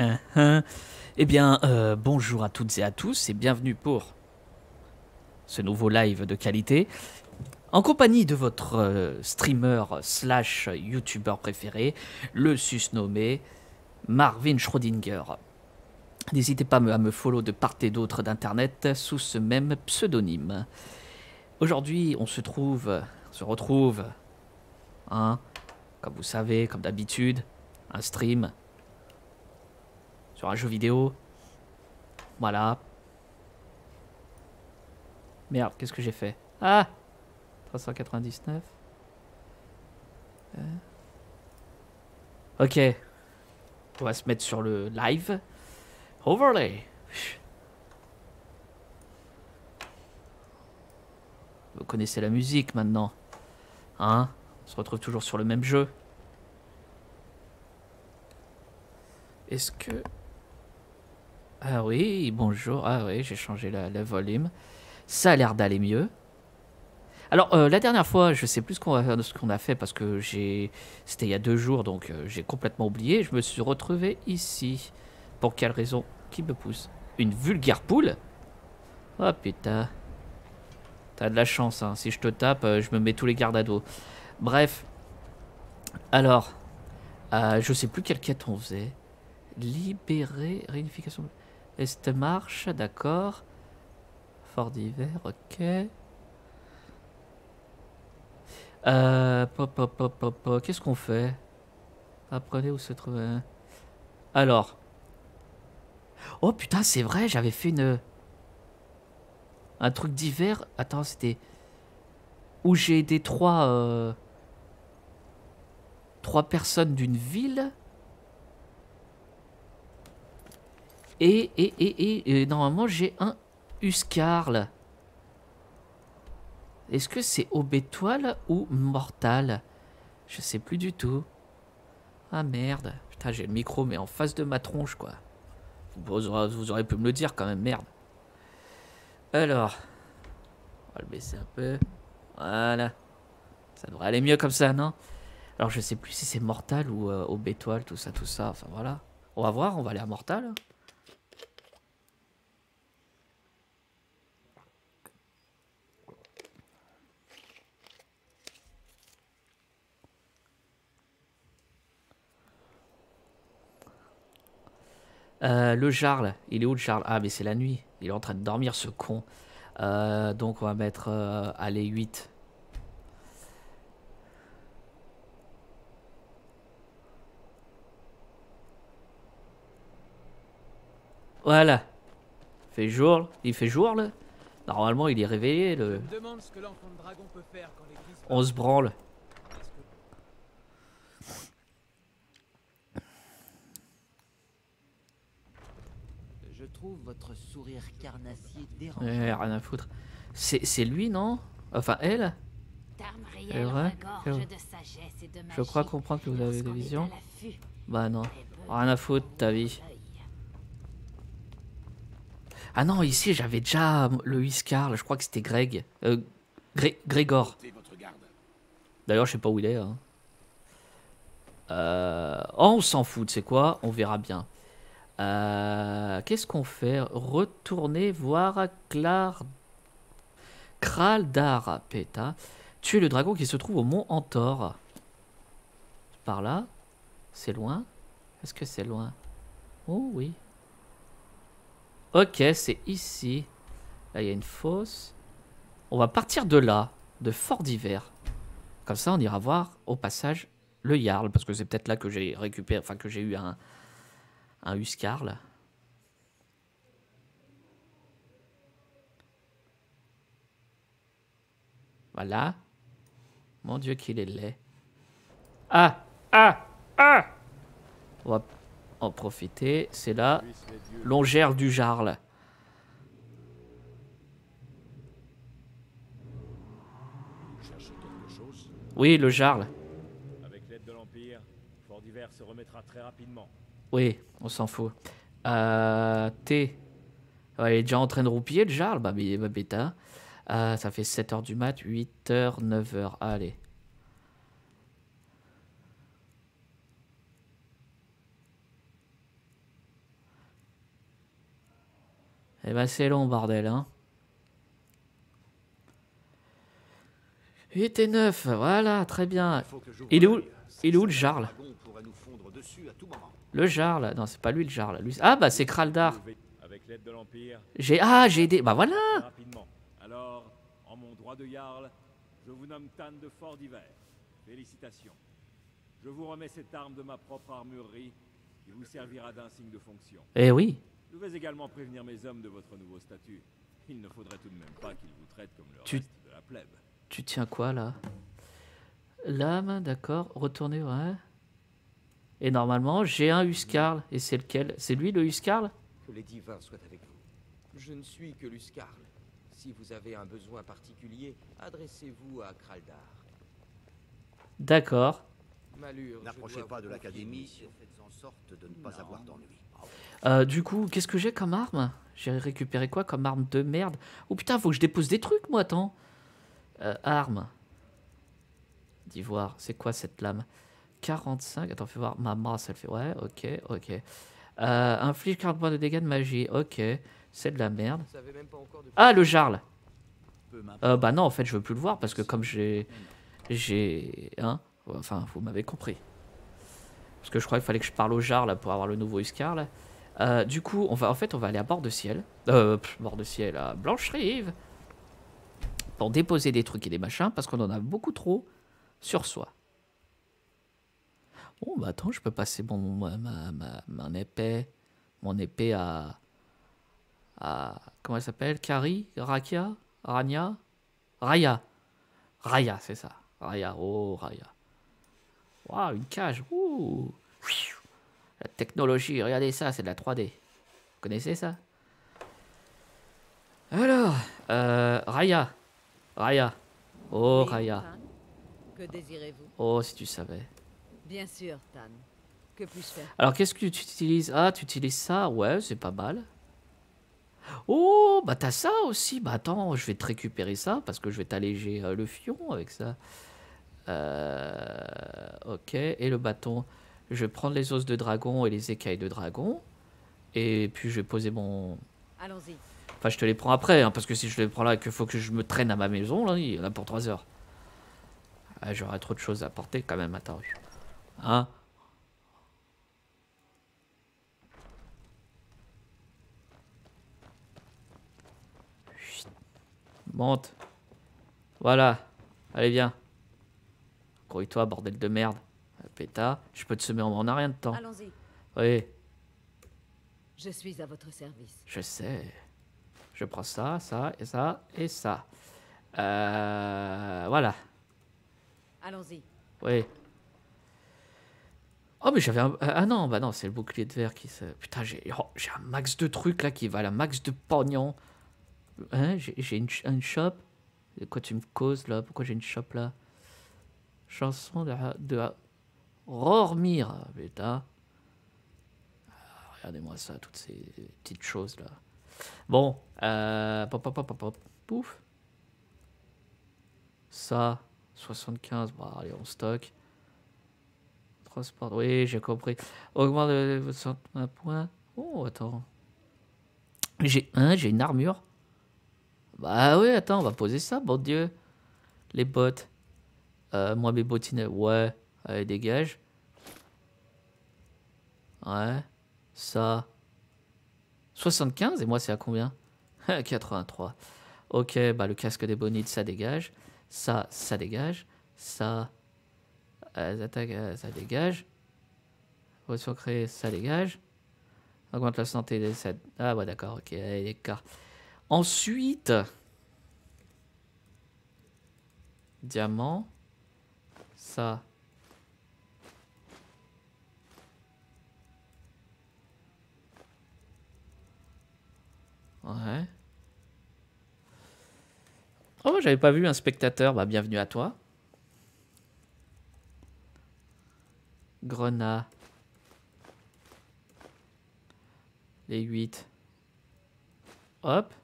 Eh bien, bonjour à toutes et à tous et bienvenue pour ce nouveau live de qualité en compagnie de votre streamer slash youtubeur préféré, le susnommé Marvin Schrödinger. N'hésitez pas à me follow de part et d'autre d'internet sous ce même pseudonyme. Aujourd'hui, on se retrouve, hein, comme vous savez, comme d'habitude, un stream sur un jeu vidéo. Voilà. Merde, qu'est-ce que j'ai fait? Ah, 399. Ok. On va se mettre sur le live. Overlay. Vous connaissez la musique maintenant. Hein? On se retrouve toujours sur le même jeu. Est-ce que... Ah oui, bonjour. Ah oui, j'ai changé le volume. Ça a l'air d'aller mieux. Alors, la dernière fois, je sais plus ce qu'on a fait parce que c'était il y a 2 jours, donc j'ai complètement oublié. Je me suis retrouvé ici. Pour quelle raison? Qui me pousse? Une vulgaire poule? Oh putain. T'as de la chance, hein. Si je te tape, je me mets tous les gardes à dos. Bref. Alors, je sais plus quelle quête on faisait. Libérer, réunification. Est marche, d'accord. Fort d'hiver, ok. Qu'est-ce qu'on fait? Apprenez où se trouve. Alors. Oh putain, c'est vrai, j'avais fait un truc d'hiver. Attends, c'était. Où j'ai aidé 3 personnes d'une ville. Et normalement, j'ai un Huscarl. Est-ce que c'est Aubétoile ou Mortal? Je sais plus du tout. Ah merde. Putain, j'ai le micro, mais en face de ma tronche, quoi. Vous aurez pu me le dire quand même, merde. Alors. On va le baisser un peu. Voilà. Ça devrait aller mieux comme ça, non? Alors, je sais plus si c'est Mortal ou Aubétoile, tout ça, tout ça. Enfin, voilà. On va voir, on va aller à Mortal. Le Jarl, il est où le Jarl? Ah, mais c'est la nuit. Il est en train de dormir, ce con. Donc, on va mettre allez, 8. Voilà. Il fait jour, là. Normalement, il est réveillé. On se branle. Je trouve votre sourire carnassier dérangeant. Rien à foutre. C'est lui, non? Enfin, elle? Tamriel regorge de sagesse et de magie. Je crois comprendre que vous avez des lorsqu'on est visions. à l'affût. Bah non. Les bœufs Rien à foutre, ta vie. œil. Ah non, ici, j'avais déjà le Huscarl. Je crois que c'était Greg. Grégor. D'ailleurs, je sais pas où il est. Hein. Oh, on s'en fout, tu sais quoi? On verra bien. Qu'est-ce qu'on fait? Retourner voir Kraldar, péta. Tuer le dragon qui se trouve au mont Antor. Par là? C'est loin? Est-ce que c'est loin? Oh oui. Ok, c'est ici. Là, il y a une fosse. On va partir de là, de Fort d'Hiver. Comme ça, on ira voir au passage le Jarl, parce que c'est peut-être là que j'ai récupéré, enfin que j'ai eu un Huscarl. Voilà. Mon Dieu, qu'il est laid. Ah! Ah! Ah! On va en profiter. C'est là. Longère du Jarl. Oui, le Jarl. Avec l'aide de l'Empire, Fort d'Hiver se remettra très rapidement. Oui, on s'en fout. T. Ouais, il est déjà en train de roupiller le Jarl. Bah, bêta. Ça fait 7h du mat, 8h, 9h. Allez. Eh ben c'est long, bordel, hein. 8 et 9, voilà, très bien. Il est où le Jarl? Le Jarl, non, c'est pas lui le Jarl. Lui... Ah, bah c'est Kraldar. Avec l'aide de l'Empire. J'ai aidé. Bah voilà. Rapidement. Alors, en mon droit de Jarl, je vous nomme Tan de Fort d'Hiver. Félicitations. Je vous remets cette arme de ma propre armurerie qui vous servira d'insigne de fonction. Eh oui. Je vais également prévenir mes hommes de votre nouveau statut. Il ne faudrait tout de même pas qu'ils vous traitent comme le reste de la plèbe. Tu tiens quoi là? Lame, d'accord. Retournez, ouais. Et normalement, j'ai un Huskarl. Et c'est lequel? C'est lui le Huskarl? Que les divins soient avec vous. Je ne suis que Luskarl. Si vous avez un besoin particulier, adressez-vous à Kraldar. D'accord. N'approchez pas de l'académie, faites en sorte de ne pas avoir d'ennui. Du coup, qu'est-ce que j'ai comme arme? J'ai récupéré quoi comme arme de merde? Oh putain, faut que je dépose des trucs, moi, attends. Arme. D'ivoire, c'est quoi cette lame? 45, attends, fais voir. Ma masse, elle fait... Ouais, ok, ok. Inflige 40 points de dégâts de magie, ok. C'est de la merde. Ah, le Jarl. Bah non, en fait, je veux plus le voir parce que comme j'ai... Hein? Enfin, vous m'avez compris. Parce que je crois qu'il fallait que je parle au Jarl pour avoir le nouveau Huskarl. Du coup, on va aller à Bord de Ciel. Bord de Ciel, à Blanche-Rive. Pour déposer des trucs et des machins, parce qu'on en a beaucoup trop sur soi. Bon, bah attends, je peux passer mon épée à... Comment elle s'appelle? Kari? Rakia? Rania? Raya. Raya, c'est ça. Raya, oh, Raya. Waouh, une cage. Ouh. La technologie, regardez ça, c'est de la 3D. Vous connaissez ça? Alors, Raya. Raya. Oh, Raya. Que désirez-vous? Oh, si tu savais. Bien sûr, Tan. Que puis-je faire? Alors, qu'est-ce que tu utilises? Ah, tu utilises ça? Ouais, c'est pas mal. Oh, bah t'as ça aussi. Bah attends, je vais te récupérer ça parce que je vais t'alléger le fion avec ça. Ok, et le bâton. Je vais prendre les os de dragon et les écailles de dragon. Et puis je vais poser mon... Allons-y. Enfin, je te les prends après, hein, parce que si je les prends là, qu'il faut que je me traîne à ma maison, là, il y en a pour 3 heures. Ah, j'aurais trop de choses à porter quand même, attends. Hein? Chut. Monte. Voilà. Allez, viens. Grouille-toi, bordel de merde. Péta. Je peux te semer en rien de temps. Allons-y. Oui. Je suis à votre service. Je sais. Je prends ça, ça, et ça, et ça. Voilà. Allons-y. Oui. Oh, mais j'avais un... Ah non, bah non, c'est le bouclier de verre qui se... Putain, j'ai un max de trucs, là, qui valent un max de pognon. Hein, j'ai une shop. De quoi tu me causes, là? Pourquoi j'ai une shop, là? Chanson de Rormir, putain. Regardez-moi ça, toutes ces petites choses, là. Bon, pouf. Ça, 75, bon, allez, on stocke. Transport, oui, j'ai compris. Augmente un point. Oh, attends. J'ai une armure. Bah oui, attends, on va poser ça, bon Dieu. Les bottes. Moi, mes bottines, ouais. Allez, dégage. Ouais. Ça. 75, et moi, c'est à combien? 83. Ok, bah le casque des bonites, ça dégage. Ça dégage. Ça... ça dégage. Potion créée, ça dégage. Augmente la santé des 7. Ah ouais, d'accord, ok, allez, d'accord. Ensuite... Diamant. Ça. Ouais. Oh, j'avais pas vu un spectateur. Bah, bienvenue à toi. Grenat. Les 8. Hop.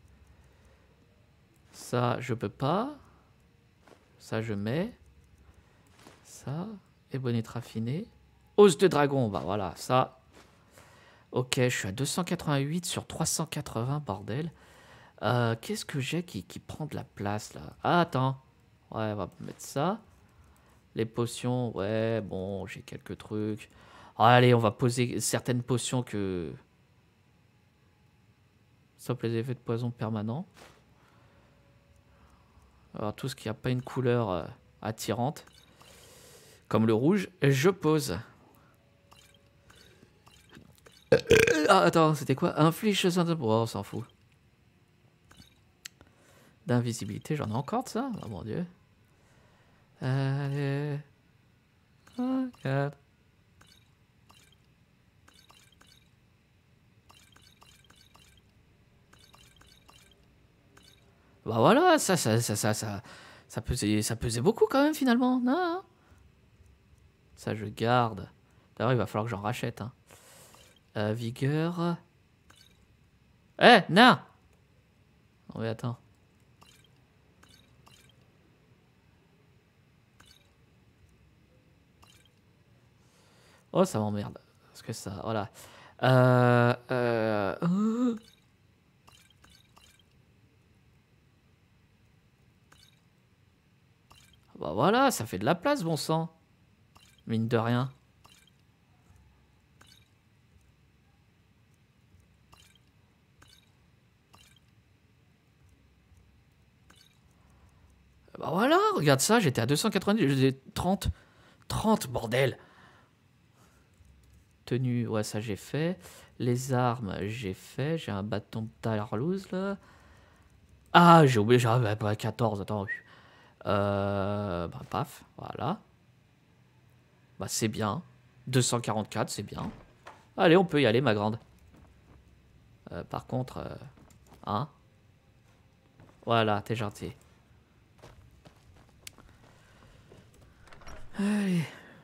Ça, je peux pas. Ça, je mets. Ça. Ébonite raffinée. Os de dragon. Bah, voilà, ça. Ok, je suis à 288 sur 380, bordel. Qu'est-ce que j'ai qui prend de la place, là? Ah, attends. Ouais, on va mettre ça. Les potions, ouais, bon, j'ai quelques trucs. Allez, on va poser certaines potions que... Sauf les effets de poison permanents. Alors, tout ce qui n'a pas une couleur attirante. Comme le rouge, je pose. Ah, attends, c'était quoi? Inflige... Oh, on s'en fout. D'invisibilité, j'en ai encore de ça? Oh mon dieu. Allez. Oh, regarde. Bah voilà, ça pesait beaucoup quand même finalement. Non. Ça je garde. D'ailleurs, il va falloir que j'en rachète. Hein. Vigueur. Eh, non. Oui, attends. Oh, ça m'emmerde. Parce que ça, voilà. Bah voilà, ça fait de la place, bon sang. Mine de rien. Bah voilà, regarde ça, j'étais à 290, j'étais 30. 30, bordel. Tenue, ouais, ça j'ai fait. Les armes, j'ai fait. J'ai un bâton de Tarlouse, là. Ah, j'ai oublié, j'ai 14, attends. Bah, paf, voilà. Bah, c'est bien. 244, c'est bien. Allez, on peut y aller, ma grande. Par contre, hein. Voilà, t'es gentil. Allez.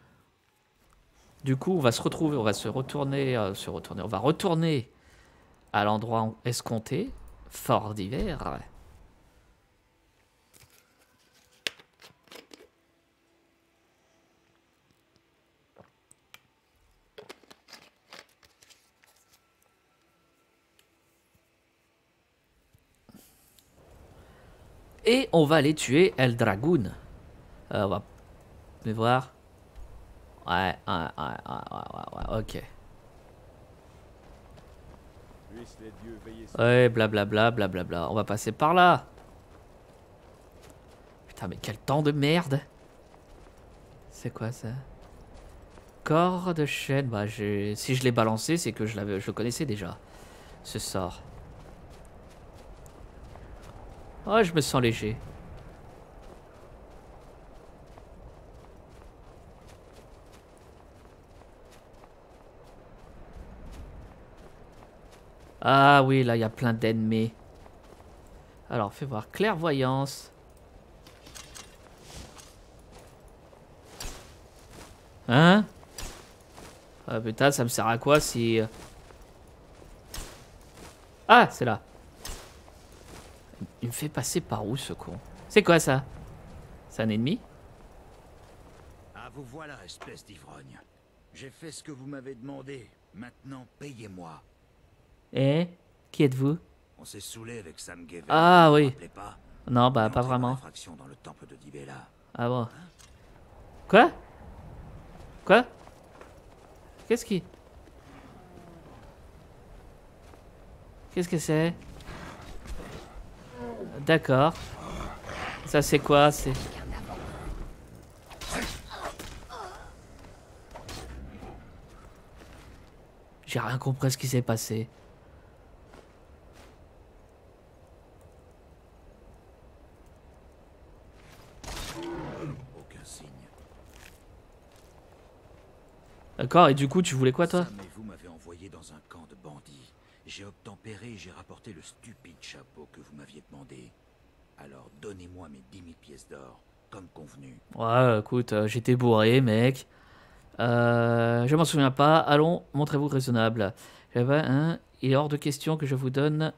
Du coup, on va se retrouver, on va se retourner, on va retourner à l'endroit escompté, Fort d'Hiver. Et on va aller tuer El Dragoon. On va voir. Ouais, ok. Ouais, blablabla, blablabla. On va passer par là. Putain, mais quel temps de merde. C'est quoi ça? Corps de chaîne. Bah, si je l'ai balancé, c'est que je le connaissais déjà. Ce sort. Oh, je me sens léger. Ah oui, là, il y a plein d'ennemis. Alors, fais voir. Clairvoyance. Hein? Ah putain, ça me sert à quoi si... Ah, c'est là. Il me fait passer par où, ce con? C'est quoi, ça? C'est un ennemi? Ah, vous voilà, espèce d'ivrogne. J'ai fait ce que vous m'avez demandé. Maintenant, payez-moi. Eh? Qui êtes-vous? On s'est saoulé avec Sam Geven. Ah oui. Pas Non, bah pas vraiment. Dans le temple de Dibella. Ah bon. Quoi? Quoi? Qu'est-ce que c'est? D'accord. Ça c'est quoi? C'est... J'ai rien compris ce qui s'est passé. Aucun signe. D'accord, et du coup tu voulais quoi toi? Sam et vous m'avez envoyé dans un camp de bandits. J'ai obtempéré et j'ai rapporté le stupide chapeau que vous m'aviez demandé. Alors donnez-moi mes 10 000 pièces d'or, comme convenu. Ouais, écoute, j'étais bourré, mec. Je m'en souviens pas. Allons, montrez-vous raisonnable. J'avais un. Il est hors de question que je vous donne.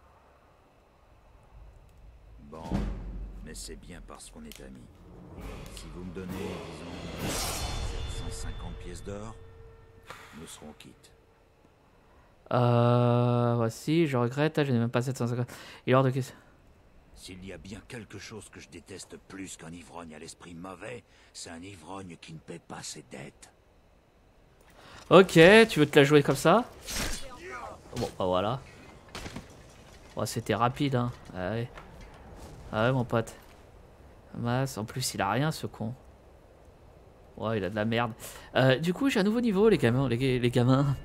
Bon, mais c'est bien parce qu'on est amis. Si vous me donnez, disons, 750 pièces d'or, nous serons quittes. Voici, je regrette, je n'ai même pas 750. Il est hors de question. S'il y a bien quelque chose que je déteste plus qu'un ivrogne à l'esprit mauvais, c'est un ivrogne qui ne paie pas ses dettes. Ok, tu veux te la jouer comme ça? Bon, bah voilà. Oh, c'était rapide, hein. Ah ouais. Ah ouais, mon pote. Masse, en plus, il a rien, ce con. Ouais, il a de la merde. Du coup, j'ai un nouveau niveau, les gamins. Les gamins.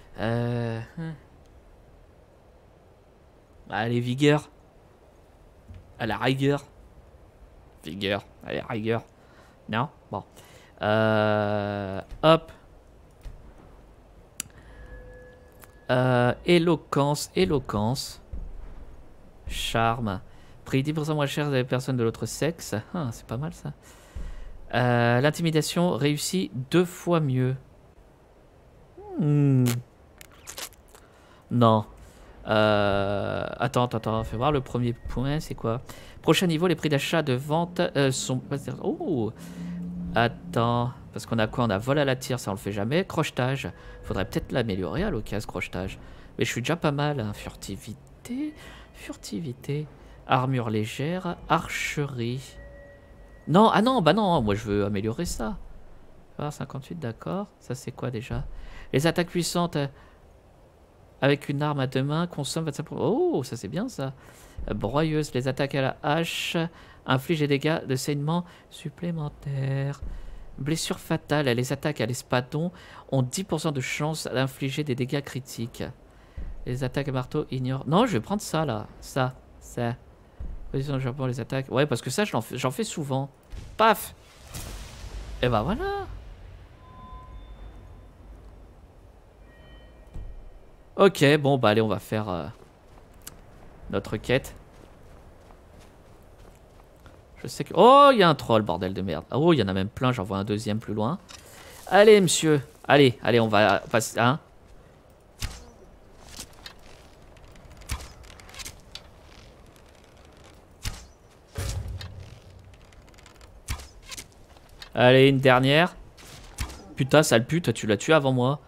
Allez, vigueur. À la rigueur. Vigueur. Allez, rigueur. Non? Bon. Hop. Éloquence. Éloquence. Charme. Prix 10% moins cher des personnes de l'autre sexe. Ah, c'est pas mal ça. L'intimidation réussit 2 fois mieux. Non. Attends. Fais voir le premier point. C'est quoi? Prochain niveau, les prix d'achat de vente sont... Oh. Attends. Parce qu'on a quoi? On a vol à la tire, ça on le fait jamais. Crochetage. Faudrait peut-être l'améliorer à l'occasion, crochetage. Mais je suis déjà pas mal. Hein. Furtivité. Furtivité. Armure légère. Archerie. Non, ah non, bah non, moi je veux améliorer ça. 58, d'accord. Ça c'est quoi déjà? Les attaques puissantes avec une arme à 2 mains consomment 25%. Oh, ça c'est bien ça. Broyeuse, les attaques à la hache infligent des dégâts de saignement supplémentaires. Blessure fatale, les attaques à l'espadon ont 10% de chance d'infliger des dégâts critiques. Les attaques à marteau ignorent... Non, je vais prendre ça là. Ça. Position de Japon, les attaques. Ouais, parce que ça, j'en fais souvent. Paf! Et bah voilà! Ok, bon, bah allez, on va faire notre quête. Je sais que... Oh, il y a un troll, bordel de merde. Oh, il y en a même plein, j'en vois un deuxième plus loin. Allez, monsieur. Allez, on va passer... Hein? Allez, une dernière. Putain, sale pute, tu l'as tué avant moi.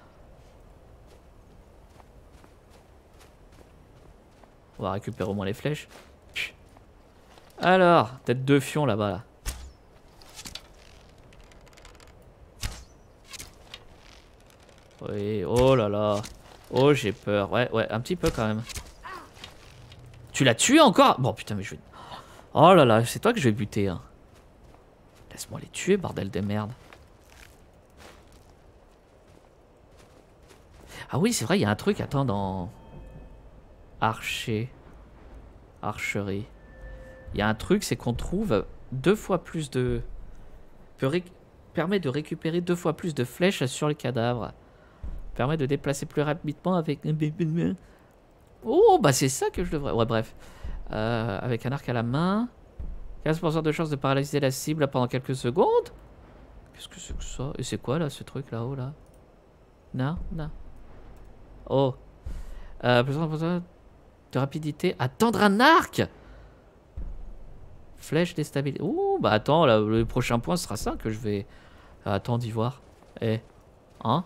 On va récupérer au moins les flèches. Alors, tête de fion là-bas. Là. Oui, oh là là. Oh, j'ai peur. Ouais, un petit peu quand même. Tu l'as tué encore? Bon, putain, mais je vais... Oh là là, c'est toi que je vais buter. Hein. Laisse-moi les tuer, bordel de merde. Ah oui, c'est vrai, il y a un truc, attends, dans... Archer. Archerie. Il y a un truc, c'est qu'on trouve 2 fois plus de... Permet de récupérer 2 fois plus de flèches sur le cadavre. Permet de déplacer plus rapidement avec... Oh, bah c'est ça que je devrais... Ouais, bref. Avec un arc à la main. 15% de chance de paralyser la cible pendant quelques secondes. Qu'est-ce que c'est que ça? Et c'est quoi là, ce truc là-haut là? Non. Oh. Plus de rapidité. Attendre un arc. Flèche déstabilisée. Ouh, bah attends, là, le prochain point sera ça que je vais... attends d'y voir. Hein?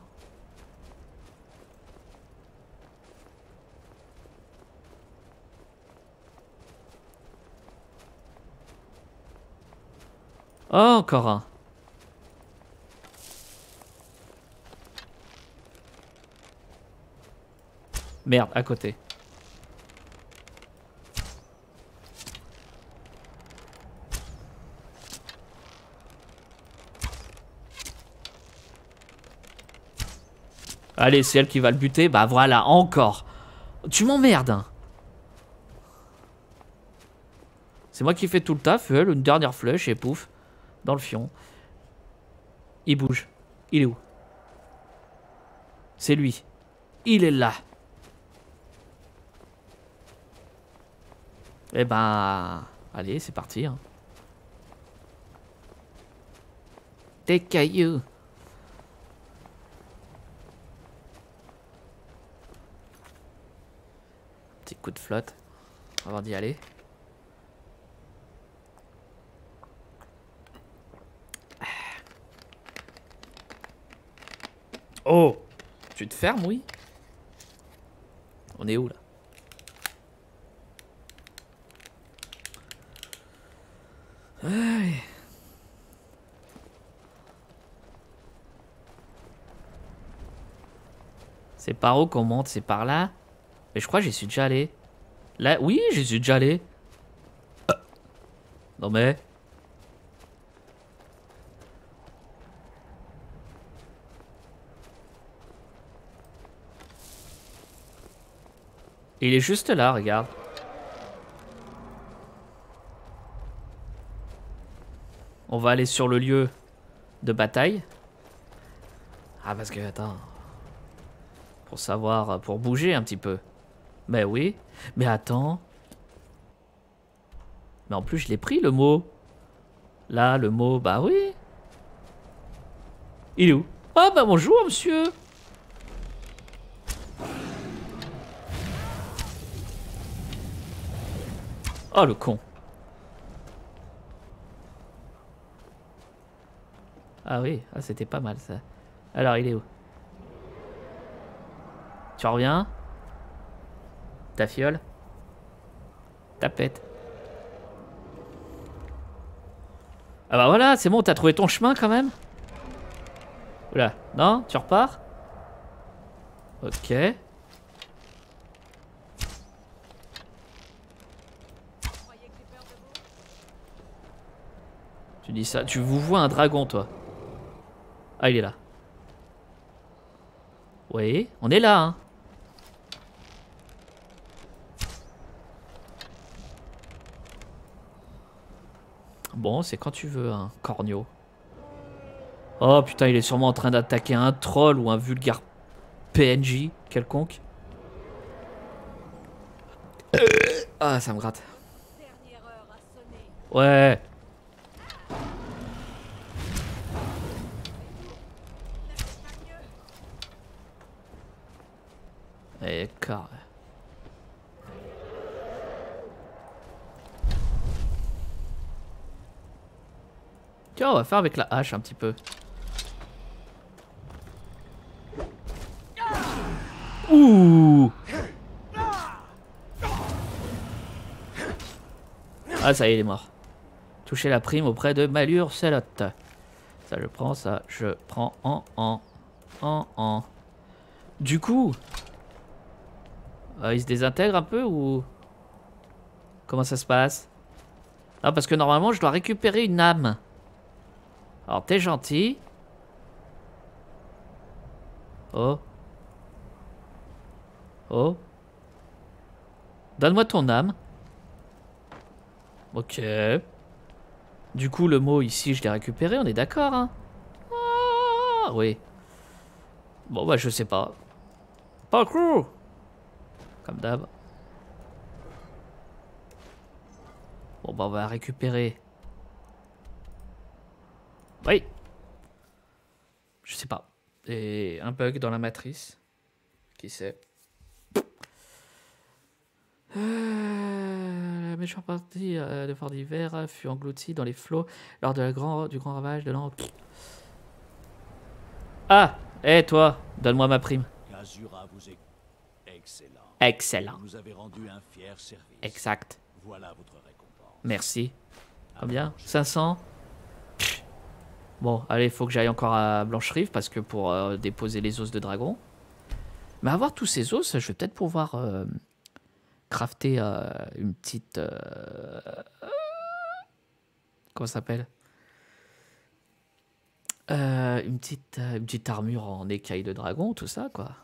Oh, encore un. Merde, à côté. Allez, c'est elle qui va le buter. Bah voilà, encore. Tu m'emmerdes. Hein. C'est moi qui fais tout le taf. Elle, une dernière flèche et pouf. Dans le fion. Il bouge. Il est où? C'est lui. Il est là. Eh ben... Allez, c'est parti. Hein. Des cailloux. Petit coup de flotte. Avant d'y aller. Oh! Tu te fermes, oui? On est où là? Allez. C'est par où qu'on monte? C'est par là? Mais je crois que j'y suis déjà allé. Là, oui, j'y suis déjà allé. Non mais... Il est juste là, regarde. On va aller sur le lieu de bataille. Ah, parce que, attends. Pour savoir, pour bouger un petit peu. Mais oui. Mais attends. Mais en plus, je l'ai pris, le mot. Là, le mot, bah oui. Il est où? Ah, bah bonjour, monsieur. Oh, le con. Ah oui, ah, c'était pas mal, ça. Alors, il est où? Tu reviens? Ta fiole? Ta pète? Ah bah voilà, c'est bon, t'as trouvé ton chemin quand même? Oula, non? Tu repars? Ok. Tu dis ça, tu vous vois un dragon toi? Ah, il est là. Oui, on est là, hein. Bon, c'est quand tu veux, hein, Cornio. Oh putain, il est sûrement en train d'attaquer un troll ou un vulgaire PNJ quelconque. Ah, ça me gratte. Ouais. D'accord. Tiens, on va faire avec la hache un petit peu. Ouh. Ah, ça y est, il est mort. Toucher la prime auprès de Malur Celotte. Ça, je prends, ça, je prends en. Du coup, il se désintègre un peu ou... Comment ça se passe? Non, parce que normalement, je dois récupérer une âme. Alors, t'es gentil. Oh. Oh. Donne-moi ton âme. Ok. Du coup, le mot ici, je l'ai récupéré, on est d'accord, hein? Ah, oui. Bon, bah, je sais pas. Parcours! Comme d'hab. Bon, bah, on va récupérer. Oui. Je sais pas. Et un bug dans la matrice. Qui sait? La méchante partie de Fort d'hiver fut engloutie dans les flots lors du grand ravage de l'an. Ah! Eh toi! Donne-moi ma prime. Kazura vous est excellent. Excellent. Vous avez rendu un fier service. Exact. Voilà votre récompense. Merci. Combien? 500? Bon, allez, faut que j'aille encore à Blanche-Rive parce que pour déposer les os de dragon. Mais avoir tous ces os, je vais peut-être pouvoir crafter une petite... comment ça s'appelle? Une petite armure en écaille de dragon, tout ça, quoi.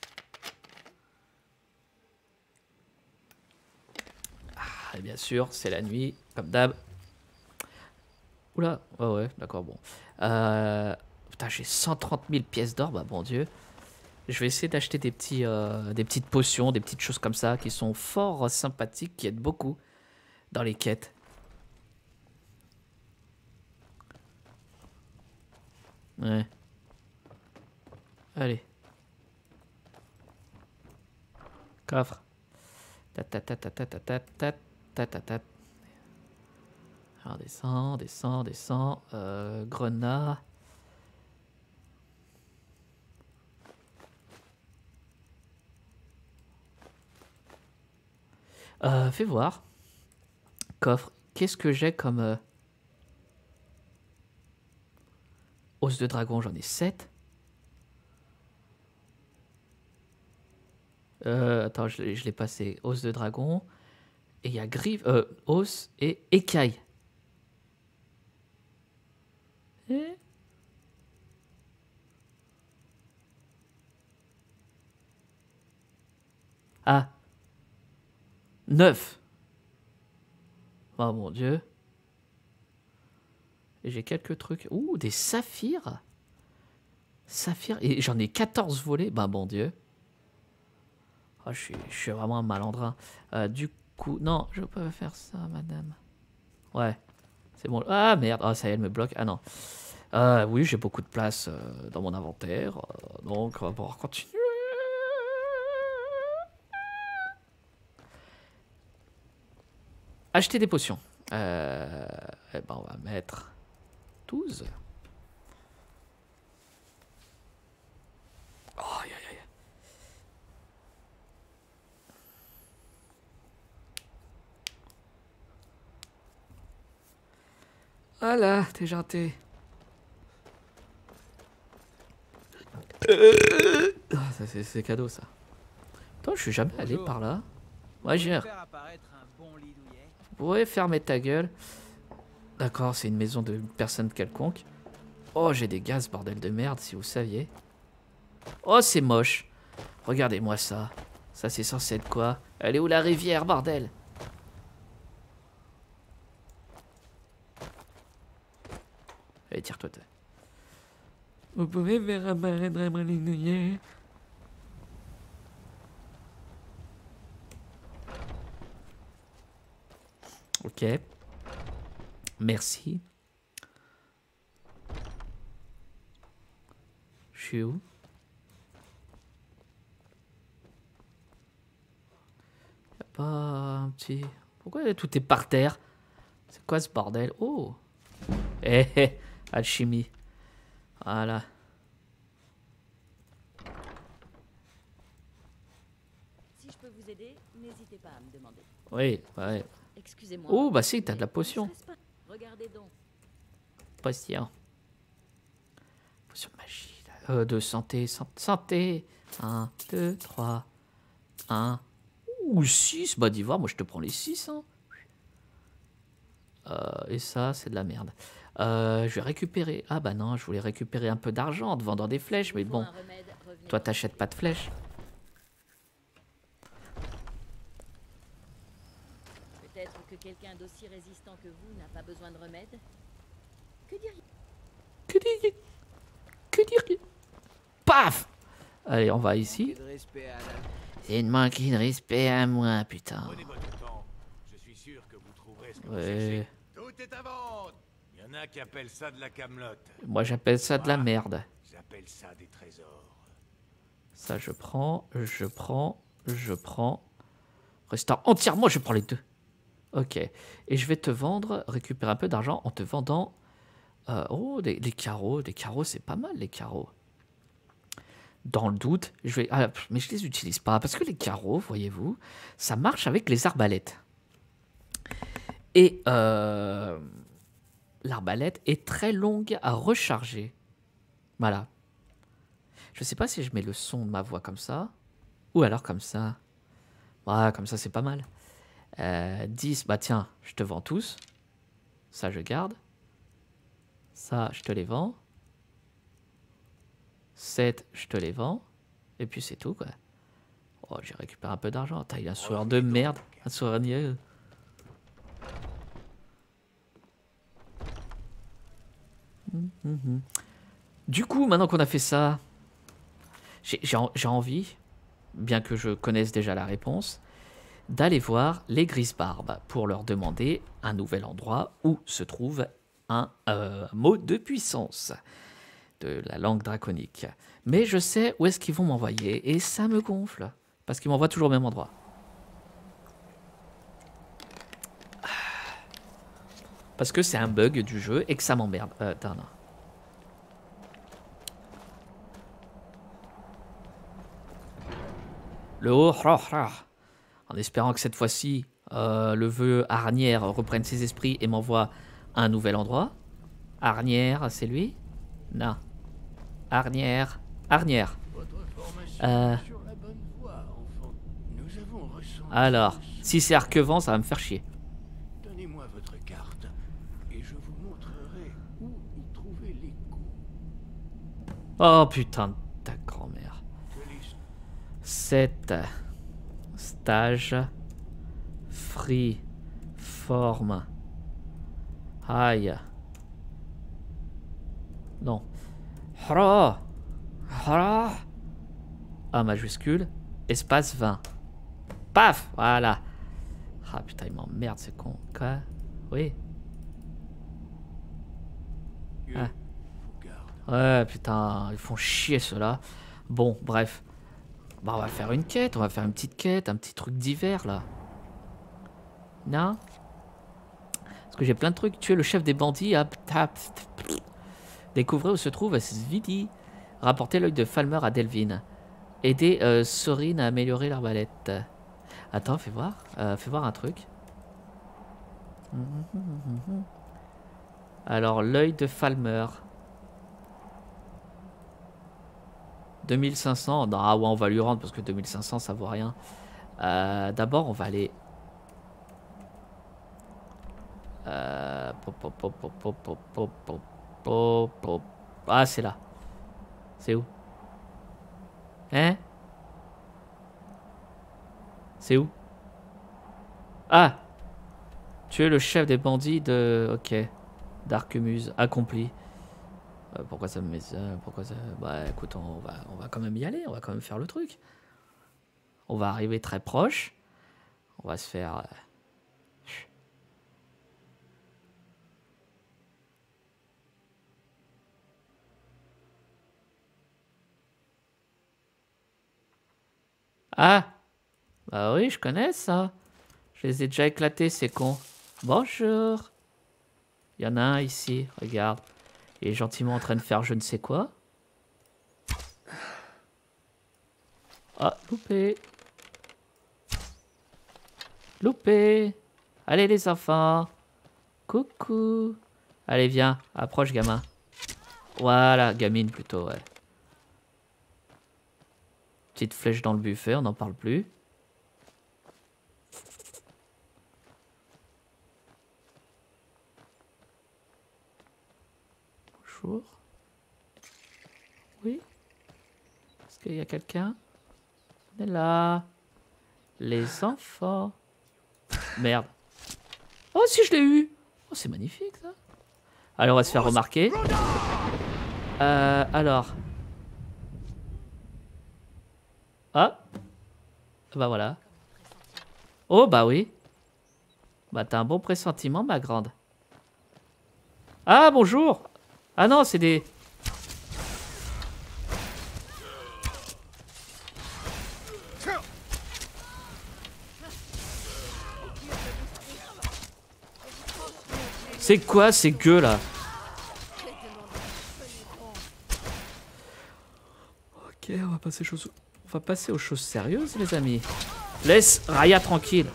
Ah, et bien sûr, c'est la nuit, comme d'hab. Oula, oh ouais, d'accord, bon. Putain, j'ai 130 000 pièces d'or, bah bon Dieu. Je vais essayer d'acheter des petites potions, des petites choses comme ça, qui sont fort sympathiques, qui aident beaucoup dans les quêtes. Ouais. Allez. Coffre. Alors descends. Grenat. Fais voir. Coffre. Qu'est-ce que j'ai comme... os de dragon, j'en ai 7. Attends, je l'ai passé. Os de dragon. Et il y a grive, os et écaille. Ah. 9. Oh mon Dieu. Et j'ai quelques trucs. Ouh, des saphirs. Saphirs. Et j'en ai 14 volés. Bah bon Dieu. Oh, je suis vraiment un malandrin. Du coup, non, je peux pas faire ça, madame. Ouais, c'est bon. Ah merde, oh, ça y est, elle me bloque. Ah non. Oui, j'ai beaucoup de place dans mon inventaire. Donc, on va pouvoir continuer. Acheter des potions. Eh ben, on va mettre 12. Oh, aïe, aïe, aïe. Voilà, t'es gentil. Ah, c'est cadeau, ça. Attends, je suis jamais allé par là. Ouais, j'ai... Vous pourrez fermer ta gueule. D'accord, c'est une maison de personne quelconque. Oh, j'ai des gaz, bordel de merde, si vous saviez. Oh, c'est moche. Regardez-moi ça. Ça, c'est censé être quoi? Elle est où la rivière, bordel? Allez, tire-toi. Vous pouvez faire apparaître un malignier. Ok. Merci. Je suis où? Y'a pas un petit... Pourquoi tout est par terre? C'est quoi ce bordel? Oh! Eh, eh, alchimie. Voilà. Si je peux vous aider, n'hésitez pas à me demander. Oui, ouais. Excusez-moi. Oh, bah si, t'as de la potion. Regardez donc. Potion. Potion de magie. De santé, santé. 1, 2, 3. 1. Ou 6. Bah, d'y voir, moi je te prends les 6. Hein. Et ça, c'est de la merde. Je vais récupérer... Ah bah non, je voulais récupérer un peu d'argent en te vendant des flèches, mais bon. Toi, t'achètes pas de flèches. Peut-être que quelqu'un d'aussi résistant que vous n'a pas besoin de remède. Que diriez-vous? Que diriez-vous? Que diriez-vous? Paf! Allez, on va ici. C'est une manquée de respect à moi, putain. Prenez votre temps. Je suis sûr que vous trouverez ce que vous Ouais. cherchez. Tout est à vendre. Il y en a qui appellent ça de la camelote. Moi, j'appelle ça de la merde. J'appelle ça des trésors. Ça, je prends, je prends, je prends. Restaure entièrement, je prends les deux. Ok. Et je vais te vendre, récupérer un peu d'argent en te vendant... oh, des carreaux. Des carreaux, c'est pas mal, les carreaux. Dans le doute, je vais... Ah, mais je les utilise pas. Parce que les carreaux, voyez-vous, ça marche avec les arbalètes. Et l'arbalète est très longue à recharger. Voilà. Je sais pas si je mets le son de ma voix comme ça. Ou alors comme ça. Voilà, comme ça, c'est pas mal. 10, bah tiens, je te vends tous. Ça, je garde. Ça, je te les vends. 7, je te les vends. Et puis c'est tout, quoi. Oh, j'ai récupéré un peu d'argent. Il y a un sourire de merde. Un sourire niais. Du coup, maintenant qu'on a fait ça, j'ai envie, bien que je connaisse déjà la réponse, d'aller voir les Grisbarbes pour leur demander un nouvel endroit où se trouve un mot de puissance de la langue draconique. Mais je sais où est-ce qu'ils vont m'envoyer et ça me gonfle parce qu'ils m'envoient toujours au même endroit. Parce que c'est un bug du jeu et que ça m'emmerde. Attends, non. Le haut, en espérant que cette fois-ci, le vœu Arnière reprenne ses esprits et m'envoie à un nouvel endroit. Arnière, c'est lui? Non. Arnière. Arnière. Alors, si c'est Arquevent, ça va me faire chier. Donnez-moi votre carte et je vous montrerai où y trouver l'écho. Oh putain de ta grand-mère. 7 stage free forme. Aïe. Non. Hra. Hra. A majuscule. Espace 20. Paf. Voilà. Ah putain, il m'emmerde, c'est con. Quoi? Oui. Ah. Ouais, putain, ils font chier ceux-là. Bon, bref. Bah, on va faire une quête, on va faire une petite quête, un petit truc d'hiver là. Non? Parce que j'ai plein de trucs. Tuer le chef des bandits. Découvrez où se trouve Svidi. Rapporter l'œil de Falmer à Delvin. Aider Sorin à améliorer l'arbalète. Attends, fais voir un truc. Alors, l'œil de Falmer. 2500. Non, ah ouais, on va lui rendre parce que 2500, ça vaut rien. D'abord, on va aller... Ah, c'est là. C'est où? Hein? C'est où? Ah! Tu es le chef des bandits de... Ok. D'Arquemuse. Accompli. Pourquoi ça me met ça? Pourquoi ça... Bah écoute, on va quand même y aller. On va quand même faire le truc. On va arriver très proche. On va se faire... Ah! Bah oui, je connais ça. Je les ai déjà éclatés, ces cons. Bonjour. Il y en a un ici, regarde. Il est gentiment en train de faire je ne sais quoi. Ah, loupé. Loupé. Allez les enfants. Coucou. Allez, viens. Approche, gamin. Voilà, gamine plutôt, ouais. Petite flèche dans le buffet, on n'en parle plus. Bonjour. Oui. Est-ce qu'il y a quelqu'un? On est là. Les enfants. Merde. Oh, si je l'ai eu. Oh, c'est magnifique, ça. Alors, on va se faire remarquer. Alors. Ah. Bah voilà. Oh, bah oui. Bah, t'as un bon pressentiment, ma grande. Ah, bonjour. Ah non, c'est des... C'est quoi ces gueux là? Ok, on va passer aux choses sérieuses, les amis. Laisse Raya tranquille.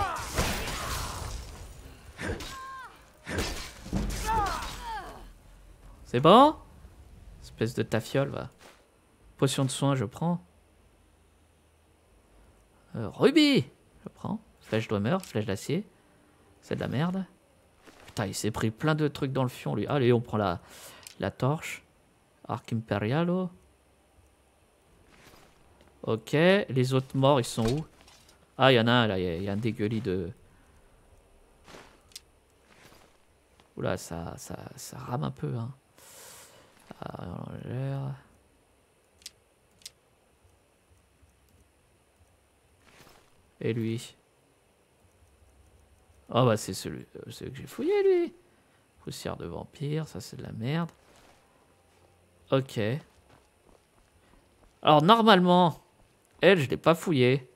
C'est bon? Espèce de tafiole, va. Potion de soin, je prends. Rubis, je prends. Flèche d'humeur, flèche d'acier. C'est de la merde. Putain, il s'est pris plein de trucs dans le fion, lui. Allez, on prend la torche. Arc Imperialo. Ok, les autres morts, ils sont où? Ah, il y en a un, là. Il y a un dégueulis de... Oula, ça rame un peu, hein. Et lui? Oh bah c'est celui que j'ai fouillé, lui. Poussière de vampire, ça c'est de la merde. Ok. Alors normalement, elle je l'ai pas fouillé.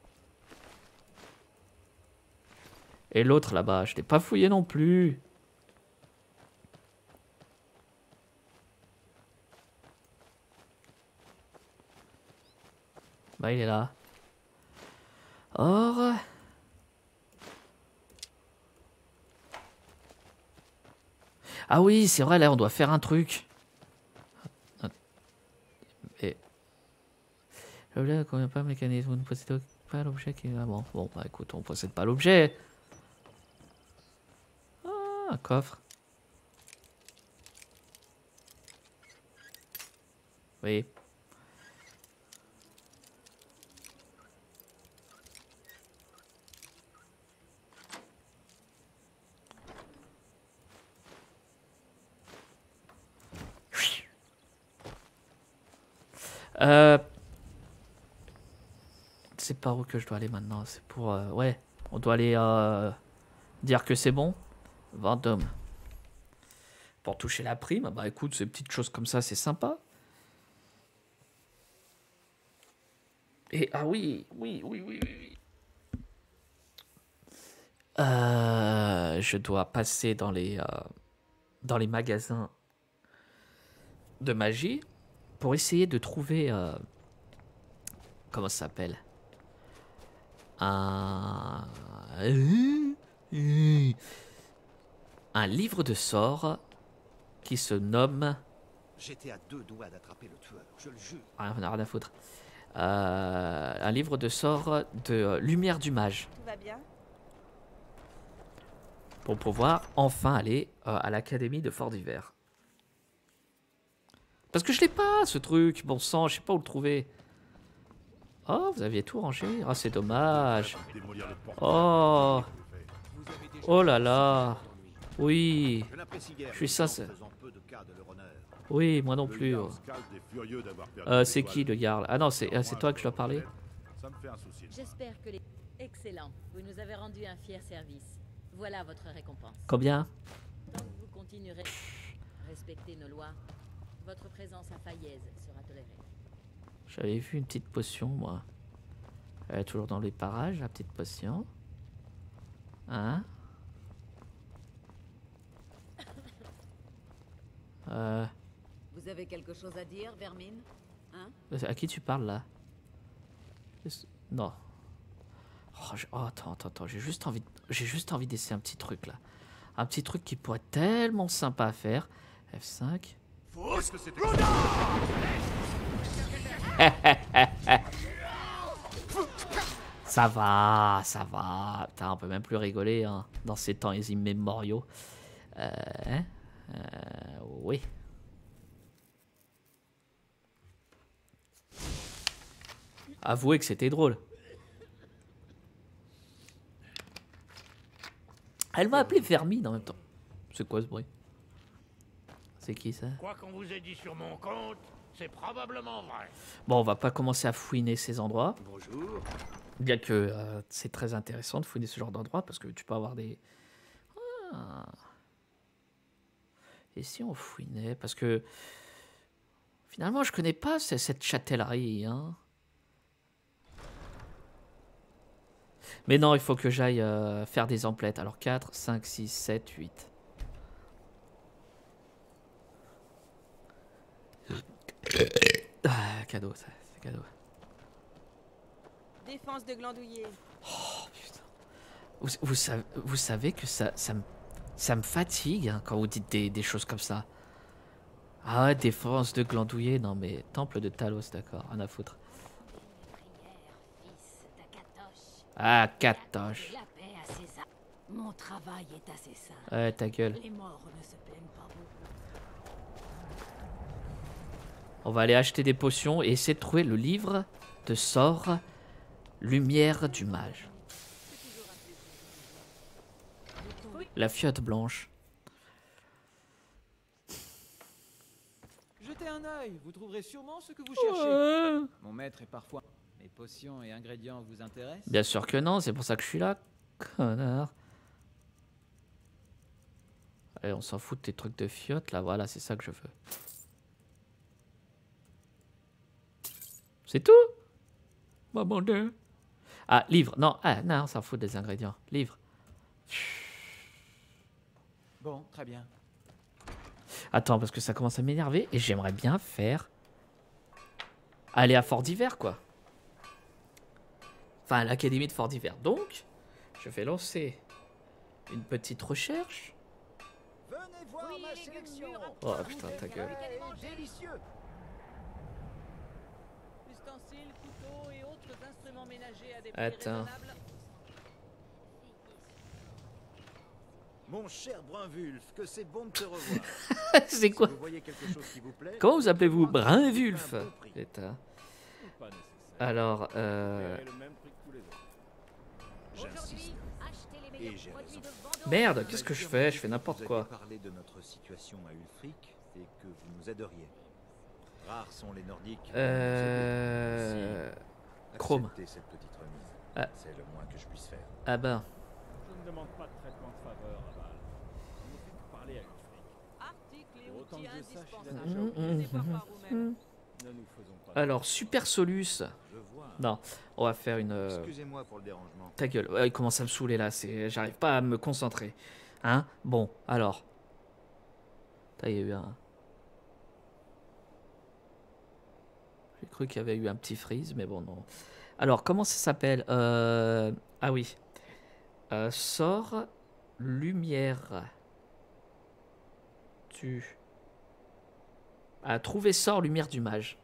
Et l'autre là-bas, je l'ai pas fouillé non plus. Bah il est là. Or... Ah oui, c'est vrai, là, on doit faire un truc. Et... L'objet ne convient pas, mécanisme. Vous ne possédez pas l'objet qui... Ah bon, bon, bah écoute, on possède pas l'objet. Ah, un coffre. Oui. C'est par où que je dois aller maintenant? C'est pour... ouais, on doit aller dire que c'est bon. Vendôme. Pour toucher la prime. Bah écoute, ces petites choses comme ça, c'est sympa. Et ah oui. Je dois passer dans les magasins de magie pour essayer de trouver comment ça s'appelle, un livre de sorts qui se nomme... J'étais à 2 doigts d'attraper le tueur, je le jure. Rien à foutre. Un livre de sorts de Lumière du Mage. Tout va bien? Pour pouvoir enfin aller à l'académie de Fort d'Hiver. Parce que je l'ai pas, ce truc. Bon sang, je sais pas où le trouver. Oh, vous aviez tout rangé. Ah, c'est dommage. Oh. Oh là là. Oui. Je suis ça. Oui, moi non plus. C'est qui le Jarl? Ah non, c'est toi que je dois parler. J'espère que les... Excellent. Vous nous avez rendu un fier service. Voilà votre récompense. Combien? Tant que vous continuerez à respecter nos lois, votre présence à Faillaise sera tolérée. J'avais vu une petite potion, moi. Elle est toujours dans les parages, la petite potion. Hein? Vous avez quelque chose à dire, Vermine? Hein? À qui tu parles, là? Non. Oh, attends, j'ai juste envie d'essayer un petit truc, là. Un petit truc qui pourrait être tellement sympa à faire. F5. Ça va. Putain, on peut même plus rigoler hein, dans ces temps immémoriaux. Oui. Avouez que c'était drôle. Elle m'a appelé Vermine en même temps. C'est quoi ce bruit? C'est qui ça? Quoi qu'on vous ait dit sur mon compte, c'est probablement vrai. Bon, on va pas commencer à fouiner ces endroits. Bonjour. Bien que c'est très intéressant de fouiner ce genre d'endroit parce que tu peux avoir des... Ah. Et si on fouinait? Parce que finalement, je connais pas cette châtellerie. Hein. Mais non, il faut que j'aille faire des emplettes. Alors 4, 5, 6, 7, 8. Ah, cadeau, ça, c'est cadeau. Défense de glandouiller. Oh, putain. Vous savez que ça me fatigue hein, quand vous dites des choses comme ça. Ah ouais, défense de glandouiller. Non mais, temple de Talos, d'accord, rien à foutre. Ah, Katoche. Mon travail est assez simple. Ouais, ta gueule. Les morts ne se plaignent pas beaucoup. On va aller acheter des potions et essayer de trouver le livre de sorts Lumière du Mage. La fiotte blanche. Jetez un œil, vous trouverez sûrement ce que vous cherchez. Mon maître est parfois... Les potions et ingrédients vous intéressent? Bien sûr que non, c'est pour ça que je suis là, connard. Allez, on s'en fout de tes trucs de fiotte, là, voilà, c'est ça que je veux. C'est tout? Maman de... Ah, livre, non, on s'en fout des ingrédients. Livre. Bon, très bien. Attends, parce que ça commence à m'énerver et j'aimerais bien faire... aller à Fort d'Hiver, quoi. Enfin, à l'académie de Fort d'Hiver. Donc, je vais lancer une petite recherche. Venez Venez voir ma sélection. Oh putain, ta gueule. Délicieux. Ustensiles, couteaux et autres instruments ménagers à des prix Attends. raisonnables. Mon cher Brunwulf, que c'est bon de te revoir. C'est quoi? Si vous voyez quelque chose qui vous plaît, Comment vous appelez-vous? Brunwulf. Putain. Pas nécessaire. Alors, Paierez le même prix que tous les autres. j'insiste. Et j'ai raison. Merde, qu'est-ce que je fais? Je fais n'importe quoi. Vous avez parlé de notre situation à Ulfric et que vous nous aideriez. Rares sont les Nordiques. Chrome. Acceptez cette petite remise. Ah. C'est le moins que je puisse faire. Ah ben. Je ne demande pas de traitement de faveur, Aval. Il me fait que parler à Ulfric. Articles et Pour autant outils que je sache, il a indispensables. déjà oublié. N'hésitez pas par vous-même. Ne nous faisons pas. Alors, Super Solus. Je vois. Non, on va faire une... Excusez-moi pour le dérangement. Ta gueule. Ouais, il commence à me saouler là. J'arrive pas à me concentrer. Hein? Bon, alors. Il y a eu un... J'ai cru qu'il y avait eu un petit freeze, mais bon, non. Alors, comment ça s'appelle? Ah oui. Sort lumière. Tu... Ah, trouver sort lumière du mage.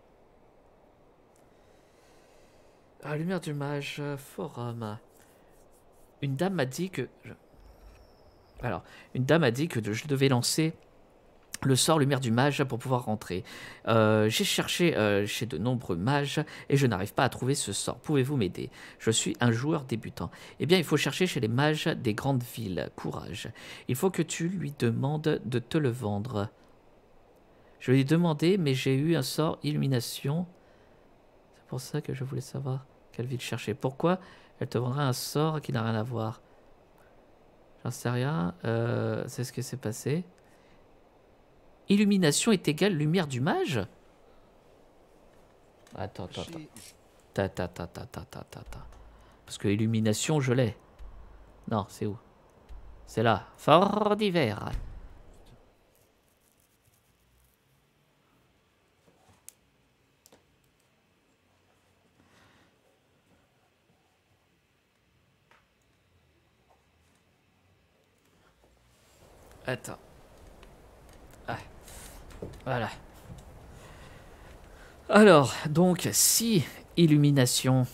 Ah, lumière du mage, forum. Une dame m'a dit que... Alors, une dame a dit que je devais lancer le sort lumière du mage pour pouvoir rentrer. J'ai cherché chez de nombreux mages et je n'arrive pas à trouver ce sort. Pouvez-vous m'aider? Je suis un joueur débutant. Eh bien, il faut chercher chez les mages des grandes villes. Courage. Il faut que tu lui demandes de te le vendre. Je lui ai demandé, mais j'ai eu un sort illumination. C'est pour ça que je voulais savoir quelle ville chercher. Pourquoi elle te vendrait un sort qui n'a rien à voir? J'en sais rien. C'est ce qui s'est passé. Illumination est égale lumière du mage? Attends. Parce que illumination, je l'ai. Non, c'est où? C'est là. Fort d'hiver. Attends. Ah. Voilà. Alors, donc, si illumination,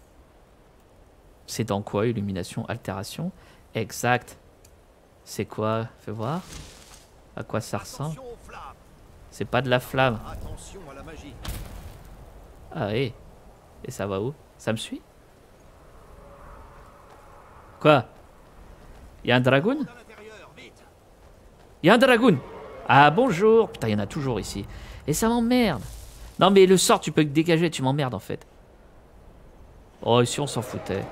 c'est dans quoi illumination? Altération. Exact. C'est quoi? Fais voir. À quoi ça ressemble? C'est pas de la flamme. Attention à la magie. Ah oui. Et ça va où? Ça me suit? Quoi? Y'a un dragoon? Y'a un dragoon! Ah bonjour! Putain, il y en a toujours ici. Et ça m'emmerde. Non mais le sort, tu peux te dégager, tu m'emmerdes en fait. Oh, ici on s'en foutait.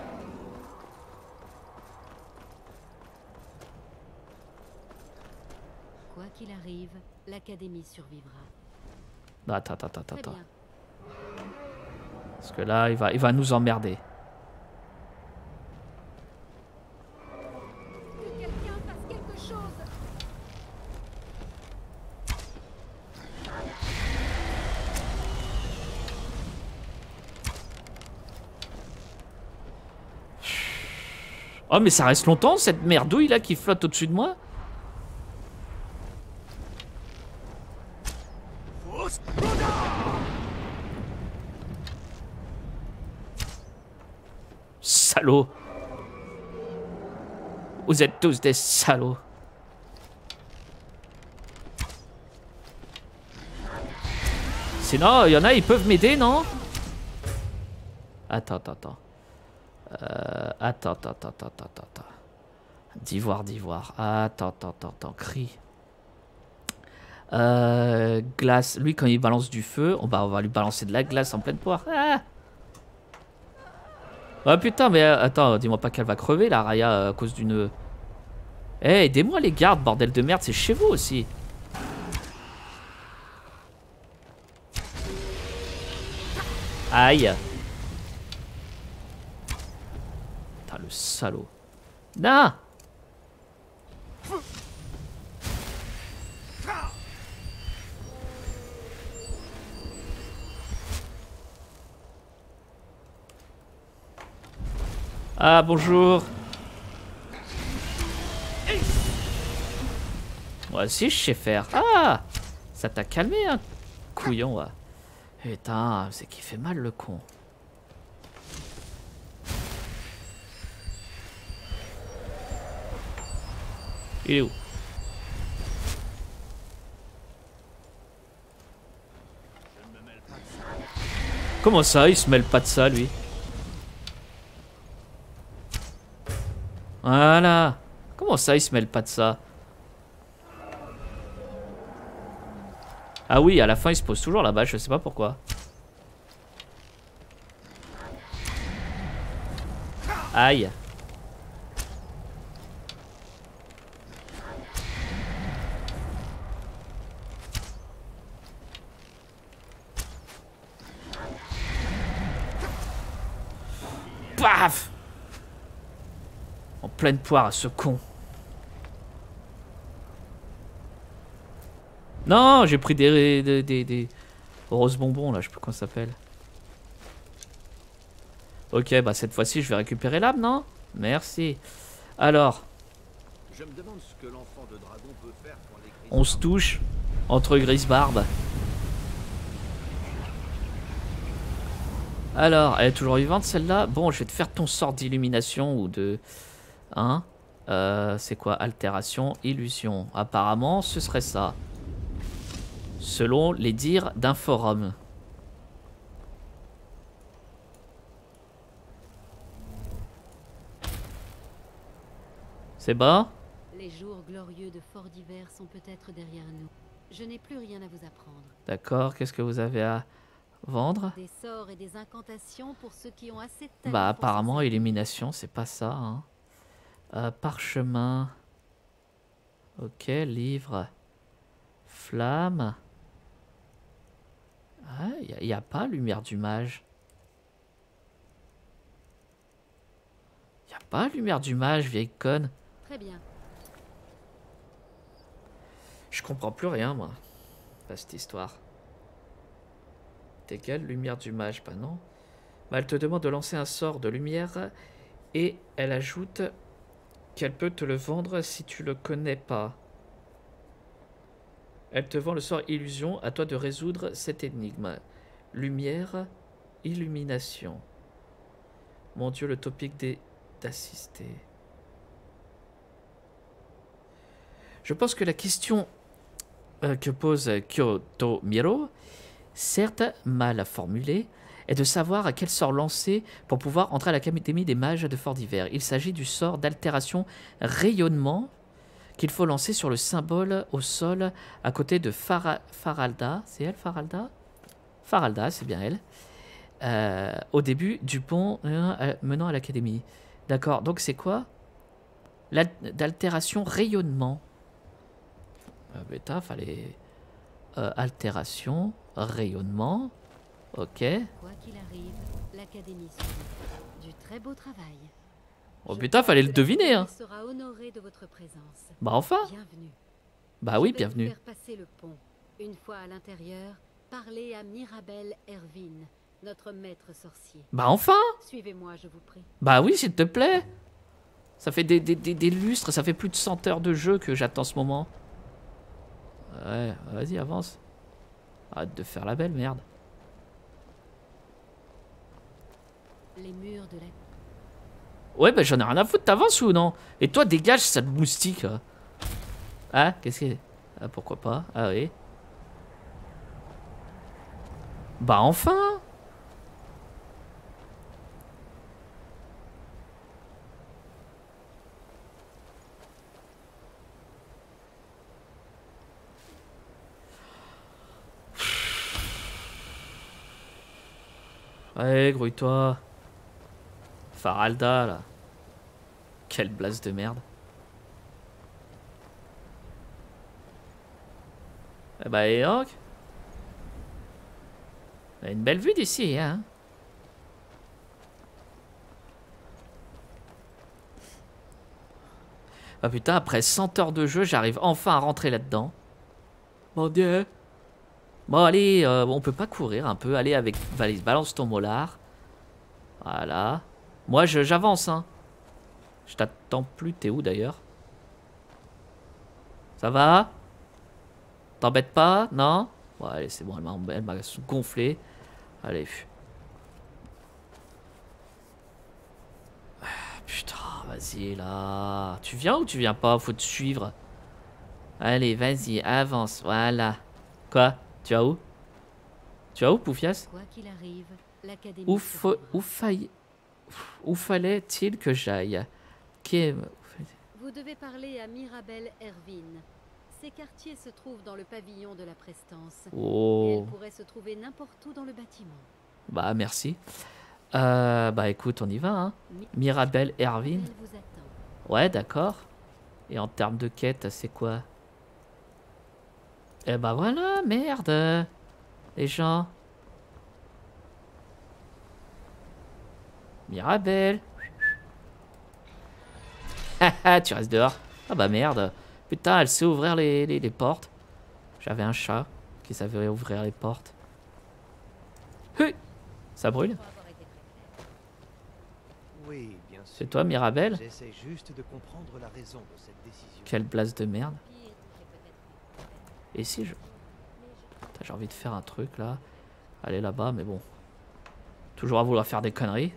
Quoi qu'il arrive, l'académie survivra. Attends. Parce que là, il va nous emmerder. Que quelqu'un fasse quelque chose. Oh mais ça reste longtemps cette merdouille là qui flotte au-dessus de moi. Salaud. Vous êtes tous des salauds. Sinon, il y en a, ils peuvent m'aider, non? Attends. Attends. D'ivoire. Attends. Cri. Glace. Lui, quand il balance du feu, on va lui balancer de la glace en pleine poire. Ah! Oh putain, mais attends, dis-moi pas qu'elle va crever, la Raya, à cause d'une... Eh, aidez-moi les gardes, bordel de merde, c'est chez vous aussi. Aïe. Putain, le salaud. Non. Ah, bonjour. Moi aussi, je sais faire. Ah! Ça t'a calmé, hein, couillon, ouais. Putain, c'est qu'il fait mal, le con. Il est où? Comment ça, il se mêle pas de ça, lui? Voilà. Comment ça, il se mêle pas de ça? Ah oui, à la fin, il se pose toujours là-bas, je sais pas pourquoi. Aïe. Paf! En pleine poire à ce con. Non, j'ai pris des roses bonbons là, je sais plus comment ça s'appelle. Ok, bah cette fois-ci je vais récupérer l'âme, non? Merci. Alors. Je me demande ce que l'enfant de dragon peut faire pour les On se touche entre Grisebarbe. Alors, elle est toujours vivante celle-là. Bon, je vais te faire ton sort d'illumination ou de... Hein? C'est quoi? Altération, illusion. Apparemment, ce serait ça. Selon les dires d'un forum. C'est bon? Les jours glorieux de Fort d'Hiver sont peut-être derrière nous. Je n'ai plus rien à vous apprendre. D'accord, qu'est-ce que vous avez à vendre? Des sorts et des incantations pour ceux qui ont assez de talent. Bah apparemment, illumination, c'est pas ça. Hein. Parchemin. Ok, livre. Flamme. Ah, y a pas lumière du mage. Y a pas lumière du mage, vieille conne. Très bien. Je comprends plus rien, moi. Pas cette histoire. T'es quelle lumière du mage? Bah non. Bah, elle te demande de lancer un sort de lumière et elle ajoute qu'elle peut te le vendre si tu le connais pas. Elle te vend le sort illusion, à toi de résoudre cette énigme. Lumière, illumination. Mon Dieu, le topic d'assister. Je pense que la question que pose Kyoto Miro, certes mal formulée, est de savoir à quel sort lancer pour pouvoir entrer à l'Académie des mages de Fort d'Hiver. Il s'agit du sort d'altération rayonnement qu'il faut lancer sur le symbole au sol à côté de Faralda. C'est elle, Faralda? Faralda, c'est bien elle. Au début du pont menant à l'Académie. D'accord, donc c'est quoi? D'altération rayonnement. Bêta, fallait... altération, rayonnement. Ok. Quoi qu'il arrive, l'Académie suit. Du très beau travail. Oh putain, fallait le deviner, hein. Sera honoré de votre présence. Bah enfin. Bienvenue. Bah oui, bienvenue. Faire passer le pont. Une fois à l'intérieur, parlez à Mirabel Ervin, notre maître sorcier. Bah enfin. Suivez-moi, je vous prie. Bah oui, s'il te plaît. Ça fait des lustres, ça fait plus de 100 heures de jeu que j'attends ce moment. Ouais, vas-y, avance. Arrête de faire la belle, merde. Les murs de la... Ouais, bah j'en ai rien à foutre, t'avances ou non? Et toi, dégage, cette moustique. Ah, qu'est-ce que... Ah, pourquoi pas? Ah oui. Bah enfin. Allez, grouille-toi. Faralda, là. Quelle blasse de merde. Eh bah, et donc une belle vue d'ici, hein. Ah putain, après 100 heures de jeu, j'arrive enfin à rentrer là-dedans. Mon Dieu. Bon, allez, on peut pas courir un peu. Allez, avec valise, balance ton molar. Voilà. Moi, j'avance, hein. Je t'attends plus. T'es où, d'ailleurs? Ça va? T'embêtes pas? Non? Ouais, allez, c'est bon, elle m'a gonflé. Allez. Putain, vas-y, là. Tu viens ou tu viens pas? Faut te suivre. Allez, vas-y, avance, voilà. Quoi? Tu vas où? Tu vas où, Poufias? Quoi qu'il arrive, l'académie Où fallait-il que j'aille? Vous devez parler à Mirabelle Ervin. Ces quartiers se trouvent dans le pavillon de la prestance. Oh. Et elle pourrait se trouver n'importe où dans le bâtiment. Bah, merci. Bah, écoute, on y va, hein. Mirabelle Ervin. Elle vous attend. Ouais, d'accord. Et en termes de quête, c'est quoi? Eh bah voilà, merde. Les gens. Mirabelle. Haha, tu restes dehors. Ah bah merde. Putain, elle sait ouvrir les portes. J'avais un chat qui savait ouvrir les portes. Hey, ça brûle. Oui, bien sûr. C'est toi, Mirabelle? J'essaie juste de comprendre la raison de cette décision. Quelle blase de merde. Et si je... Putain, j'ai envie de faire un truc là. Aller là-bas, mais bon. Toujours à vouloir faire des conneries.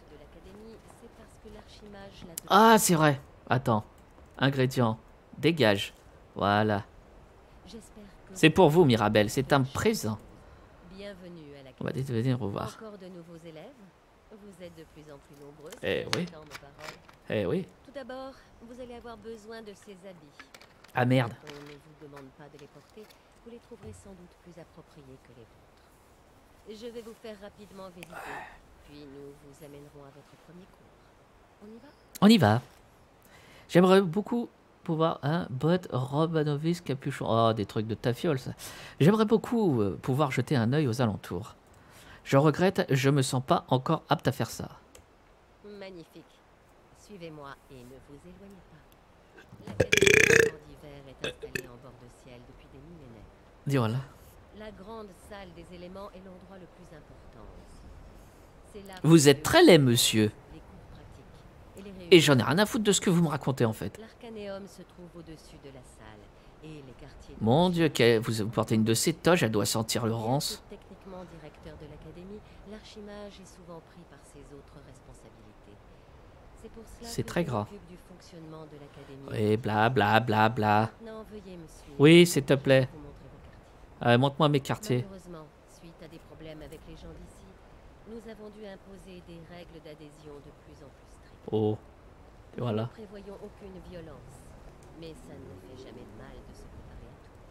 Ah, c'est vrai. Attends. Ingrédients. Dégage. Voilà. C'est pour vous, Mirabelle. C'est un présent. Bienvenue à On va venir revoir. Encore de nouveaux élèves. Vous êtes de plus en plus nombreux. Eh oui. Eh oui. Tout d'abord, vous allez avoir besoin de ces habits. Ah merde. On ne vous demande pas de les porter. Vous les trouverez sans doute plus appropriés que les vôtres. Je vais vous faire rapidement visiter. Puis nous vous amènerons à votre premier cours. On y va? On y va. J'aimerais beaucoup pouvoir... Hein, bottes, robe à novice, capuchon... Oh, des trucs de tafiole, ça. J'aimerais beaucoup pouvoir jeter un œil aux alentours. Je regrette, je me sens pas encore apte à faire ça. Magnifique. Suivez-moi et ne vous éloignez pas. L'académie d'hiver est installée en bord de ciel depuis des millénaires. Dis voilà. La grande salle des éléments est l'endroit le plus important aussi. C'est là Vous êtes très laid, monsieur. Et j'en ai rien à foutre de ce que vous me racontez, en fait. L'Arcanéum se trouve au-dessus de la salle. Et les quartiers... Mon Dieu, vous portez une de ces toges, elle doit sentir le rance. Techniquement directeur de l'académie, l'archimage est souvent pris par ses autres responsabilités. C'est pour cela C'est que très je gras. m'occupe du fonctionnement de l'académie. Oui, bla bla bla bla. Maintenant, veuillez me suivre. Oui, s'il te plaît. Vous montrer vos quartiers. Montre-moi mes quartiers. Malheureusement, suite à des problèmes avec les gens d'ici, nous avons dû imposer des règles d'adhésion de plus en plus strictes. Oh. Et voilà. Nous ne prévoyons aucune violence, mais ça ne fait jamais de mal de se préparer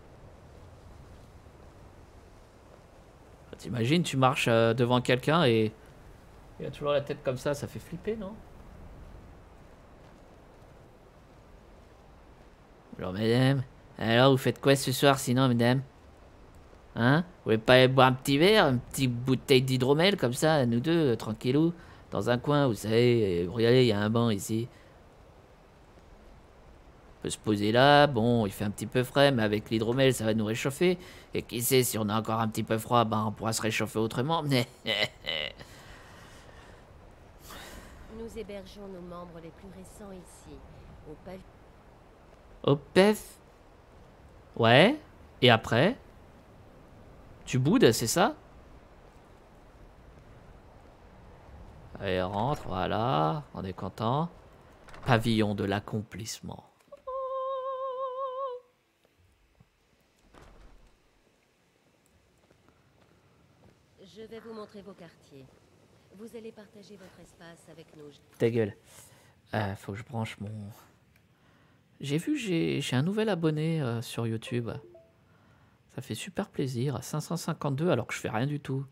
à tout. T'imagines, tu marches devant quelqu'un et il a toujours la tête comme ça fait flipper, non? Alors, mesdames, alors vous faites quoi ce soir sinon, mesdames? Hein? Vous voulez pas aller boire un petit verre, une petite bouteille d'hydromel comme ça, nous deux, tranquillou, dans un coin, vous savez, regardez, il y a un banc ici. On peut se poser là, bon, il fait un petit peu frais, mais avec l'hydromel, ça va nous réchauffer. Et qui sait, si on a encore un petit peu froid, ben on pourra se réchauffer autrement. Nous hébergeons nos membres les plus récents ici, au pavillon. Au PEF? Ouais. Et après? Tu boudes, c'est ça? Allez, rentre, voilà. On est content. Pavillon de l'accomplissement. Je vais vous montrer vos quartiers. Vous allez partager votre espace avec nous. Ta gueule. Faut que je branche mon... J'ai vu, j'ai un nouvel abonné sur YouTube. Ça fait super plaisir. 552 alors que je fais rien du tout.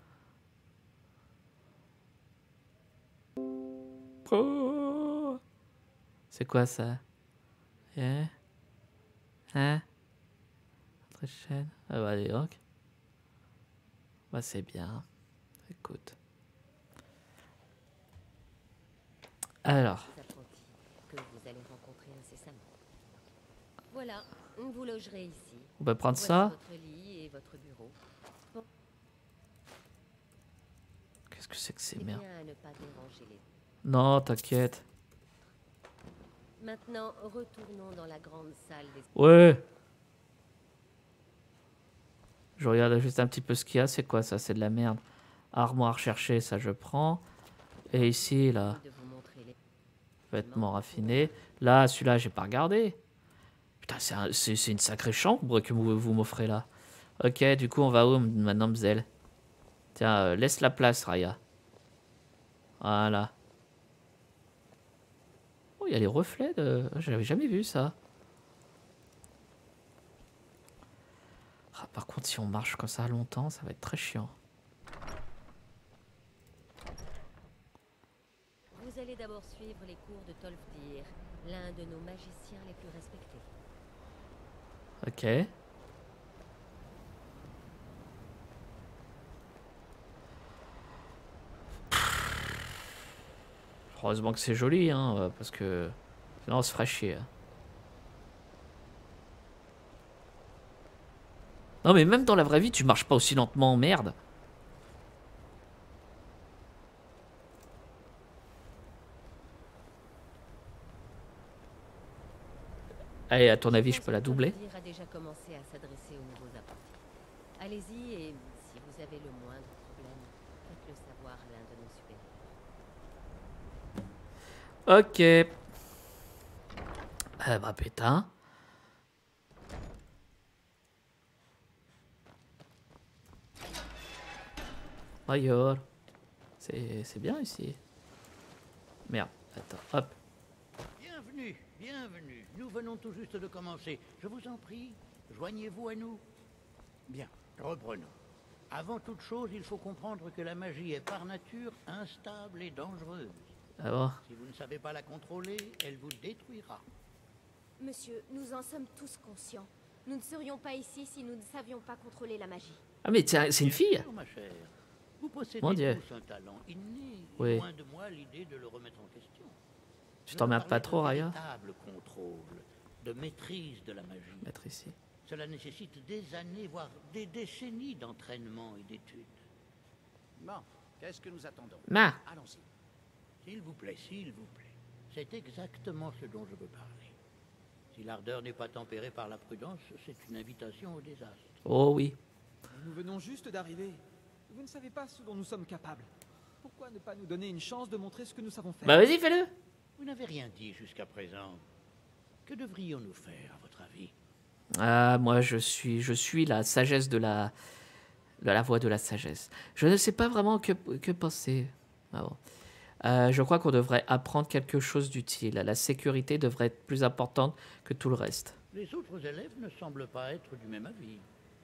Oh. C'est quoi ça? Hein? Notre chaîne. Ah bah allez donc. Bah c'est bien. Écoute. Alors. Que vous allez rencontrer incessamment. Voilà, vous logerez ici. On va prendre Voici ça. votre lit et votre bureau. Bon. Qu'est-ce que c'est que ces C'est merdes? bien à ne pas déranger les... Non, t'inquiète. Maintenant, retournons dans la grande salle des... Ouais. Je regarde juste un petit peu ce qu'il y a. C'est quoi ça? C'est de la merde. Armoire cherchée, ça je prends. Et ici, là. Vêtements raffinés. Là, celui-là, j'ai pas regardé. Putain, c'est une sacrée chambre que vous m'offrez là. Ok, du coup, on va où maintenant, Mzel? Tiens, laisse la place, Raya. Voilà. Oh, il y a les reflets de... J'avais jamais vu ça. Ah, par contre, si on marche comme ça longtemps, ça va être très chiant. Vous allez d'abord suivre les cours de Tolfdir, l'un de nos magiciens les plus respectés. Ok. Heureusement que c'est joli, hein, parce que sinon on se ferait chier. Non mais même dans la vraie vie, tu marches pas aussi lentement, merde. Allez, à ton avis, je peux la doubler? Tolfdir a déjà commencé à s'adresser aux nouveaux apprentis. Allez-y et si vous avez le moindre problème, faites-le savoir à l'un de nos supérieurs. Ok. Bah pétain. Ailleurs. C'est bien ici. Merde, attends, hop. Bienvenue, bienvenue. Nous venons tout juste de commencer. Je vous en prie, joignez-vous à nous. Bien, reprenons. Avant toute chose, il faut comprendre que la magie est par nature instable et dangereuse. Ah bon? Si vous ne savez pas la contrôler, elle vous détruira. Monsieur, nous en sommes tous conscients. Nous ne serions pas ici si nous ne savions pas contrôler la magie. Ah mais c'est une fille? Ma chère, vous possédez Mon Dieu. tous un talent inné. Oui. Loin de moi l'idée de le remettre en question. Tu t'emmerdes pas trop, Raya? Véritable contrôle, de maîtrise de la magie. Mettre ici. Cela nécessite des années, voire des décennies d'entraînement et d'études. Bon, qu'est-ce que nous attendons? Ma. Allons-y. S'il vous plaît, s'il vous plaît. C'est exactement ce dont je veux parler. Si l'ardeur n'est pas tempérée par la prudence, c'est une invitation au désastre. Oh oui. Nous venons juste d'arriver. Vous ne savez pas ce dont nous sommes capables. Pourquoi ne pas nous donner une chance de montrer ce que nous savons faire? Bah vas-y, fais-le. Vous n'avez rien dit jusqu'à présent. Que devrions-nous faire, à votre avis? Ah, moi je suis la sagesse de la voix de la sagesse. Je ne sais pas vraiment que penser. Ah bon. Je crois qu'on devrait apprendre quelque chose d'utile. La sécurité devrait être plus importante que tout le reste. Les autres élèves ne semblent pas être du même avis.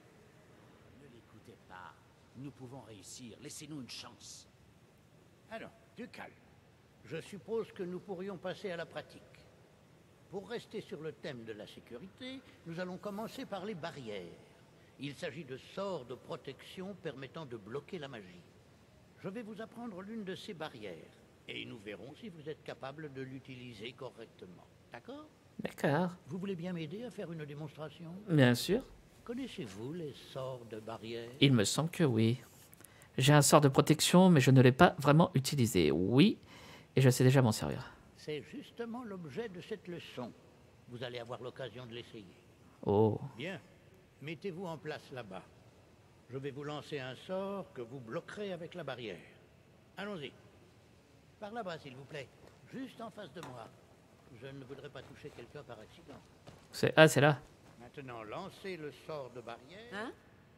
Ne l'écoutez pas. Nous pouvons réussir. Laissez-nous une chance. Alors, du calme. Je suppose que nous pourrions passer à la pratique. Pour rester sur le thème de la sécurité, nous allons commencer par les barrières. Il s'agit de sorts de protection permettant de bloquer la magie. Je vais vous apprendre l'une de ces barrières, et nous verrons si vous êtes capable de l'utiliser correctement. D'accord? D'accord. Vous voulez bien m'aider à faire une démonstration? Bien sûr. Connaissez-vous les sorts de barrières? Il me semble que oui. J'ai un sort de protection, mais je ne l'ai pas vraiment utilisé. Oui, et je sais déjà m'en servir. C'est justement l'objet de cette leçon. Vous allez avoir l'occasion de l'essayer. Oh. Bien. Mettez-vous en place là-bas. Je vais vous lancer un sort que vous bloquerez avec la barrière. Allons-y. Par là-bas, s'il vous plaît. Juste en face de moi. Je ne voudrais pas toucher quelqu'un par accident. C'est là. Maintenant, lancez le sort de barrière. Hein?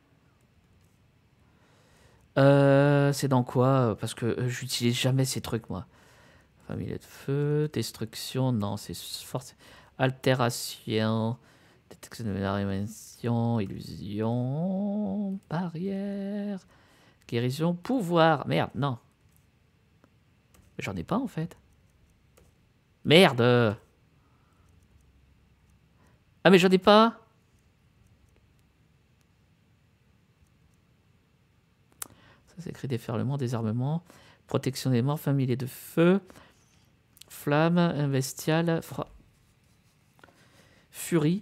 C'est dans quoi? Parce que j'utilise jamais ces trucs, moi. Famille de feu, destruction, non, c'est force. Altération, détection de l'animation, illusion, barrière, guérison, pouvoir. Merde, non. J'en ai pas en fait. Merde. Ah mais j'en ai pas. Ça s'écrit déferlement, désarmement, protection des morts, familier de feu, flamme, bestiale, furie,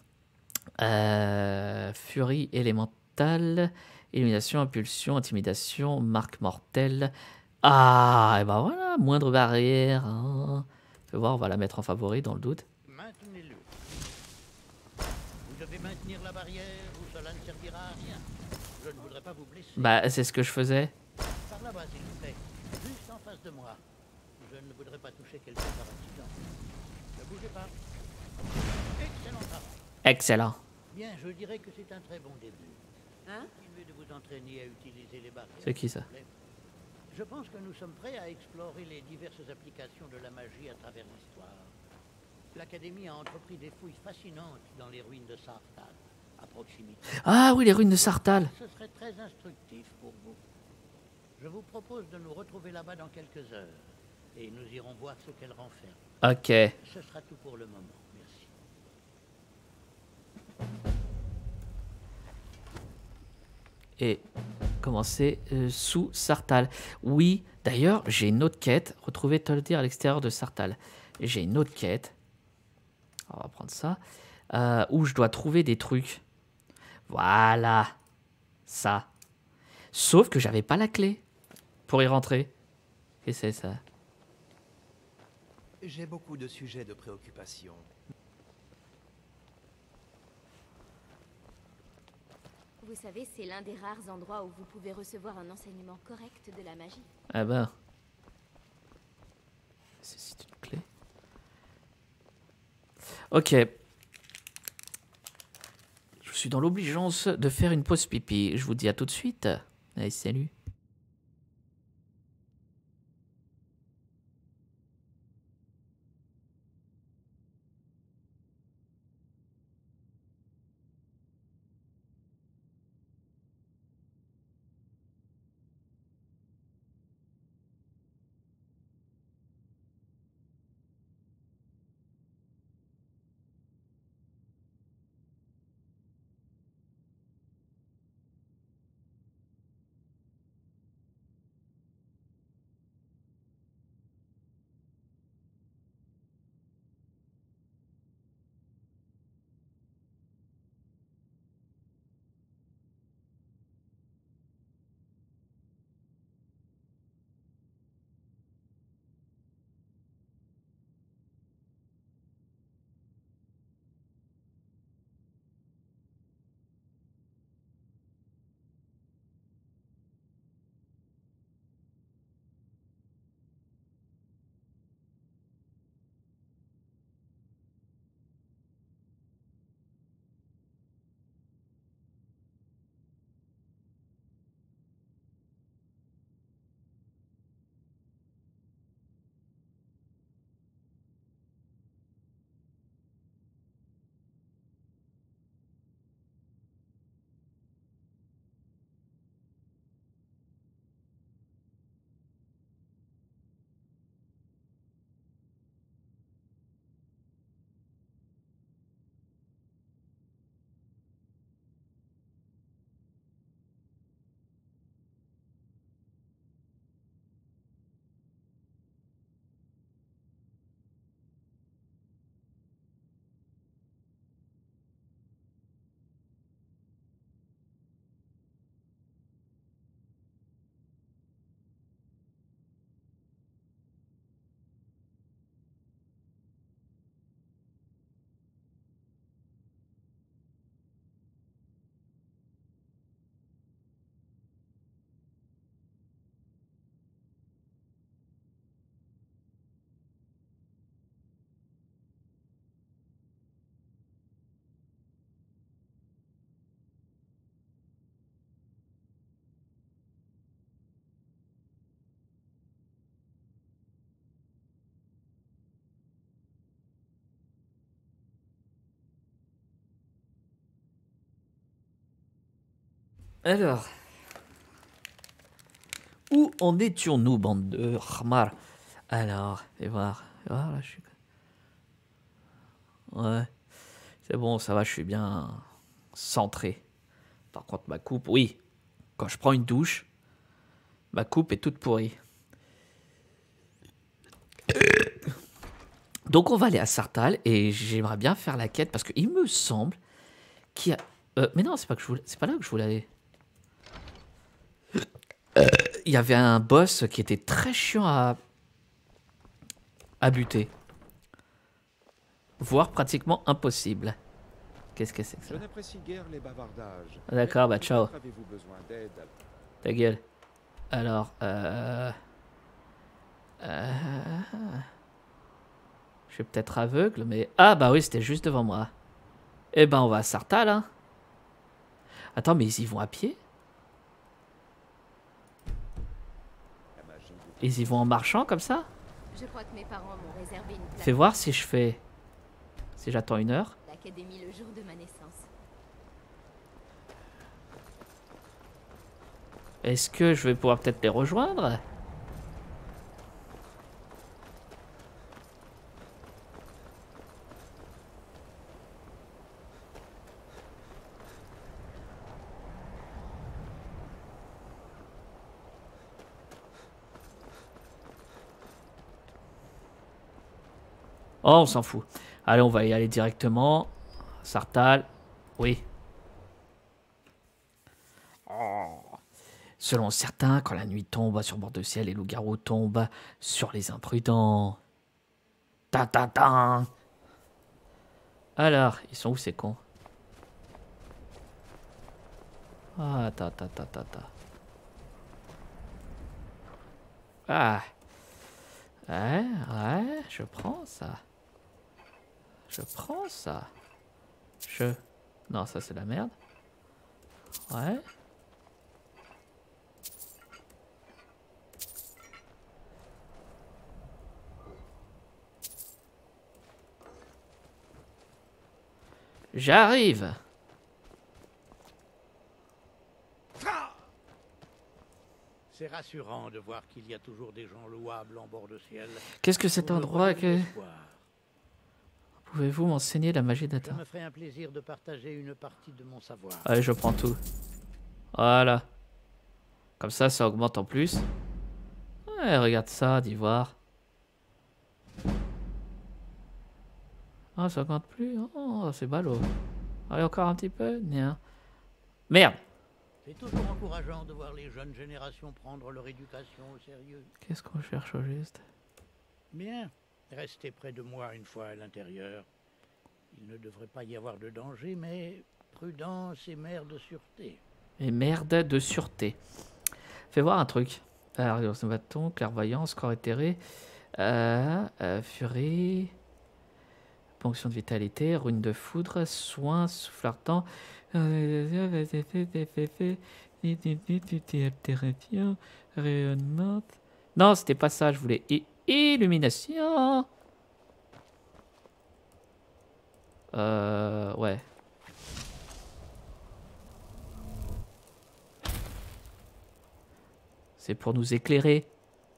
furie élémentale, illumination, impulsion, intimidation, marque mortelle. Ah, et ben voilà, moindre barrière. Hein. Fais voir, on va la mettre en favori dans le doute. Maintenez-le. Vous devez maintenir la barrière ou cela ne servira à rien. Je ne voudrais pas vous blesser. Bah, c'est ce que je faisais. Par là-bas, s'il vous plaît. Juste en face de moi. Je ne voudrais pas toucher quelqu'un par accident. Ne bougez pas. Excellent travail. Excellent. Bien, je dirais que c'est un très bon début. Hein? Continuez de vous entraîner à utiliser les barrières. C'est qui ça? Je pense que nous sommes prêts à explorer les diverses applications de la magie à travers l'histoire. L'Académie a entrepris des fouilles fascinantes dans les ruines de Sarthan, à proximité. Ah oui, les ruines de Sarthan. Ce serait très instructif pour vous. Je vous propose de nous retrouver là-bas dans quelques heures, et nous irons voir ce qu'elle renferme. Ok. Ce sera tout pour le moment. Merci. Et commencer sous Sarthan. Oui, d'ailleurs, j'ai une autre quête. Retrouver Toldir à l'extérieur de Sarthan. J'ai une autre quête. On va prendre ça. Où je dois trouver des trucs. Voilà. Ça. Sauf que j'avais pas la clé pour y rentrer. Qu'est-ce que c'est ça? J'ai beaucoup de sujets de préoccupation. Vous savez, c'est l'un des rares endroits où vous pouvez recevoir un enseignement correct de la magie. Ah ben. C'est une clé. Ok. Je suis dans l'obligeance de faire une pause pipi. Je vous dis à tout de suite. Allez, salut. Alors, où en étions-nous, bande de Khamar? Alors, et voir. Voilà, je suis... Ouais, c'est bon, ça va, je suis bien centré. Par contre, ma coupe, oui. Quand je prends une douche, ma coupe est toute pourrie. Donc, on va aller à Sarthan et j'aimerais bien faire la quête parce qu'il me semble qu'il y a... mais non, c'est pas que je voulais... c'est pas là que je voulais aller. Il y avait un boss qui était très chiant à buter. Voire pratiquement impossible. Qu'est-ce que c'est que ça? Je n'apprécie guère les bavardages. D'accord, bah ciao. Avez-vous besoin d'aide? Ta gueule. Alors, je suis peut-être aveugle, mais... Ah bah oui, c'était juste devant moi. Eh ben, on va à Sartale, hein. Attends, mais ils y vont à pied? Ils y vont en marchant, comme ça? Je crois que mes parents m'ont réservé une place. Fais voir si je fais... Si j'attends 1 heure. L'académie le jour de ma naissance. Est-ce que je vais pouvoir peut-être les rejoindre? Oh, on s'en fout. Allez, on va y aller directement. Sartale. Oui. Oh. Selon certains, quand la nuit tombe sur bord de ciel, les loups-garous tombent sur les imprudents. Ta ta ta. Alors, ils sont où ces cons? Ah, ta ta ta ta ta. Ah. Ouais, je prends ça. Je prends ça. Non, ça c'est la merde. Ouais. J'arrive. C'est rassurant de voir qu'il y a toujours des gens louables en bord de ciel. Qu'est-ce que cet endroit que... Pouvez-vous m'enseigner la magie d'Ata? Je me ferai un plaisir de partager une partie de mon savoir. Allez, je prends tout. Voilà. Comme ça, ça augmente en plus. Ouais, regarde ça, d'ivoire. Ah, ça augmente plus. Oh, c'est ballot. Allez, encore un petit peu. Bien. Merde. C'est toujours encourageant de voir les jeunes générations prendre leur éducation au sérieux. Qu'est-ce qu'on cherche au juste? Bien. Restez près de moi une fois à l'intérieur. Il ne devrait pas y avoir de danger, mais prudence et mère de sûreté. Et merde de sûreté. Fais voir un truc. Alors, bâton, clairvoyance, corps éthéré, furie, ponction de vitalité, rune de foudre, soin, souffle ardent. Rayonnement. Non, c'était pas ça, je voulais illumination. Ouais. C'est pour nous éclairer.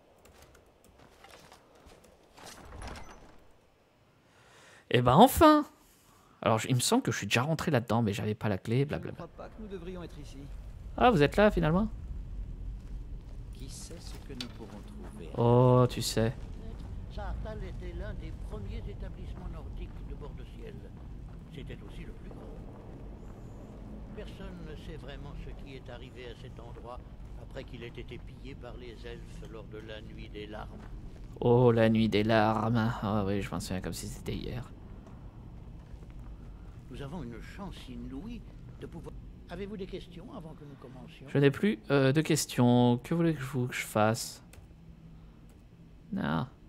Et ben enfin. Alors, il me semble que je suis déjà rentré là-dedans, mais j'avais pas la clé, blablabla. Je ne crois pas que nous devrions être ici. Ah, vous êtes là, finalement? Qui sait ce que nous pourrons trouver? Oh, tu sais. Sartale était l'un des premiers établissements nordiques de bord de ciel. C'était aussi le plus grand. Personne ne sait vraiment ce qui est arrivé à cet endroit après qu'il ait été pillé par les elfes lors de la nuit des larmes. Oh, la nuit des larmes. Ah oui, je m'en souviens comme si c'était hier. Nous avons une chance inouïe de pouvoir... Avez-vous des questions avant que nous commencions? Je n'ai plus de questions. Que voulez-vous que je fasse? Non.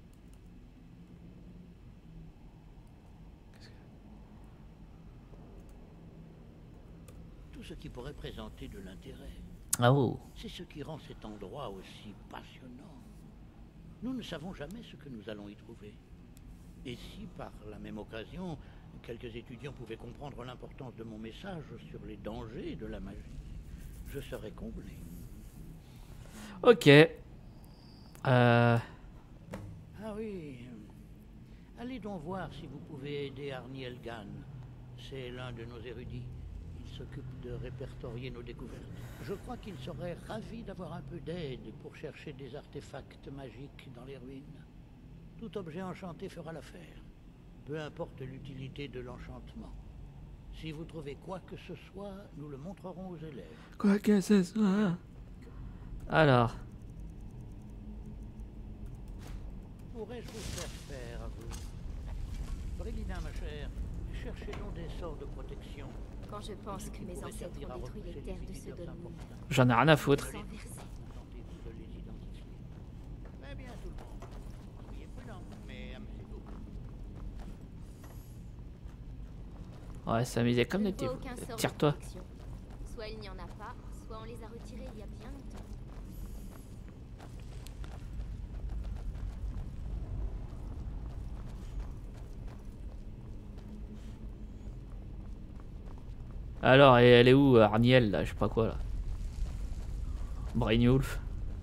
Tout ce qui pourrait présenter de l'intérêt. Ah oh. C'est ce qui rend cet endroit aussi passionnant. Nous ne savons jamais ce que nous allons y trouver. Et si, par la même occasion, quelques étudiants pouvaient comprendre l'importance de mon message sur les dangers de la magie, je serais comblé. Ok. Ah oui. Allez donc voir si vous pouvez aider Arnie Elgan. C'est l'un de nos érudits. Il s'occupe de répertorier nos découvertes. Je crois qu'il serait ravi d'avoir un peu d'aide pour chercher des artefacts magiques dans les ruines. Tout objet enchanté fera l'affaire. Peu importe l'utilité de l'enchantement. Si vous trouvez quoi que ce soit, nous le montrerons aux élèves. Quoi que ce soit. Alors. Pourrais-je vous faire faire à vous? Brélina, ma chère, cherchez-nous des sorts de protection. Quand je pense que mes ancêtres ont détruit les terres de Sodome. J'en ai rien à foutre. Très bien, tout le monde. Soyez prudents, mais amusez-vous. Ouais, s'amuser comme des petits. Tire-toi. Soit il n'y en a pas, soit on les a retirés il y a bien longtemps. Alors, et elle est où, Arniel, là? Je sais pas quoi, là. Brainwolf.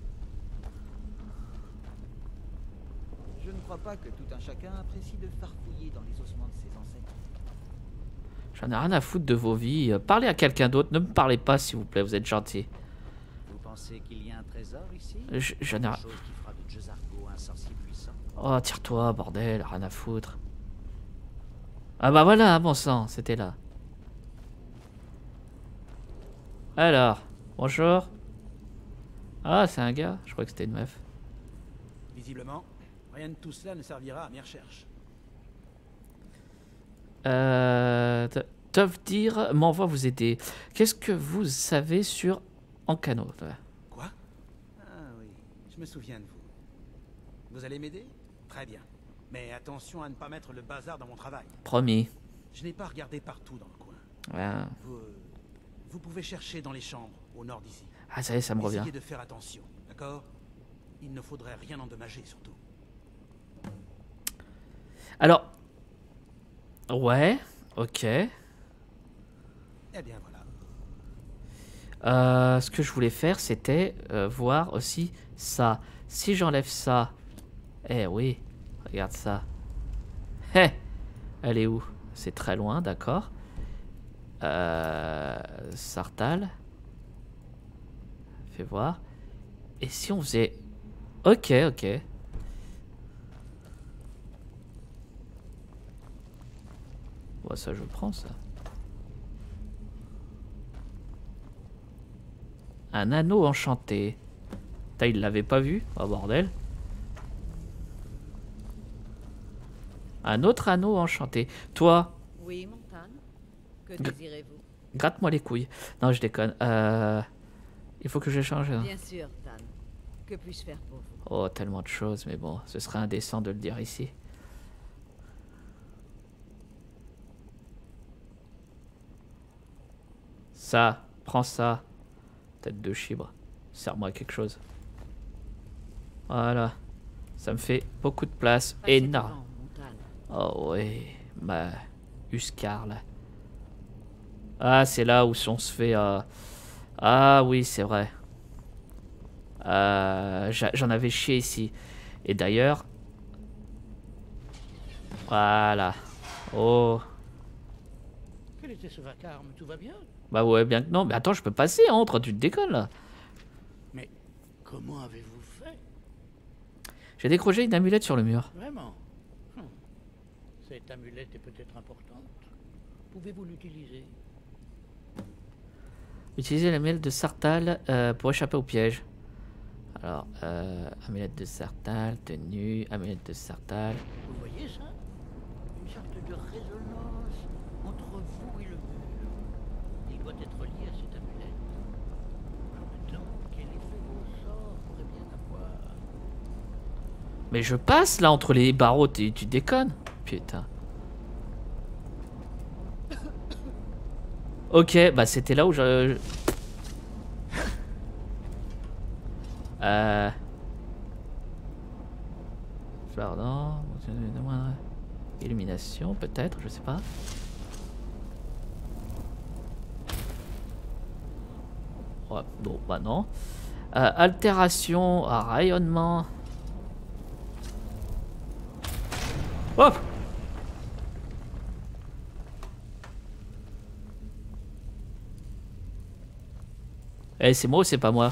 Je ne crois pas que tout un chacun apprécie de farfouiller dans les ossements de ses ancêtres. J'en ai rien à foutre de vos vies. Parlez à quelqu'un d'autre. Ne me parlez pas, s'il vous plaît. Vous êtes gentil. Vous pensez qu'il y a un trésor ici? J'en ai rien. Chose qui fera de Jezargo un sorcier puissant. Oh, tire-toi, bordel. Rien à foutre. Ah bah voilà, bon sang. C'était là. Alors, bonjour. Ah, c'est un gars. Je crois que c'était une meuf. Visiblement, rien de tout cela ne servira à mes recherches. Tovdir m'envoie vous aider. Qu'est-ce que vous savez sur Ankano? Quoi? Ah oui, je me souviens de vous. Vous allez m'aider? Très bien. Mais attention à ne pas mettre le bazar dans mon travail. Promis. Je n'ai pas regardé partout dans le coin. Ouais. Vous pouvez chercher dans les chambres, au nord d'ici. Ah, ça y est, ça me revient. Essayez de faire attention, d'accord? Il ne faudrait rien endommager, surtout. Alors... Ouais, ok. Eh bien, voilà. Ce que je voulais faire, c'était voir aussi ça. Si j'enlève ça... Eh oui, regarde ça. Eh, elle est où? C'est très loin, d'accord. Sartal. Fais voir. Et si on faisait... Ok, ok. Bon, ça je prends ça. Un anneau enchanté. Putain, il l'avait pas vu? Oh bordel. Un autre anneau enchanté. Toi. Oui, Montagne. Que désirez-vous? Gratte-moi les couilles. Non, je déconne. Il faut que j'échange. Bien sûr, Tan. Que puis-je faire pour vous? Oh, tellement de choses, mais bon, ce serait indécent de le dire ici. Ça, prends ça. Tête de chibre. Serre-moi quelque chose. Voilà. Ça me fait beaucoup de place. Énorme. Oh oui, ma Uscar là. Ah, c'est là où on se fait... Ah oui, c'est vrai. J'en avais chié ici. Et d'ailleurs... Voilà. Oh. Quel était ce vacarme? Tout va bien? Bah ouais, bien que non. Mais attends, je peux passer, entre, tu te déconnes là. Mais comment avez-vous fait? J'ai décroché une amulette sur le mur. Vraiment? Cette amulette est peut-être importante. Pouvez-vous l'utiliser? Utilisez l'amulette de Sartal pour échapper au piège. Alors, amulette de Sartal, tenue, amulette de Sartal. Vous voyez ça? Une sorte de résonance entre vous et le mur. Il doit être lié à cette amulette. En même temps, quel effet vos sorts pourraient bien avoir? Mais je passe là entre les barreaux, tu déconnes? Putain. Ok, bah c'était là où je... Pardon. Illumination, peut-être, je sais pas. Ouais, bon, bah non. Altération, rayonnement. Hop! Eh, c'est moi ou c'est pas moi?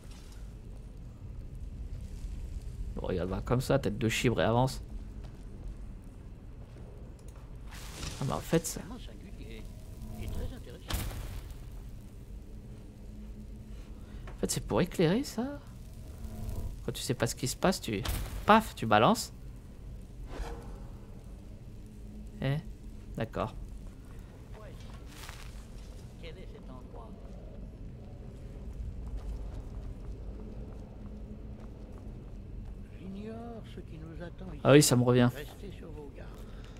Bon, regarde-moi comme ça, tête de chibre et avance. Ah bah en fait ça... En fait c'est pour éclairer ça. Quand tu sais pas ce qui se passe, tu... Paf, tu balances. Eh, d'accord. froid. J'ignore ce qui nous attend ici. Ah oui, ça me revient. Restez sur vos gardes.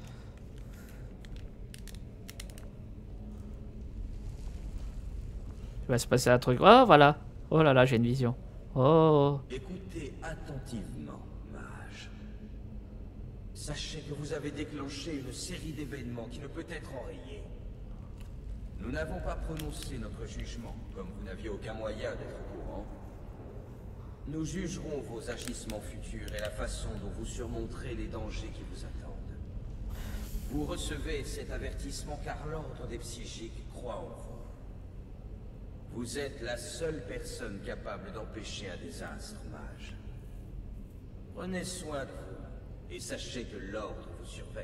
Il va se passer un truc. Oh, voilà. Oh là là, j'ai une vision. Oh. Écoutez attentivement, mage. Sachez que vous avez déclenché une série d'événements qui ne peut être enrayée. Nous n'avons pas prononcé notre jugement, comme vous n'aviez aucun moyen d'être au courant. Nous jugerons vos agissements futurs et la façon dont vous surmonterez les dangers qui vous attendent. Vous recevez cet avertissement car l'ordre des psychiques croit en vous. Vous êtes la seule personne capable d'empêcher un désastre, mage. Prenez soin de vous et sachez que l'ordre vous surveille.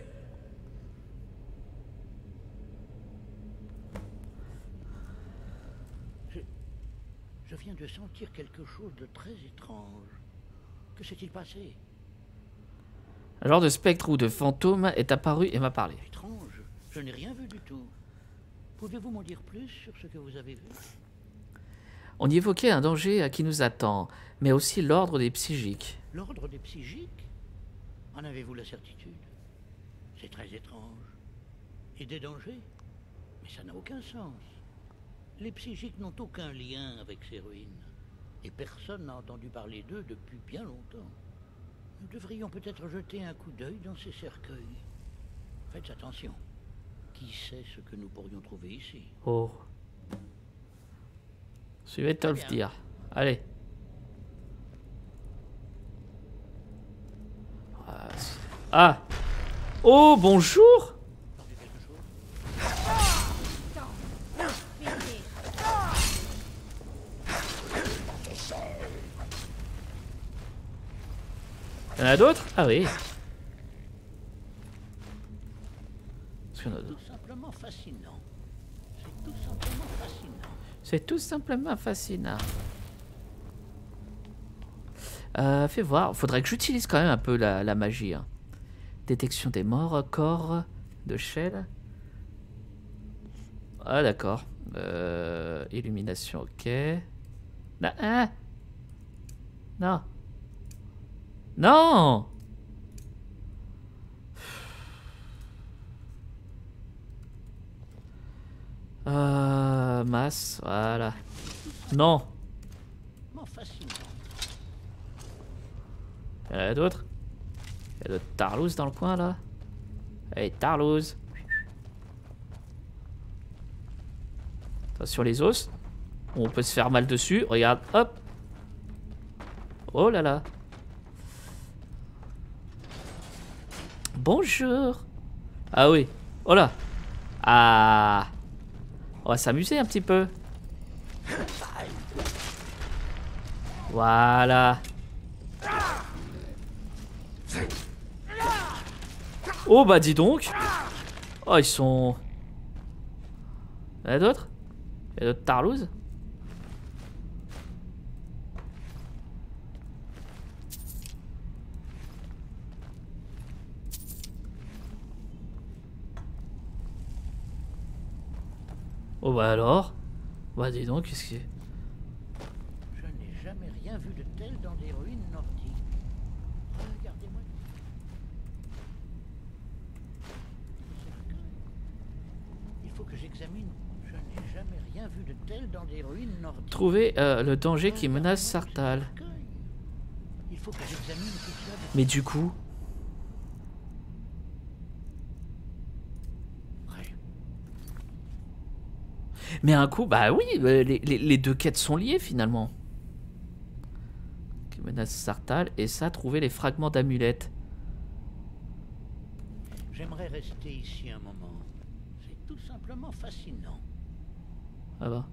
Je viens de sentir quelque chose de très étrange. Que s'est-il passé? Un genre de spectre ou de fantôme est apparu et m'a parlé. Étrange. Je n'ai rien vu du tout. Pouvez-vous m'en dire plus sur ce que vous avez vu? On y évoquait un danger qui nous attend, mais aussi l'ordre des psychiques. L'ordre des psychiques? En avez-vous la certitude? C'est très étrange. Et des dangers? Mais ça n'a aucun sens. Les psychiques n'ont aucun lien avec ces ruines. Et personne n'a entendu parler d'eux depuis bien longtemps. Nous devrions peut-être jeter un coup d'œil dans ces cercueils. Faites attention. Qui sait ce que nous pourrions trouver ici? Oh. Suivez Tolfdir. Allez. Ah. Oh, bonjour. Il y en a d'autres? Ah oui. C'est tout simplement fascinant. C'est tout simplement fascinant. C'est tout simplement fascinant. Fais voir. Faudrait que j'utilise quand même un peu la magie. Hein. Détection des morts, corps de Shell. Ah d'accord. Illumination, ok. Hein? Non. Non. Masse, voilà. Non. Il y en a d'autres? Il y a d'autres Tarlouse dans le coin là. Allez, Tarlouse. Attention les os. On peut se faire mal dessus. Regarde, hop. Oh là là. Bonjour. Ah oui. Oh là. Ah. On va s'amuser un petit peu. Voilà. Oh bah dis donc. Oh ils sont... Il y en a d'autres? Il y a d'autres Tarlouse? Oh bah alors. Bah dis donc, qu'est-ce qu'il y a? Je n'ai jamais rien vu de tel dans des ruines nordiques. Regardez-moi. Il faut que j'examine. Je n'ai jamais rien vu de tel dans des ruines nordiques. Trouver le danger qui menace Sartal. Il faut que j'examine tout cela. Mais du coup... Mais un coup, bah oui, les deux quêtes sont liées finalement. Qui menace Sartal et ça, trouver les fragments d'amulettes. J'aimerais rester ici un moment. C'est tout simplement fascinant. Ah bah.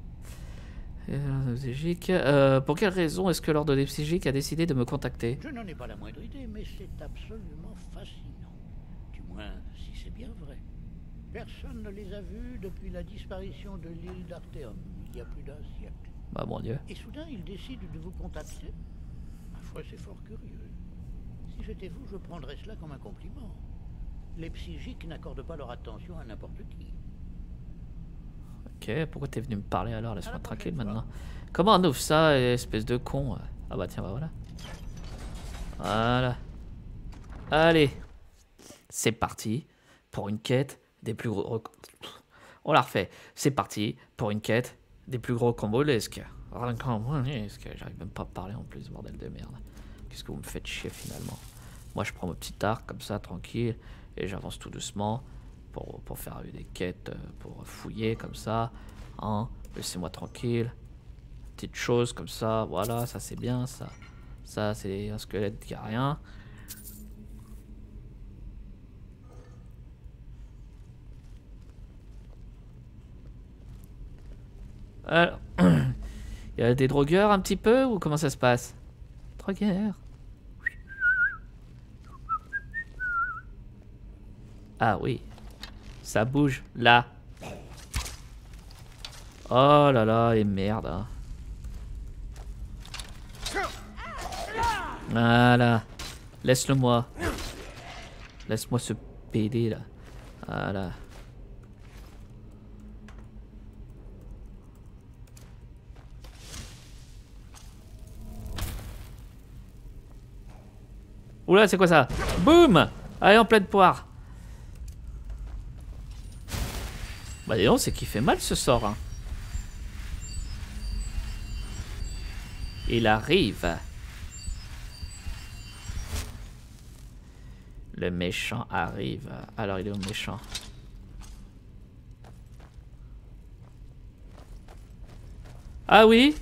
Pour quelle raison est-ce que l'ordre des psychiques a décidé de me contacter? Je n'en ai pas la moindre idée, mais c'est absolument fascinant. Du moins, si c'est bien vrai. Personne ne les a vus depuis la disparition de l'île d'Artéum, il y a plus d'un siècle. Bah mon Dieu. Et soudain, ils décident de vous contacter. Ma foi, c'est fort curieux. Si j'étais vous, je prendrais cela comme un compliment. Les psychiques n'accordent pas leur attention à n'importe qui. Ok, pourquoi t'es venu me parler alors? Laisse-moi tranquille maintenant. Comment on ouvre ça, espèce de con? Ah bah tiens, bah voilà. Voilà. Allez. C'est parti pour une quête des plus gros... On la refait. C'est parti pour une quête des plus gros combolesques. J'arrive même pas à parler en plus, bordel de merde. Qu'est-ce que vous me faites chier finalement? Moi je prends mon petit arc comme ça, tranquille, et j'avance tout doucement pour faire des quêtes, pour fouiller comme ça. Hein. Laissez-moi tranquille. Petite chose comme ça, voilà, ça c'est bien, ça. Ça c'est un squelette qui a rien. Alors, il y a des drogueurs un petit peu ou comment ça se passe? Drogueurs. Ah oui, ça bouge là. Oh là là, et merde. Hein. Voilà. Laisse-le moi. Laisse-moi ce PD là. Voilà. Oula, c'est quoi ça? Boum! Allez, en pleine poire. Bah dis donc, c'est qu'il fait mal ce sort. Hein. Il arrive. Le méchant arrive. Alors, il est où le méchant? Ah oui?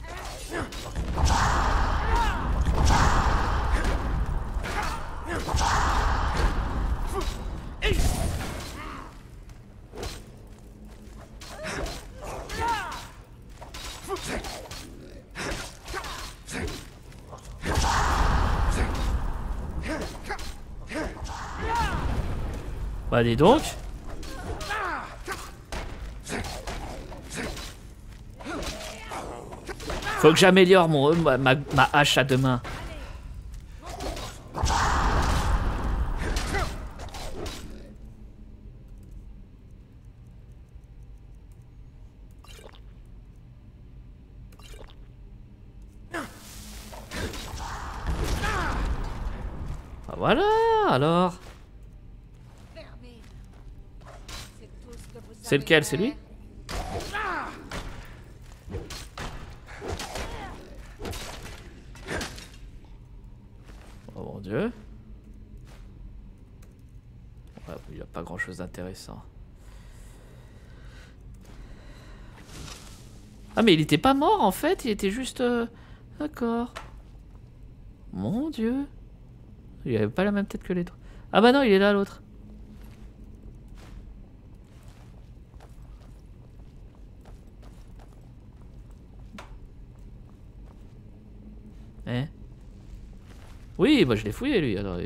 Bah dis donc. Faut que j'améliore ma hache à deux mains. Bah voilà alors. C'est lequel? C'est lui? Oh mon Dieu. Ouais, il n'y a pas grand chose d'intéressant. Ah mais il était pas mort en fait, il était juste... D'accord. Mon Dieu. Il avait pas la même tête que les autres. Ah bah non, il est là l'autre. Hein? Oui, bah je l'ai fouillé lui. Alors,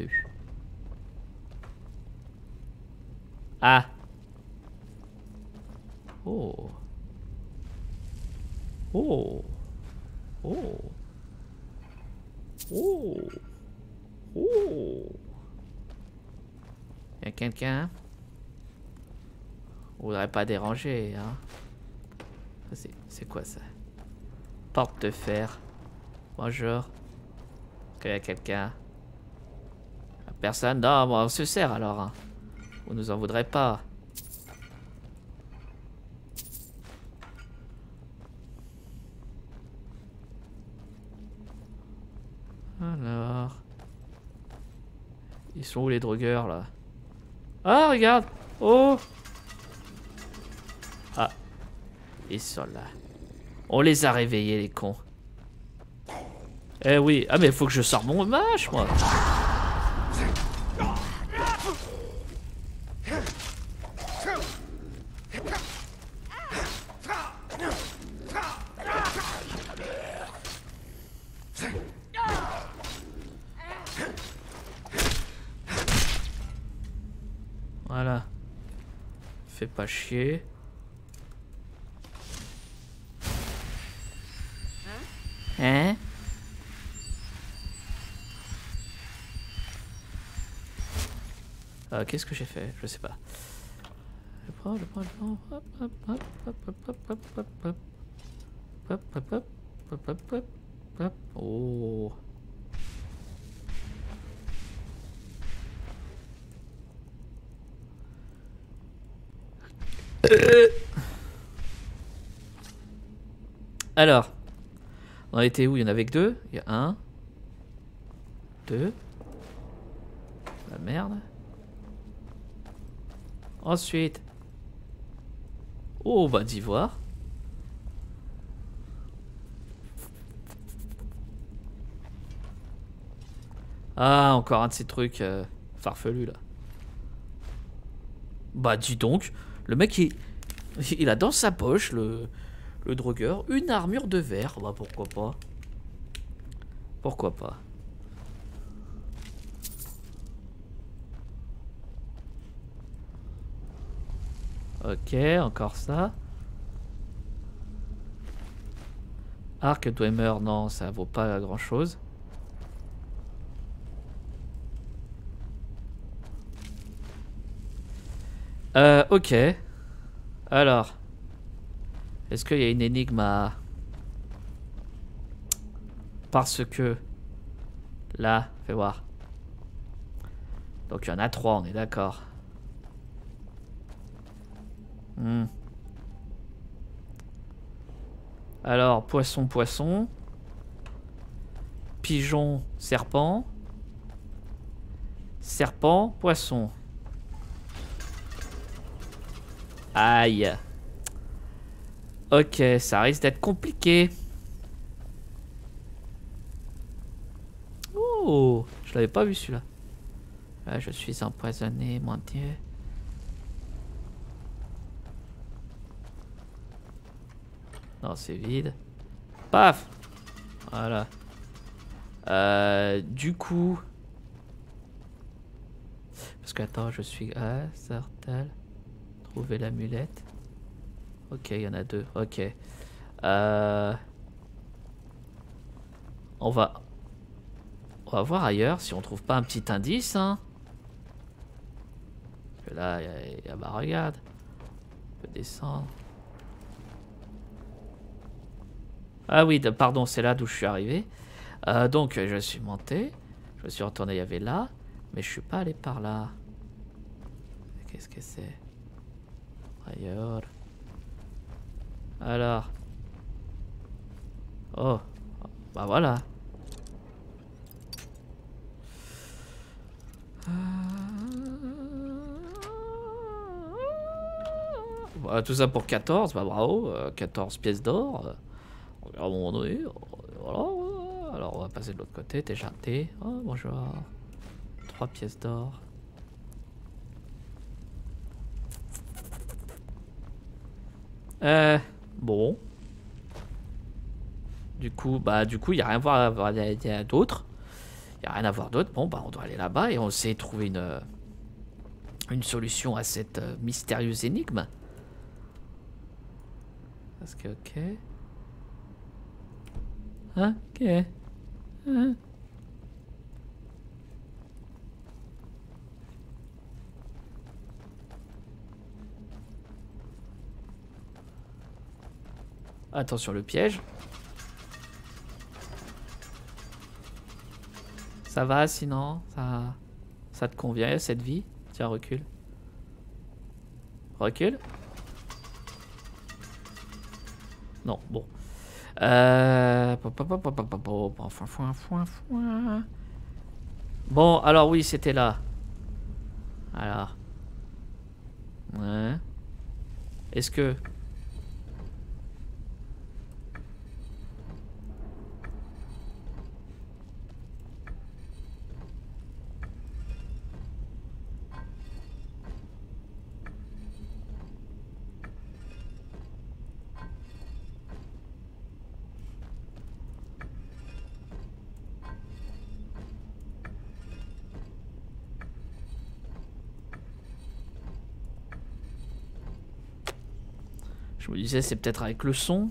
ah. Oh. Oh. Oh. Oh. Oh. Y'a quelqu'un? On voudrait pas déranger, hein. C'est quoi ça? Porte de fer. Bonjour. Est-ce qu'il y a quelqu'un? Personne? Non, bon, on se sert alors. Hein. Vous nous en voudrez pas. Alors. Ils sont où les drogueurs là? Ah, regarde! Oh! Ah. Ils sont là. On les a réveillés, les cons. Eh oui. Ah, mais faut que je sorte mon match, moi. Voilà. Fais pas chier. Hein? Qu'est-ce que j'ai fait? Je sais pas. prends, je prends. Hop, hop, hop, hop, hop, hop, hop, hop, hop. Hop, hop, hop, hop, hop, hop, hop. Oh. Alors, on a été où? Il y en avait que deux. Il y a un, deux. La merde. Ensuite. Oh, bah d'ivoire. Ah, encore un de ces trucs farfelus là. Bah dis donc, le mec il a dans sa poche, le drogueur, une armure de verre. Bah pourquoi pas. Pourquoi pas. Ok, encore ça. Arc Dwemer, non, ça vaut pas grand chose. Ok. Alors. Est-ce qu'il y a une énigme à... Parce que... Là, fais voir. Donc il y en a 3, on est d'accord. Alors, poisson, poisson. Pigeon, serpent. Serpent, poisson. Aïe. Ok, ça risque d'être compliqué. Oh, je l'avais pas vu celui-là. Là, je suis empoisonné, mon Dieu. Non, c'est vide. Paf. Voilà. Du coup... Parce que, attends, je suis... Ah, Sartal. Trouver l'amulette. Ok, il y en a 2. Ok. On va voir ailleurs si on trouve pas un petit indice. Hein. Parce que là, il y a... Bah, regarde. On peut descendre. Ah oui, pardon, c'est là d'où je suis arrivé. Donc, je suis monté. Je me suis retourné, il y avait là. Mais je suis pas allé par là. Qu'est-ce que c'est? Ailleurs. Alors. Oh. Bah voilà. Voilà, tout ça pour 14. Bah bravo. 14 pièces d'or. À un moment donné. Voilà. Alors on va passer de l'autre côté. T'es gentil. Oh bonjour. 3 pièces d'or. Bon. Du coup, il n'y a rien à voir d'autre. Il n'y a rien à voir d'autre. Bon, bah, on doit aller là-bas et on essaie de trouver une solution à cette mystérieuse énigme. Parce que, ok. Ok. Attention le piège. Ça va sinon? Ça te convient cette vie? Tiens, recule. Recule. Non, bon. Bon, alors oui, c'était là. Alors. Ouais. Est-ce que... Je me disais, c'est peut-être avec le son.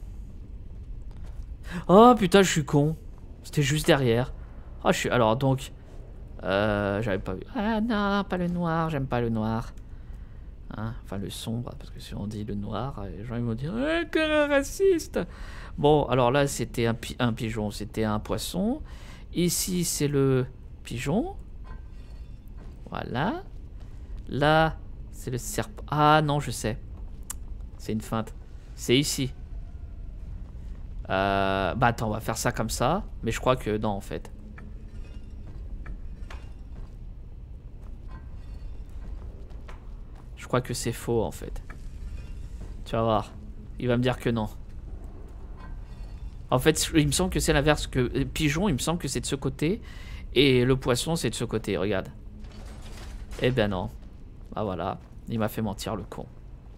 Oh putain, je suis con. C'était juste derrière. Oh, je suis... Alors, donc... j'avais pas vu. Ah non, pas le noir. J'aime pas le noir. Hein, enfin, le sombre, parce que si on dit le noir, les gens ils vont dire « quel raciste !» Bon, alors là, c'était un pigeon, c'était un poisson. Ici, c'est le pigeon. Voilà. Là, c'est le serpent. Ah non, je sais. C'est une feinte. C'est ici. Bah attends, on va faire ça comme ça. Mais je crois que non, en fait. Je crois que c'est faux, en fait. Tu vas voir. Il va me dire que non. En fait, il me semble que c'est l'inverse. Que pigeon, il me semble que c'est de ce côté. Et le poisson, c'est de ce côté. Regarde. Eh ben non. Ah voilà. Il m'a fait mentir, le con.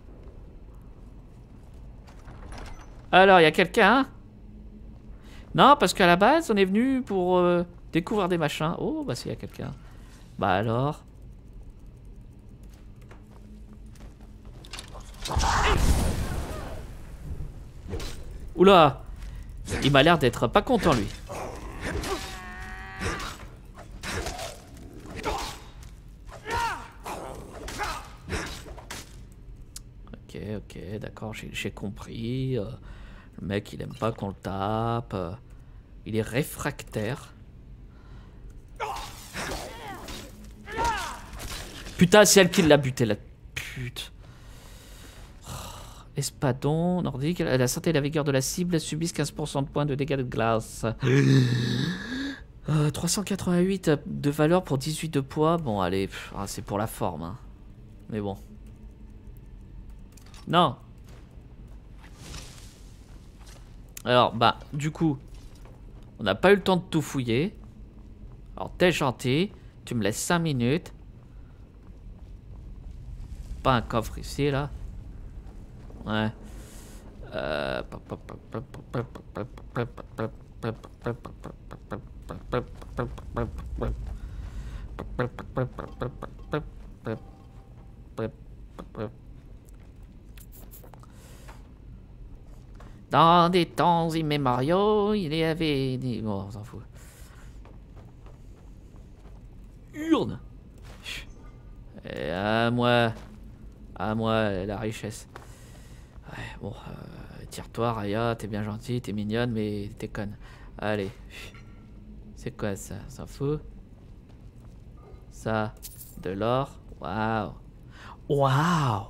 Alors, il y a quelqu'un, hein? Non, parce qu'à la base, on est venu pour découvrir des machins. Oh, bah s'il y a quelqu'un. Bah alors. Oula! Il m'a l'air d'être pas content, lui. Ok, d'accord, j'ai compris. Le mec, il aime pas qu'on le tape. Il est réfractaire. Putain, c'est elle qui l'a buté, la pute. Espadon, nordique. La santé et la vigueur de la cible subissent 15% de points de dégâts de glace. 388 de valeur pour 18 de poids. Bon, allez, c'est pour la forme. Hein. Mais bon. Non. Alors, bah, du coup, on n'a pas eu le temps de tout fouiller. Alors, t'es gentil. Tu me laisses 5 minutes. Pas un coffre ici, là. Ouais. Dans des temps immémoriaux, il y avait des... Bon, on s'en fout. Urne. Et à moi la richesse. Ouais, bon, tire-toi, Raya, t'es bien gentille, t'es mignonne, mais t'es conne. Allez. C'est quoi ça? On s'en fout. Ça, de l'or. Waouh. Waouh.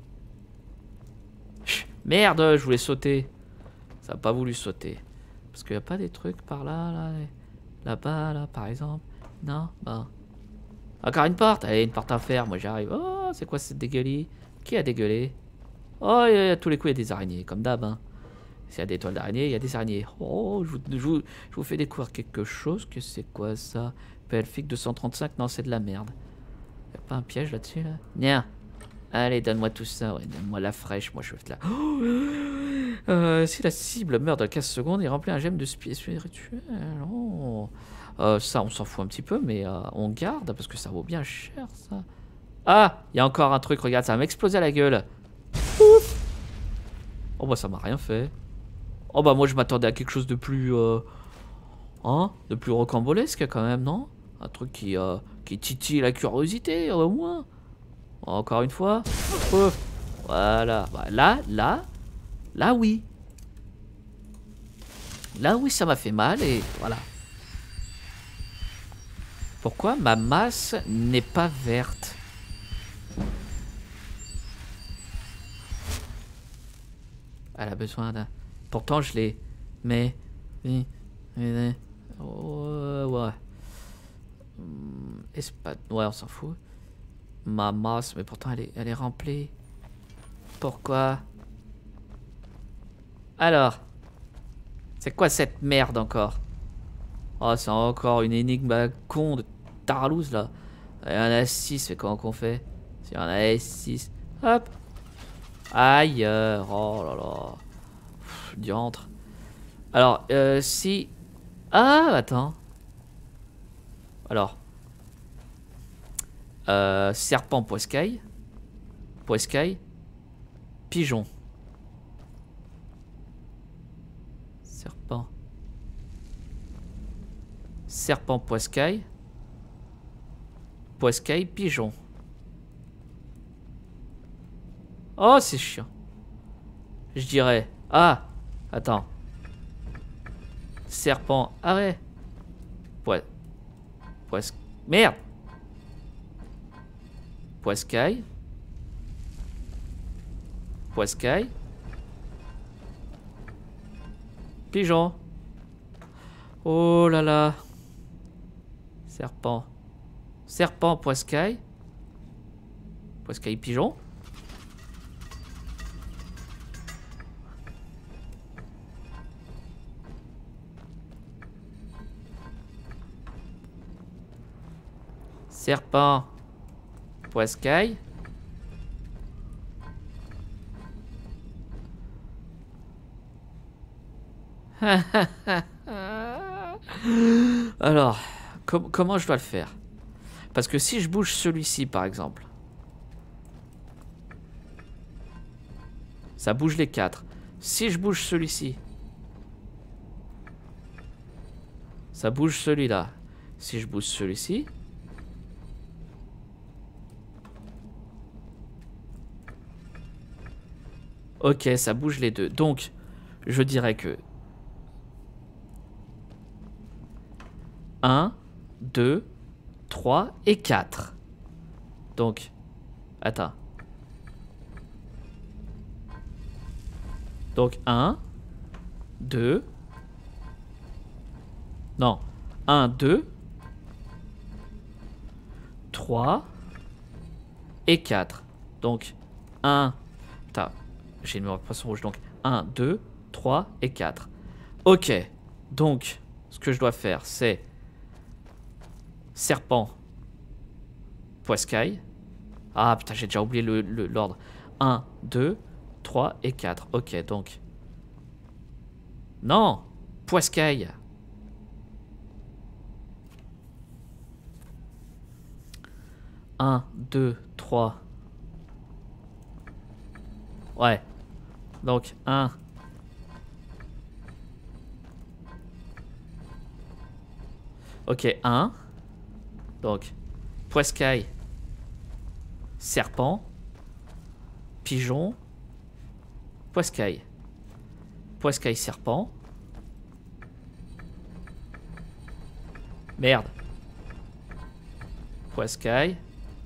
Merde, je voulais sauter. Ça n'a pas voulu sauter. Parce qu'il n'y a pas des trucs par là, là-bas, là, par exemple. Non, bah. Encore une porte. Allez, une porte à faire. Moi, j'arrive. Oh, c'est quoi cette dégueulie? Qui a dégueulé? Oh, à tous les coups, il y a des araignées, comme d'hab. Hein. S'il y a des toiles d'araignées, il y a des araignées. Oh, je vous fais découvrir quelque chose. Que c'est quoi ça? Pelfic 235. Non, c'est de la merde. Il n'y a pas un piège là-dessus, là? Nia. Allez, donne-moi tout ça. Ouais, donne-moi la fraîche. Moi, je veux là. Oh, si la cible meurt dans 15 secondes, il remplit un gemme de spirituel. Oh. Ça, on s'en fout un petit peu, mais on garde parce que ça vaut bien cher, ça. Ah, il y a encore un truc. Regarde, ça va m'exploser à la gueule. Ouf. Oh, bah, ça m'a rien fait. Oh, bah, moi, je m'attendais à quelque chose de plus... hein, de plus rocambolesque, quand même, non? Un truc qui titille la curiosité, au moins. Encore une fois. Ouf. Voilà. Bah, là, oui. Là, oui, ça m'a fait mal et voilà. Pourquoi ma masse n'est pas verte? Elle a besoin d'un... Pourtant, je l'ai... Mais... Oh, ouais. Espadon... Ouais, on s'en fout. Ma masse, mais pourtant, elle est remplie. Pourquoi? Alors, c'est quoi cette merde encore? Oh, c'est encore une énigme à con de tarlouse là. Il y en a 6, mais comment qu'on fait? S'il y en a 6, hop. Ailleurs, oh là là. Pff, diantre. Alors, si... Ah, attends. Alors. Serpent, poiscaille. Poiscaille. Pigeon. Serpent. Serpent, poiscaille. Poiscaille, pigeon. Oh, c'est chiant. Je dirais... Ah, attends. Serpent. Ah ouais. Merde. Poiscaille. Poiscaille. Pigeon. Oh là là. Serpent. Serpent, poiscaille. Poiscaille, pigeon. Serpent, poiscaille. Alors, comment je dois le faire? Parce que si je bouge celui-ci, par exemple, ça bouge les 4. Si je bouge celui-ci, ça bouge celui-là. Si je bouge celui-ci, ok, ça bouge les deux. Donc, je dirais que 1, 2, 3 et 4. Donc, attends. Donc 1, 2. Non. 1, 2. 3. Et 4. Donc 1. Putain, j'ai le numéro de poisson rouge. Donc 1, 2, 3 et 4. Ok. Donc, ce que je dois faire, c'est serpent, poiscaille. Ah putain, j'ai déjà oublié l'ordre. 1, 2, 3 et 4. Ok, donc. Non, poiscaille. Un, 2, 3. Ouais. Donc, 1. Ok, 1. Donc, poiscaille, serpent, pigeon, poiscaille. Poiscaille, serpent. Merde. Poiscaille.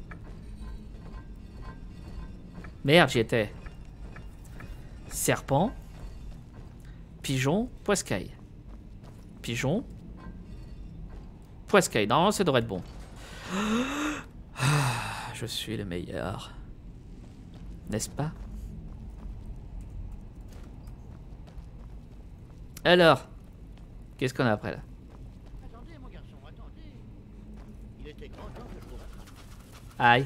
Merde, j'y étais. Serpent. Pigeon, poiscaille. Pigeon. Poiscaille. Non, ça devrait être bon. Je suis le meilleur. N'est-ce pas? Alors, qu'est-ce qu'on a après là? Attendez, mon garçon, attendez. Il était content que je vous rattrape. Aïe.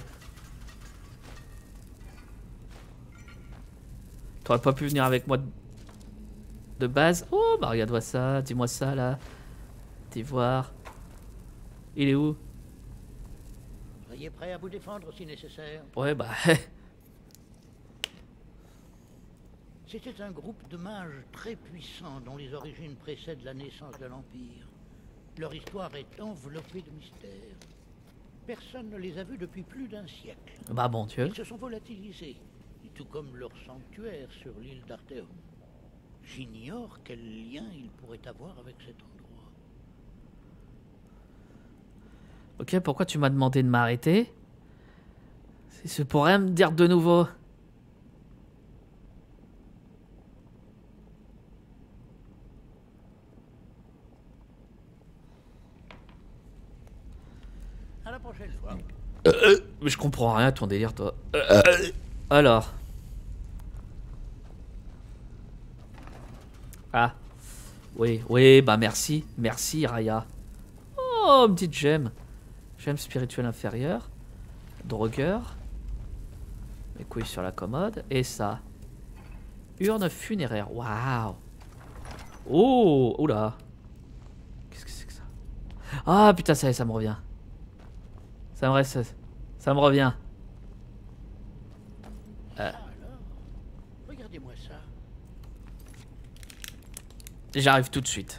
T'aurais pas pu venir avec moi de base? Oh, bah regarde-moi ça, dis-moi ça là. T'es voir. Il est où? Soyez prêt à vous défendre si nécessaire. Ouais, bah. C'était un groupe de mages très puissants dont les origines précèdent la naissance de l'Empire. Leur histoire est enveloppée de mystères. Personne ne les a vus depuis plus d'un siècle. Bah bon Dieu. Ils se sont volatilisés, tout comme leur sanctuaire sur l'île d'Arthéum. J'ignore quel lien ils pourraient avoir avec cet endroit. Ok, pourquoi tu m'as demandé de m'arrêter? C'est pour rien me dire de nouveau. À la prochaine fois. Mais je comprends rien à ton délire, toi. Alors. Ah. Oui, oui, bah merci. Merci, Raya. Oh, une petite gemme. Gemme spirituelle inférieure. Drogueur. Mes couilles sur la commode. Et ça. Urne funéraire. Waouh. Oh, oula. Qu'est-ce que c'est que ça? Ah, putain, ça y est, ça me revient. Ça me reste. Ça me revient. Alors, regardez-moi ça. J'arrive tout de suite.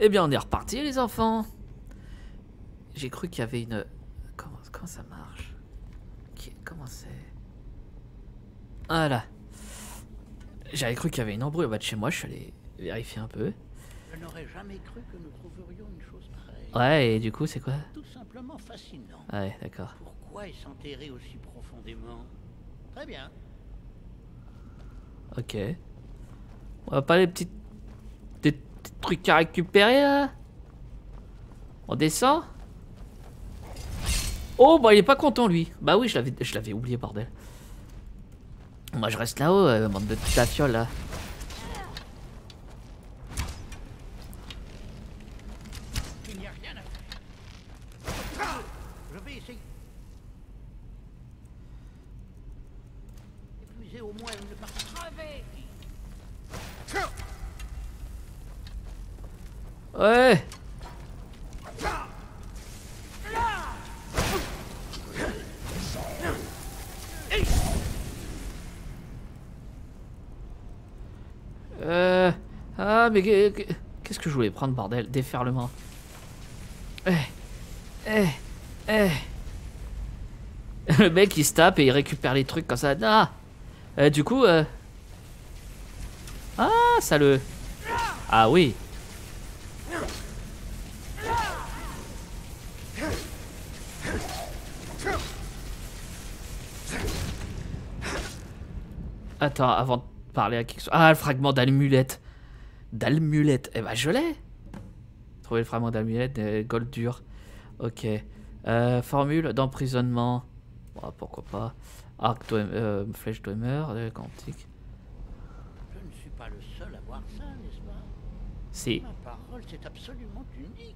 Eh bien, on est reparti, les enfants. J'ai cru qu'il y avait une... Comment ça marche? Comment c'est? Voilà. J'avais cru qu'il y avait une embrouille en bas de chez moi. Je suis allé vérifier un peu. Je n'aurais jamais cru que nous trouverions une chose pareille. Ouais, et du coup, c'est quoi? Tout simplement fascinant. Ouais, d'accord. Pourquoi est s'enterrer aussi profondément? Très bien. Ok. On va pas les des petits trucs à récupérer là? On descend? Oh bah il est pas content lui. Bah oui, je l'avais oublié, bordel. Moi je reste là-haut, bande de tafioles là. Il n'y a rien à faire. Je vais essayer. Épuisez au moins une partie. Crevez. Ouais. Ah mais qu'est-ce que je voulais prendre, bordel? Déferlement. Le mec il se tape et il récupère les trucs comme ça. Ah. Du coup ah ça le... Ah oui. Attends, avant de parler à qui que ce soit... Ah, le fragment d'amulette. D'amulette. Eh ben, je l'ai. Trouver le fragment d'amulette, gold dur. Ok. Formule d'emprisonnement. Bon, pourquoi pas. Arc flèche Dwemer, quantique. Je ne suis pas le seul à voir ça, n'est-ce pas? Si. Ma parole, c'est absolument unique.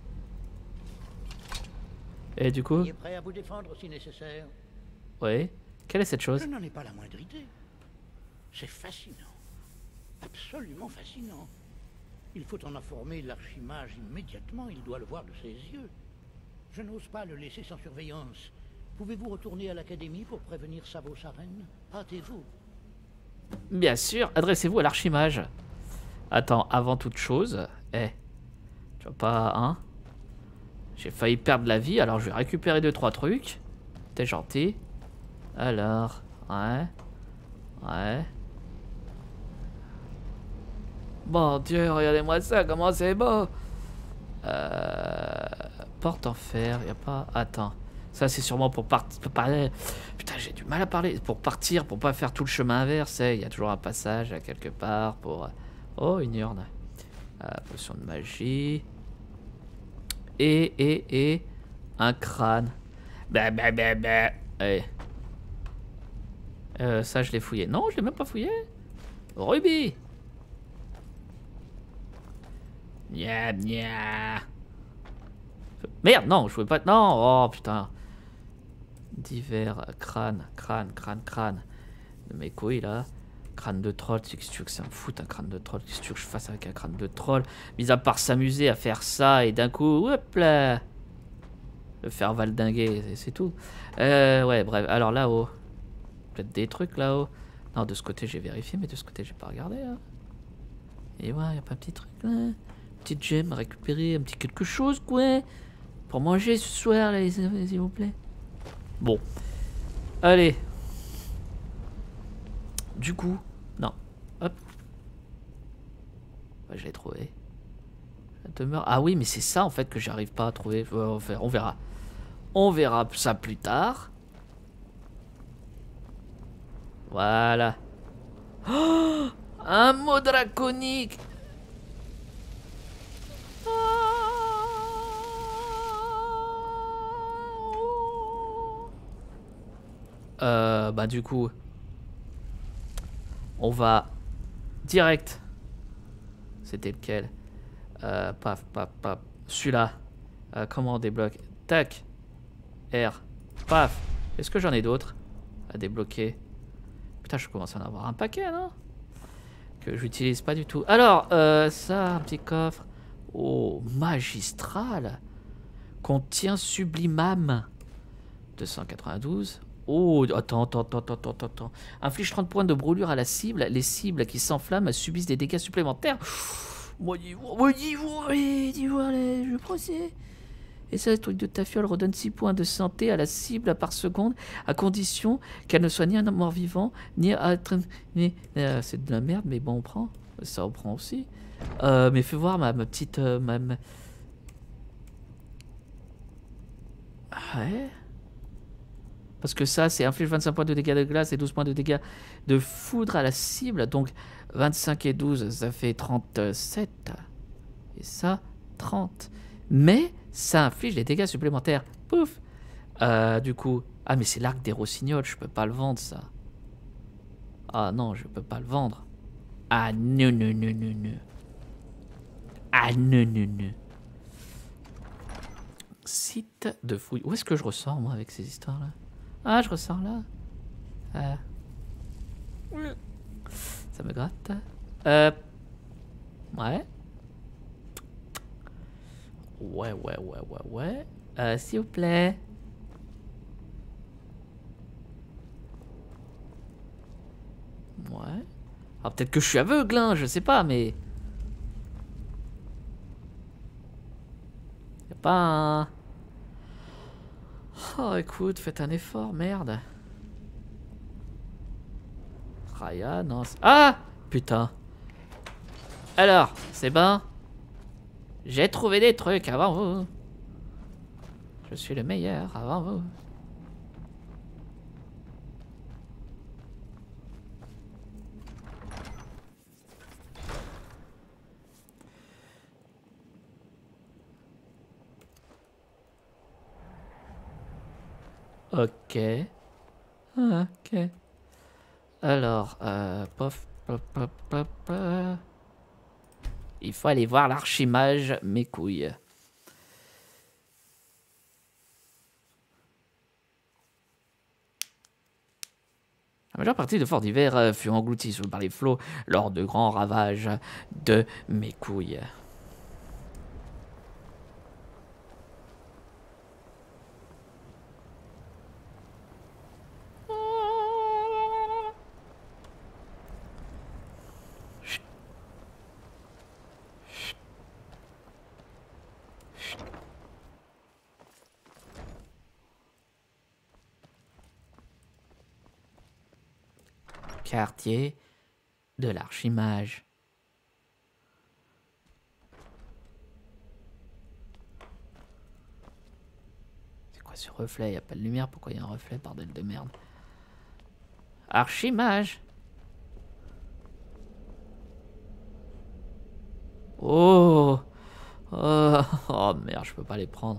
Et du coup? Il est prêt à vous défendre si nécessaire. Oui. Quelle est cette chose? Je n'en ai pas la moindre idée. C'est fascinant. Absolument fascinant. Il faut en informer l'archimage immédiatement, il doit le voir de ses yeux. Je n'ose pas le laisser sans surveillance. Pouvez-vous retourner à l'académie pour prévenir Savos Arène? Hâtez-vous. Bien sûr, adressez-vous à l'archimage. Attends, avant toute chose... tu vois pas, hein? J'ai failli perdre la vie, alors je vais récupérer 2-3 trucs. T'es gentil. Alors, ouais. Bon Dieu, regardez-moi ça, comment c'est beau. Porte en fer, y a pas... Attends, ça c'est sûrement pour partir... Putain, j'ai du mal à parler. Pour partir, pour pas faire tout le chemin inverse, il y a toujours un passage à quelque part pour... Oh, une urne. Potion de magie. Et... Un crâne. Allez. Ça, je l'ai fouillé. Non, je l'ai même pas fouillé. Ruby. Merde, non, je pouvais pas... Non, oh putain. Divers crâne. De mes couilles, là. Crâne de troll, qu'est-ce que tu veux que ça me foute, un crâne de troll? Qu'est-ce que tu veux que je fasse avec un crâne de troll? Mis à part s'amuser à faire ça et d'un coup, hop là, le faire valdinguer, c'est tout. Ouais, bref, alors là-haut. Peut-être des trucs là-haut. Non, de ce côté, j'ai vérifié, mais de ce côté, j'ai pas regardé, là. Et ouais, y a pas un petit truc, là. Petite gemme à récupérer, un petit quelque chose, quoi. Pour manger ce soir, là, s'il vous plaît. Bon. Allez. Du coup, non. Hop. Ouais, je l'ai trouvé. La demeure. Ah oui, mais c'est ça, en fait, que j'arrive pas à trouver. On verra. On verra ça plus tard. Voilà. Oh, un mot draconique. Bah du coup, on va direct. C'était lequel? Paf. Celui-là. Comment on débloque? Tac. R. Paf. Est-ce que j'en ai d'autres à débloquer? Putain, je commence à en avoir un paquet, non? Que j'utilise pas du tout. Alors, ça, un petit coffre. Oh, magistral. Contient sublimam. 292. Oh, attends. Inflige 30 points de brûlure à la cible. Les cibles qui s'enflamment subissent des dégâts supplémentaires. Moi d'ivoire, je procède. Et ça, le truc de ta fiole redonne 6 points de santé à la cible par seconde, à condition qu'elle ne soit ni un mort-vivant, ni à... c'est de la merde, mais bon, on prend. Ça, on prend aussi. Mais fais voir ma petite... Ouais. Parce que ça, c'est inflige 25 points de dégâts de glace et 12 points de dégâts de foudre à la cible. Donc, 25 et 12, ça fait 37. Et ça, 30. Mais... ça inflige des dégâts supplémentaires. Pouf. Du coup... Ah, mais c'est l'arc des rossignols. Je peux pas le vendre, ça. Ah non, je peux pas le vendre. Ah non, non, non, non, non. Ah non, non, non. Site de fouille. Où est-ce que je ressors, moi, avec ces histoires-là? Ah, je ressors là. Ça me gratte. Ouais. Ouais. S'il vous plaît. Ouais. Alors peut-être que je suis aveugle, hein, je sais pas, mais... Y'a pas un... Oh, écoute, faites un effort, merde. Raya, non... Ah! Putain. Alors, c'est bon? J'ai trouvé des trucs avant vous. Je suis le meilleur avant vous. Ok. Ok. Alors, pof, pop, pop, pop, pop. Il faut aller voir l'archimage, mes couilles. La majeure partie de Fort d'Hiver fut engloutie par les flots lors de grands ravages de mes couilles. Quartier de l'archimage. C'est quoi ce reflet? Y a pas de lumière, pourquoi y a un reflet, bordel de merde? Archimage. Oh, oh merde, je peux pas les prendre.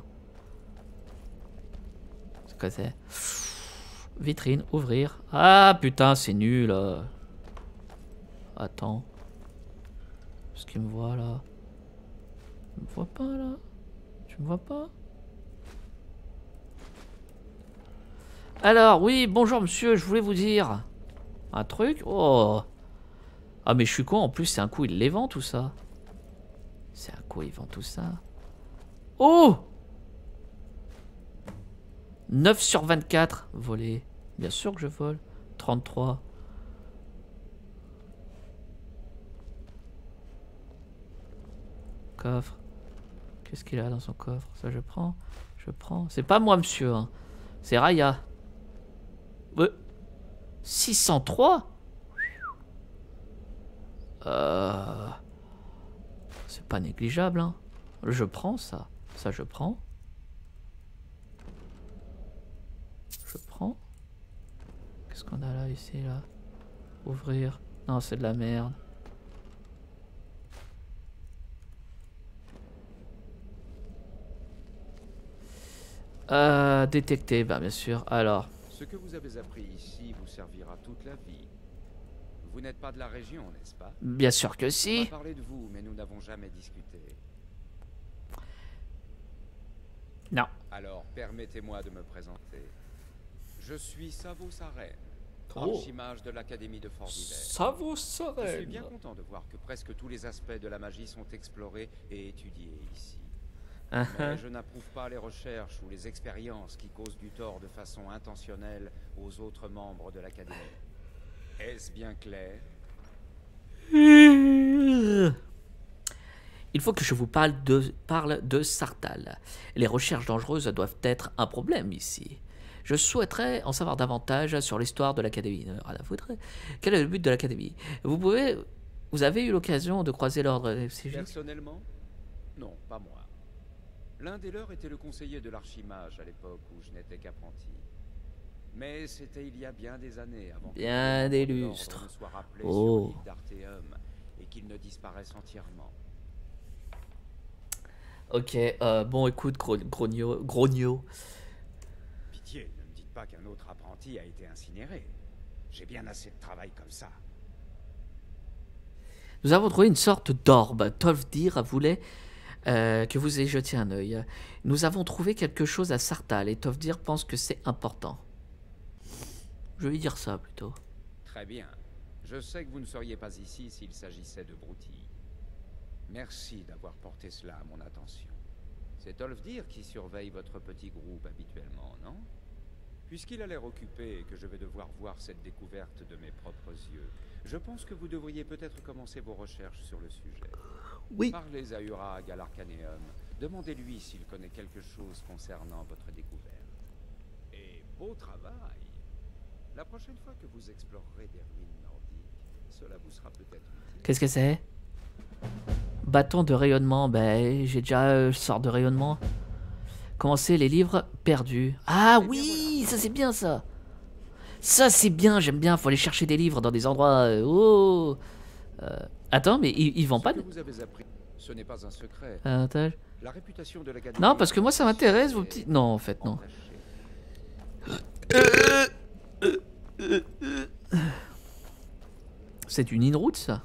C'est quoi c'est? Vitrine, ouvrir. Ah putain, c'est nul. Attends. Est-ce qu'il me voit là? Tu me vois pas là? Tu me vois pas? Alors, oui, bonjour monsieur, je voulais vous dire un truc. Oh. Ah mais je suis con, en plus c'est un coup il les vend tout ça. C'est un coup il vend tout ça. Oh! 9 sur 24 volé. Bien sûr que je vole. 33. Coffre. Qu'est-ce qu'il a dans son coffre? Ça je prends. Je prends. C'est pas moi monsieur. Hein. C'est Raya. 603. C'est pas négligeable. Hein. Je prends ça. Ça je prends. Je prends. Qu'est-ce qu'on a là, ici, là? Ouvrir. Non, c'est de la merde. Détecter, bah bien sûr. Alors. Ce que vous avez appris ici vous servira toute la vie. Vous n'êtes pas de la région, n'est-ce pas? Bien sûr que si. On va parler de vous, mais nous n'avons jamais discuté. Non. Alors, permettez-moi de me présenter. Je suis Savo Saren, Oh. archimage de l'Académie de Fort d'Hiver. Savo Saren. Je suis bien content de voir que presque tous les aspects de la magie sont explorés et étudiés ici. Mais je n'approuve pas les recherches ou les expériences qui causent du tort de façon intentionnelle aux autres membres de l'Académie. Est-ce bien clair? Il faut que je vous parle de Sartale. Les recherches dangereuses doivent être un problème ici. Je souhaiterais en savoir davantage sur l'histoire de l'Académie. Quel est le but de l'Académie? Vous avez eu l'occasion de croiser l'ordre FCJ? Personnellement, non, pas moi. L'un des leurs était le conseiller de l'archimage à l'époque où je n'étais qu'apprenti. Mais c'était il y a bien des années avant bien des lustres. Ne soit rappelé oh. sur l'île d'Arthéum et qu'il ne disparaisse entièrement. Ok, bon écoute, Grogno. Pitié, ne me dites pas qu'un autre apprenti a été incinéré. J'ai bien assez de travail comme ça. Nous avons trouvé une sorte d'orbe. Tolfdir voulait que vous ayez jeté un œil. Nous avons trouvé quelque chose à Sartale et Tolfdir pense que c'est important. Je vais dire ça plutôt. Très bien. Je sais que vous ne seriez pas ici s'il s'agissait de broutilles. Merci d'avoir porté cela à mon attention. C'est Tolfdir qui surveille votre petit groupe habituellement, non? Puisqu'il a l'air occupé et que je vais devoir voir cette découverte de mes propres yeux, je pense que vous devriez peut-être commencer vos recherches sur le sujet. Oui. Parlez à Urag à l'Arcaneum. Demandez-lui s'il connaît quelque chose concernant votre découverte. Et beau travail. La prochaine fois que vous explorerez des ruines nordiques, cela vous sera peut-être utile. Qu'est-ce que c'est? Bâton de rayonnement. Ben, j'ai déjà sort de rayonnement. Commencer les livres perdus. Ah oui, ça c'est bien ça. Ça c'est bien, j'aime bien. Faut aller chercher des livres dans des endroits. Attends, mais ils vendent pas de... Vous avez appris, ce n'est pas un secret. La réputation de l'Académie. Non, parce que moi ça m'intéresse vos petits. Non, en fait non. C'est une in-route ça.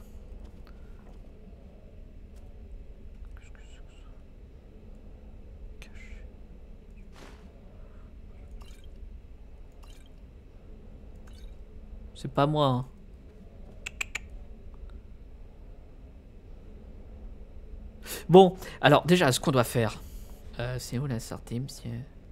C'est pas moi. Hein. Bon, alors déjà, ce qu'on doit faire. C'est où la sortie, monsieur?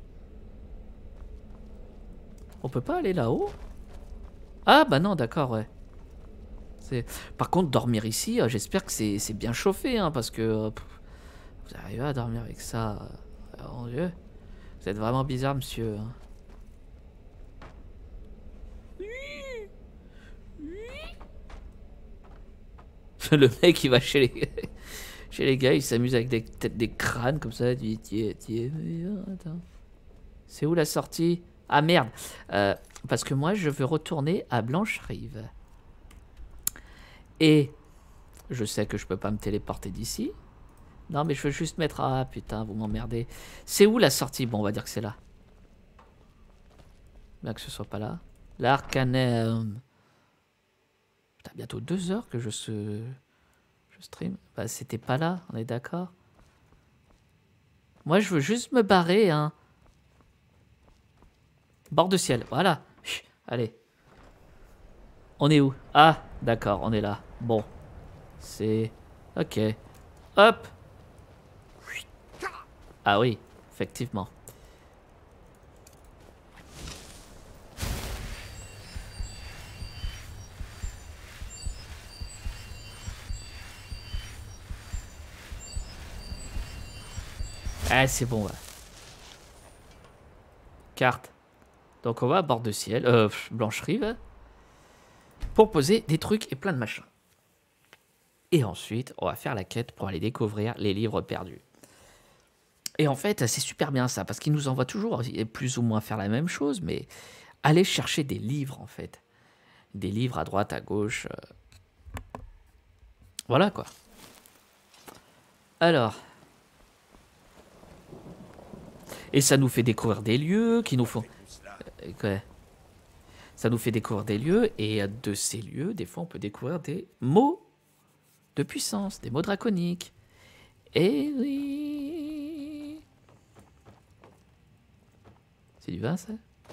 On peut pas aller là-haut? Ah bah non, d'accord, ouais. Par contre, dormir ici, j'espère que c'est bien chauffé, hein, parce que vous arrivez à dormir avec ça, mon Dieu. Vous êtes vraiment bizarre, monsieur. Hein. Le mec, il va chez les gars, il s'amuse avec des crânes comme ça. C'est où la sortie? Ah merde, parce que moi je veux retourner à Blancherive. Et je sais que je peux pas me téléporter d'ici. Non mais je veux juste mettre... Ah putain, vous m'emmerdez. C'est où la sortie? Bon, on va dire que c'est là. Bien que ce soit pas là. L'Arcaneum. Putain, bientôt 2 heures que je stream. Bah c'était pas là, on est d'accord. Moi je veux juste me barrer, hein. Bord de ciel, voilà. Chut, allez. On est où? Ah, d'accord, on est là. Bon. C'est... Ok. Hop. Ah oui, effectivement. Ah, c'est bon, ouais. Carte. Donc on va à bord de ciel, Blancherive, pour poser des trucs et plein de machins. Et ensuite, on va faire la quête pour aller découvrir les livres perdus. Et en fait, c'est super bien ça, parce qu'il nous envoie toujours plus ou moins faire la même chose, mais aller chercher des livres, en fait. Des livres à droite, à gauche. Voilà, quoi. Alors... Et ça nous fait découvrir des lieux qui nous font... Ça nous fait découvrir des lieux, et de ces lieux, des fois, on peut découvrir des mots de puissance, des mots draconiques. Et oui... C'est du vin, ça?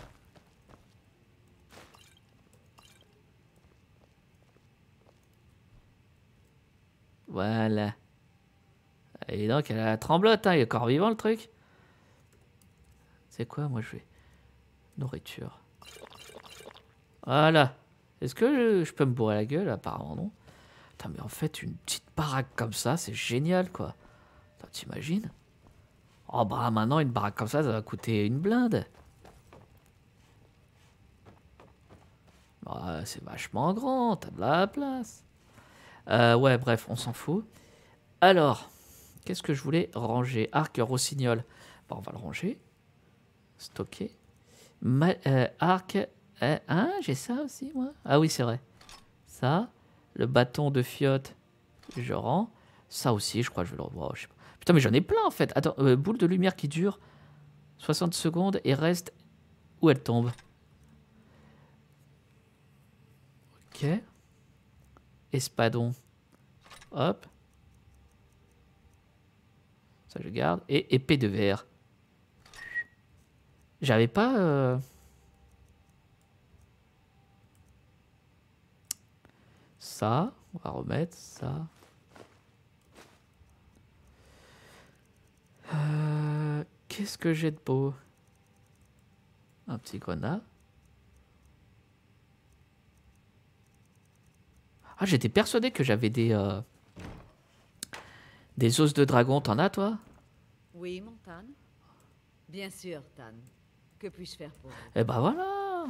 Voilà. Et donc, elle a la tremblote, hein, il est encore vivant, le truc. C'est quoi, moi, je vais... Nourriture. Voilà. Est-ce que je peux me bourrer la gueule? Apparemment, non. Putain, mais en fait, une petite baraque comme ça, c'est génial, quoi. T'imagines? Oh bah maintenant, une baraque comme ça va coûter une blinde. Bah, c'est vachement grand, t'as de la place. Ouais, bref, on s'en fout. Alors, qu'est-ce que je voulais ranger? Arc rossignol. Bon, on va le ranger. Stocker. Arc. Hein, j'ai ça aussi, moi. Ah oui, c'est vrai. Ça. Le bâton de fiotte, je rends. Ça aussi, je crois que je vais le revoir. Je sais pas. Putain, mais j'en ai plein, en fait. Attends, boule de lumière qui dure 60 secondes et reste où elle tombe. Ok. Espadon. Hop. Ça, je garde. Et épée de verre. J'avais pas... Ça. On va remettre ça. Qu'est-ce que j'ai de beau? Un petit grenat. Ah, j'étais persuadé que j'avais des os de dragon. T'en as, toi? Oui, mon Tan. Bien sûr, Tan. Que puis-je faire pour vous? Eh ben voilà.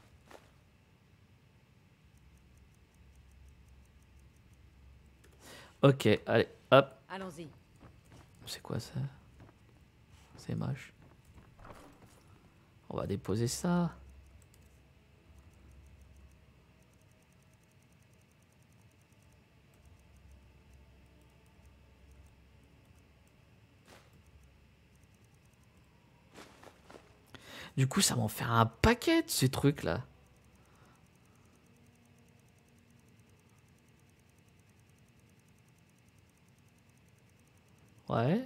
Ok, allez, hop. Allons-y. C'est quoi ça? C'est moche. On va déposer ça. Du coup, ça m'en fait un paquet de ces trucs-là. Ouais.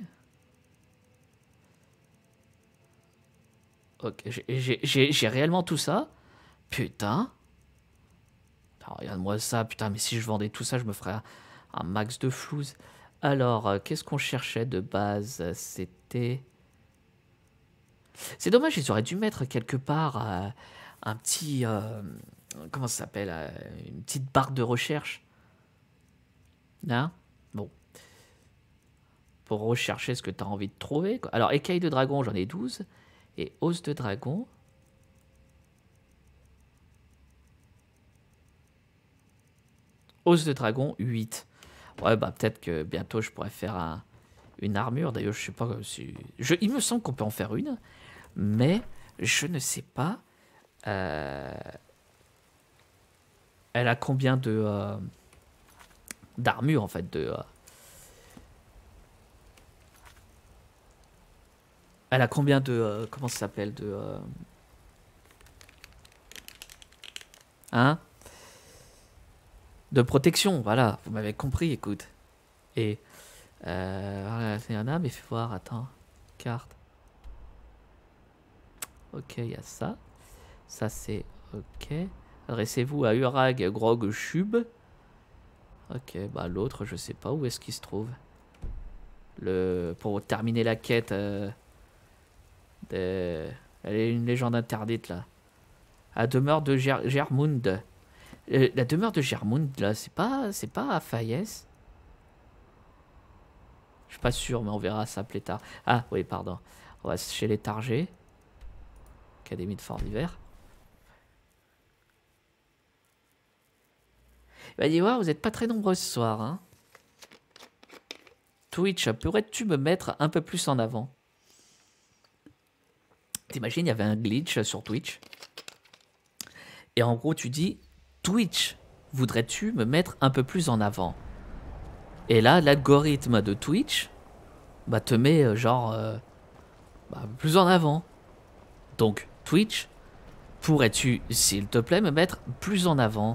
Ok, j'ai réellement tout ça. Putain. Regarde-moi ça, putain, mais si je vendais tout ça, je me ferais un max de flouze. Alors, qu'est-ce qu'on cherchait de base? C'était... C'est dommage, ils auraient dû mettre quelque part un petit... comment ça s'appelle? Une petite barre de recherche. Hein? Bon. Pour rechercher ce que tu as envie de trouver, quoi. Alors, écailles de dragon, j'en ai 12. Et os de dragon. Os de dragon, 8. Ouais, bah peut-être que bientôt je pourrais faire une armure. D'ailleurs, je sais pas si... il me semble qu'on peut en faire une. Mais je ne sais pas. Elle a combien de... d'armure, en fait, Elle a combien de... comment ça s'appelle? De... Hein? De protection, voilà. Vous m'avez compris, écoute. Et... voilà, il y en a, mais fais voir, attends. Carte. Ok, il y a ça. Ça, c'est... Ok. Adressez-vous à Urag Grog Shub. Ok, bah l'autre, je sais pas où est-ce qu'il se trouve. Pour terminer la quête... Elle est une légende interdite là. La demeure de Germund. La demeure de Germund là, c'est pas à Fayès. Je suis pas sûr, mais on verra ça plus tard. Ah oui, pardon. On va chez les Targets. Académie de Fort d'Hiver. Il va dire ouais, vous êtes pas très nombreux ce soir. Hein. Twitch, pourrais-tu me mettre un peu plus en avant? T'imagines, il y avait un glitch sur Twitch. Et en gros, tu dis, Twitch, voudrais-tu me mettre un peu plus en avant? Et là, l'algorithme de Twitch bah, te met genre plus en avant. Donc, Twitch, pourrais-tu, s'il te plaît, me mettre plus en avant?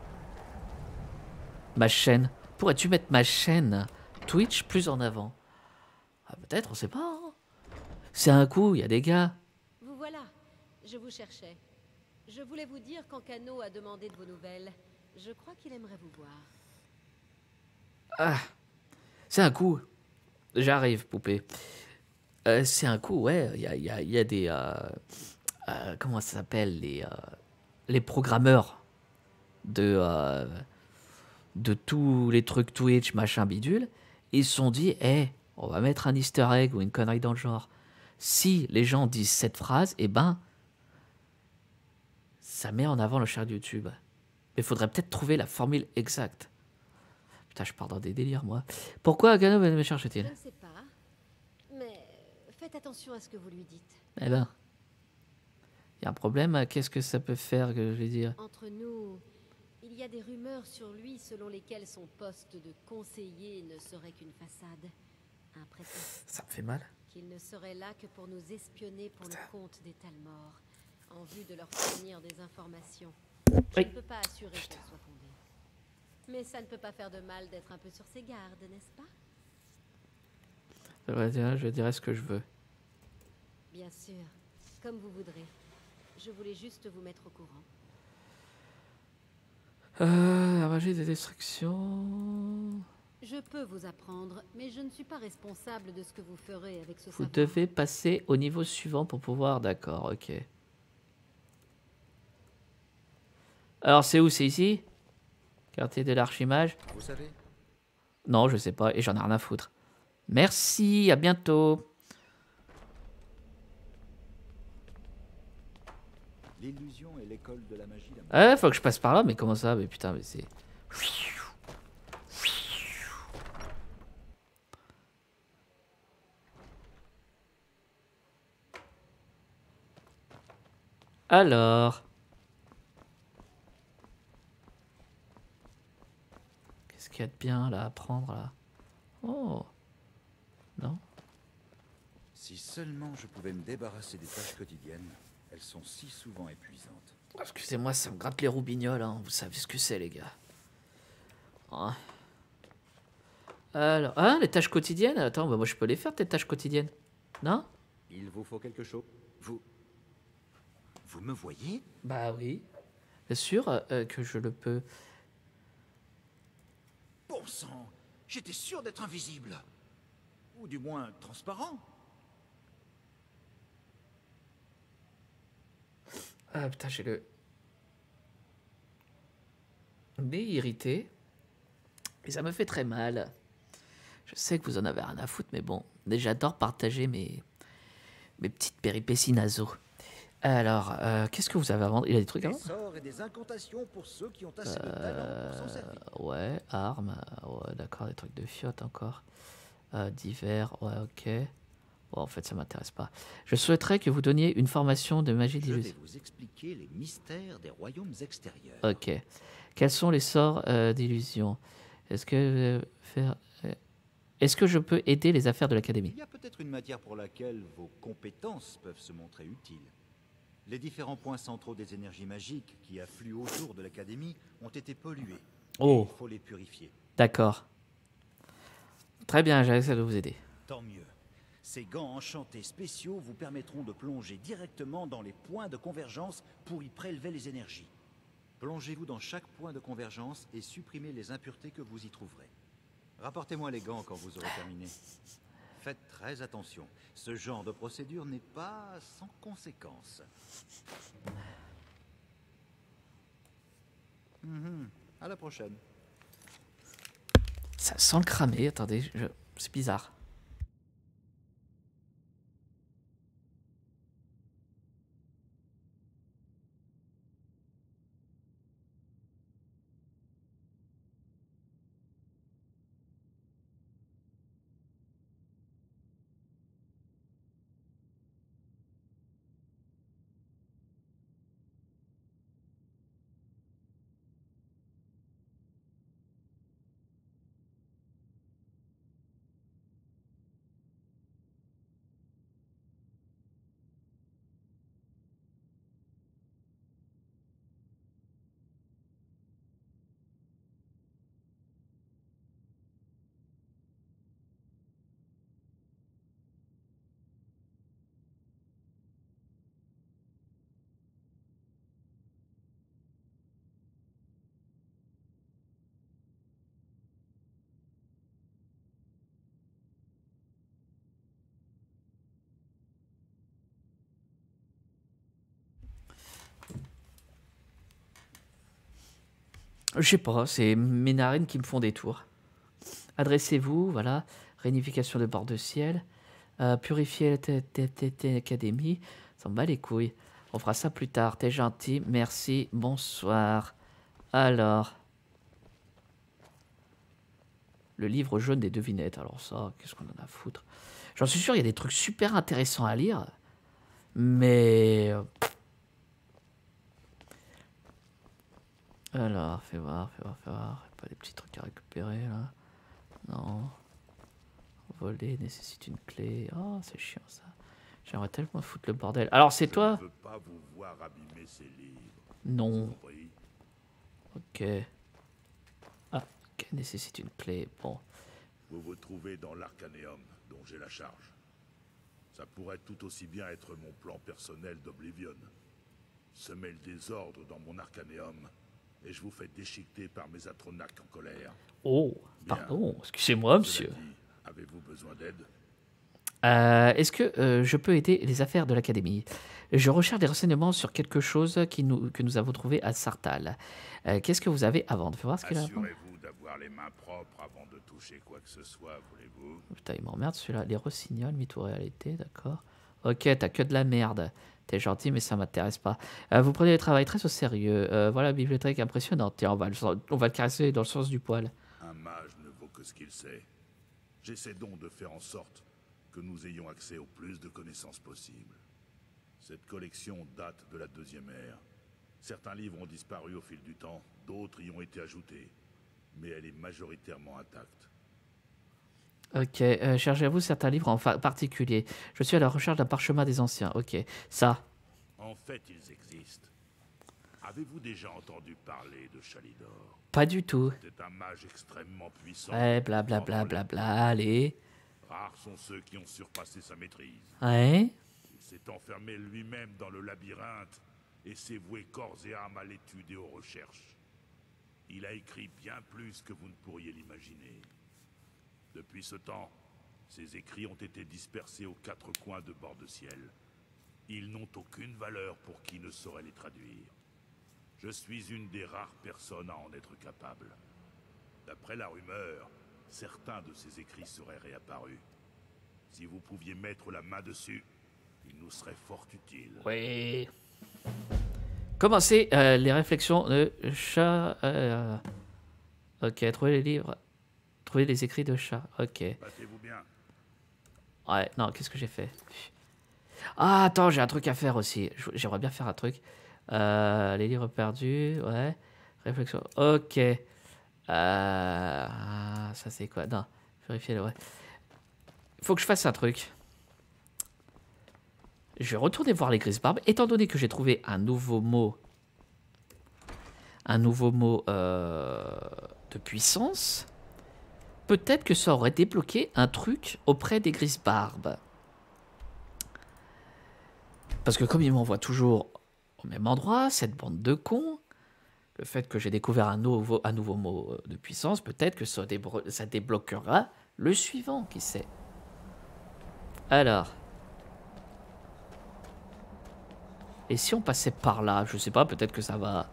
Ma chaîne. Pourrais-tu mettre ma chaîne Twitch plus en avant? Ah, peut-être, on sait pas. Hein. C'est un coup, il y a des gars. Voilà, je vous cherchais. Je voulais vous dire qu'Ancano a demandé de vos nouvelles. Je crois qu'il aimerait vous voir. Ah, c'est un coup. J'arrive, poupée. C'est un coup, ouais. Il y a des... comment ça s'appelle? Les programmeurs de de tous les trucs Twitch, machin bidule, ils se sont dit, on va mettre un easter egg ou une connerie dans le genre. Si les gens disent cette phrase, eh ben, ça met en avant le share de YouTube. Mais il faudrait peut-être trouver la formule exacte. Putain, je pars dans des délires, moi. Pourquoi Agano me cherche-t-il? Je ne sais pas, mais faites attention à ce que vous lui dites. Eh ben, il y a un problème. Qu'est-ce que ça peut faire, que je vais dire? Entre nous, il y a des rumeurs sur lui selon lesquelles son poste de conseiller ne serait qu'une façade, un prétexte. Ça me fait mal. Qu'il ne serait là que pour nous espionner pour le compte des Talmor, en vue de leur fournir des informations. Je ne peux pas assurer qu'elles soient fondées. Mais ça ne peut pas faire de mal d'être un peu sur ses gardes, n'est-ce pas? Je dirais ce que je veux. Bien sûr, comme vous voudrez. Je voulais juste vous mettre au courant. La magie des destructions... Je peux vous apprendre, mais je ne suis pas responsable de ce que vous ferez avec ce Vous savoir. devez passer au niveau suivant pour pouvoir... D'accord, ok. Alors, c'est où? C'est ici? Quartier de l'Archimage. Vous savez? Non, je sais pas, et j'en ai rien à foutre. Merci, à bientôt. L'illusion et l'école de la magie. La Faut que je passe par là, mais comment ça? Mais putain, mais c'est... Alors... Qu'est-ce qu'il y a de bien là à prendre là? Oh. Non? Si seulement je pouvais me débarrasser des tâches quotidiennes, elles sont si souvent épuisantes. Excusez-moi, ça me gratte les roubignoles, hein. Vous savez ce que c'est, les gars. Ah. Alors, les tâches quotidiennes? Attends, bah moi je peux les faire, tes tâches quotidiennes. Non? Il vous faut quelque chose? Vous me voyez? Bah oui. Bien sûr que je le peux. Bon sang, j'étais sûr d'être invisible. Ou du moins transparent. Ah putain, j'ai le... nez irrité. Et ça me fait très mal. Je sais que vous en avez rien à foutre, mais bon. J'adore partager mes petites péripéties naso. Alors, qu'est-ce que vous avez à vendre? Il a des trucs à vendre? Des sorts et des incantations pour ceux qui ont assez de talent pour s'en servir. Ouais, armes. Ouais, d'accord, des trucs de fiottes encore. Divers, ouais, ok. Bon, en fait, ça m'intéresse pas. Je souhaiterais que vous donniez une formation de magie d'illusion. Je vais vous expliquer les mystères des royaumes extérieurs. Ok. Quels sont les sorts d'illusion? Est-ce que je peux aider les affaires de l'académie? Il y a peut-être une matière pour laquelle vos compétences peuvent se montrer utiles. Les différents points centraux des énergies magiques qui affluent autour de l'académie ont été pollués. Oh. Il faut les purifier. D'accord. Très bien, j'essaie de vous aider. Tant mieux. Ces gants enchantés spéciaux vous permettront de plonger directement dans les points de convergence pour y prélever les énergies. Plongez-vous dans chaque point de convergence et supprimez les impuretés que vous y trouverez. Rapportez-moi les gants quand vous aurez terminé. Faites très attention. Ce genre de procédure n'est pas sans conséquences. À la prochaine. Ça sent le cramer. Attendez, c'est bizarre. Je sais pas, c'est mes narines qui me font des tours. Adressez-vous, voilà. Réunification de bord de ciel. Purifier l'académie. Ça me bat les couilles. On fera ça plus tard. T'es gentil. Merci. Bonsoir. Alors. Le livre jaune des devinettes. Alors ça, qu'est-ce qu'on en a à foutre? J'en suis sûr, il y a des trucs super intéressants à lire. Mais... Alors, fais voir. Pas des petits trucs à récupérer, là. Non. Voler nécessite une clé. Oh, c'est chiant, ça. J'aimerais tellement foutre le bordel. Alors, c'est toi? Je ne veux pas vous voir abîmer ces livres. Non. Ok. Ah, ok, nécessite une clé. Bon. Vous vous trouvez dans l'Arcanéum, dont j'ai la charge. Ça pourrait tout aussi bien être mon plan personnel d'Oblivion. Semer le désordre dans mon Arcanéum, et je vous fais déchiqueter par mes Atronach en colère. Oh, pardon, excusez-moi, monsieur. Avez-vous besoin d'aide? Est-ce que je peux aider les affaires de l'Académie? Je recherche des renseignements sur quelque chose que nous avons trouvé à Sartal. Qu'est-ce que vous avez à vendre? Fais voir ce qu'il a à vendre. Assurez-vous d'avoir les mains propres avant de toucher quoi que ce soit, voulez-vous? Putain, il m'emmerde celui-là. Les rossignols, mytho-réalité, d'accord. Ok, t'as que de la merde. T'es gentil, mais ça m'intéresse pas. Vous prenez le travail très au sérieux. Voilà, bibliothèque impressionnante. Tiens, on va le caresser dans le sens du poil. Un mage ne vaut que ce qu'il sait. J'essaie donc de faire en sorte que nous ayons accès au plus de connaissances possibles. Cette collection date de la Deuxième Ère. Certains livres ont disparu au fil du temps, d'autres y ont été ajoutés. Mais elle est majoritairement intacte. Ok, cherchez-vous certains livres en particulier? Je suis à la recherche d'un parchemin des anciens. Ok, ça. En fait, ils existent. Avez-vous déjà entendu parler de Chalidor? Pas du tout. C'est un mage extrêmement puissant. Ouais, blablabla, allez. Rares sont ceux qui ont surpassé sa maîtrise. Ouais. Il s'est enfermé lui-même dans le labyrinthe et s'est voué corps et âme à l'étude et aux recherches. Il a écrit bien plus que vous ne pourriez l'imaginer. Depuis ce temps, ses écrits ont été dispersés aux quatre coins de Bord de Ciel. Ils n'ont aucune valeur pour qui ne saurait les traduire. Je suis une des rares personnes à en être capable. D'après la rumeur, certains de ces écrits seraient réapparus. Si vous pouviez mettre la main dessus, il nous serait fort utile. Oui. Commencez les réflexions de chat. Ok, trouver les livres. Trouver les écrits de chat. Ok. Battez-vous bien. Ouais, non, qu'est-ce que j'ai fait? Ah, attends, j'ai un truc à faire aussi. J'aimerais bien faire un truc. Les livres perdus, ouais. Réflexion. Ok. Ça c'est quoi? Non, vérifier le ouais. Faut que je fasse un truc. Je vais retourner voir les Grisbarbes. Étant donné que j'ai trouvé un nouveau mot. De puissance. Peut-être que ça aurait débloqué un truc auprès des Grisbarbes. Parce que comme ils m'envoient toujours au même endroit, cette bande de cons, le fait que j'ai découvert un nouveau mot de puissance, peut-être que ça débloquera le suivant, qui sait. Alors. Et si on passait par là, je sais pas, peut-être que ça va...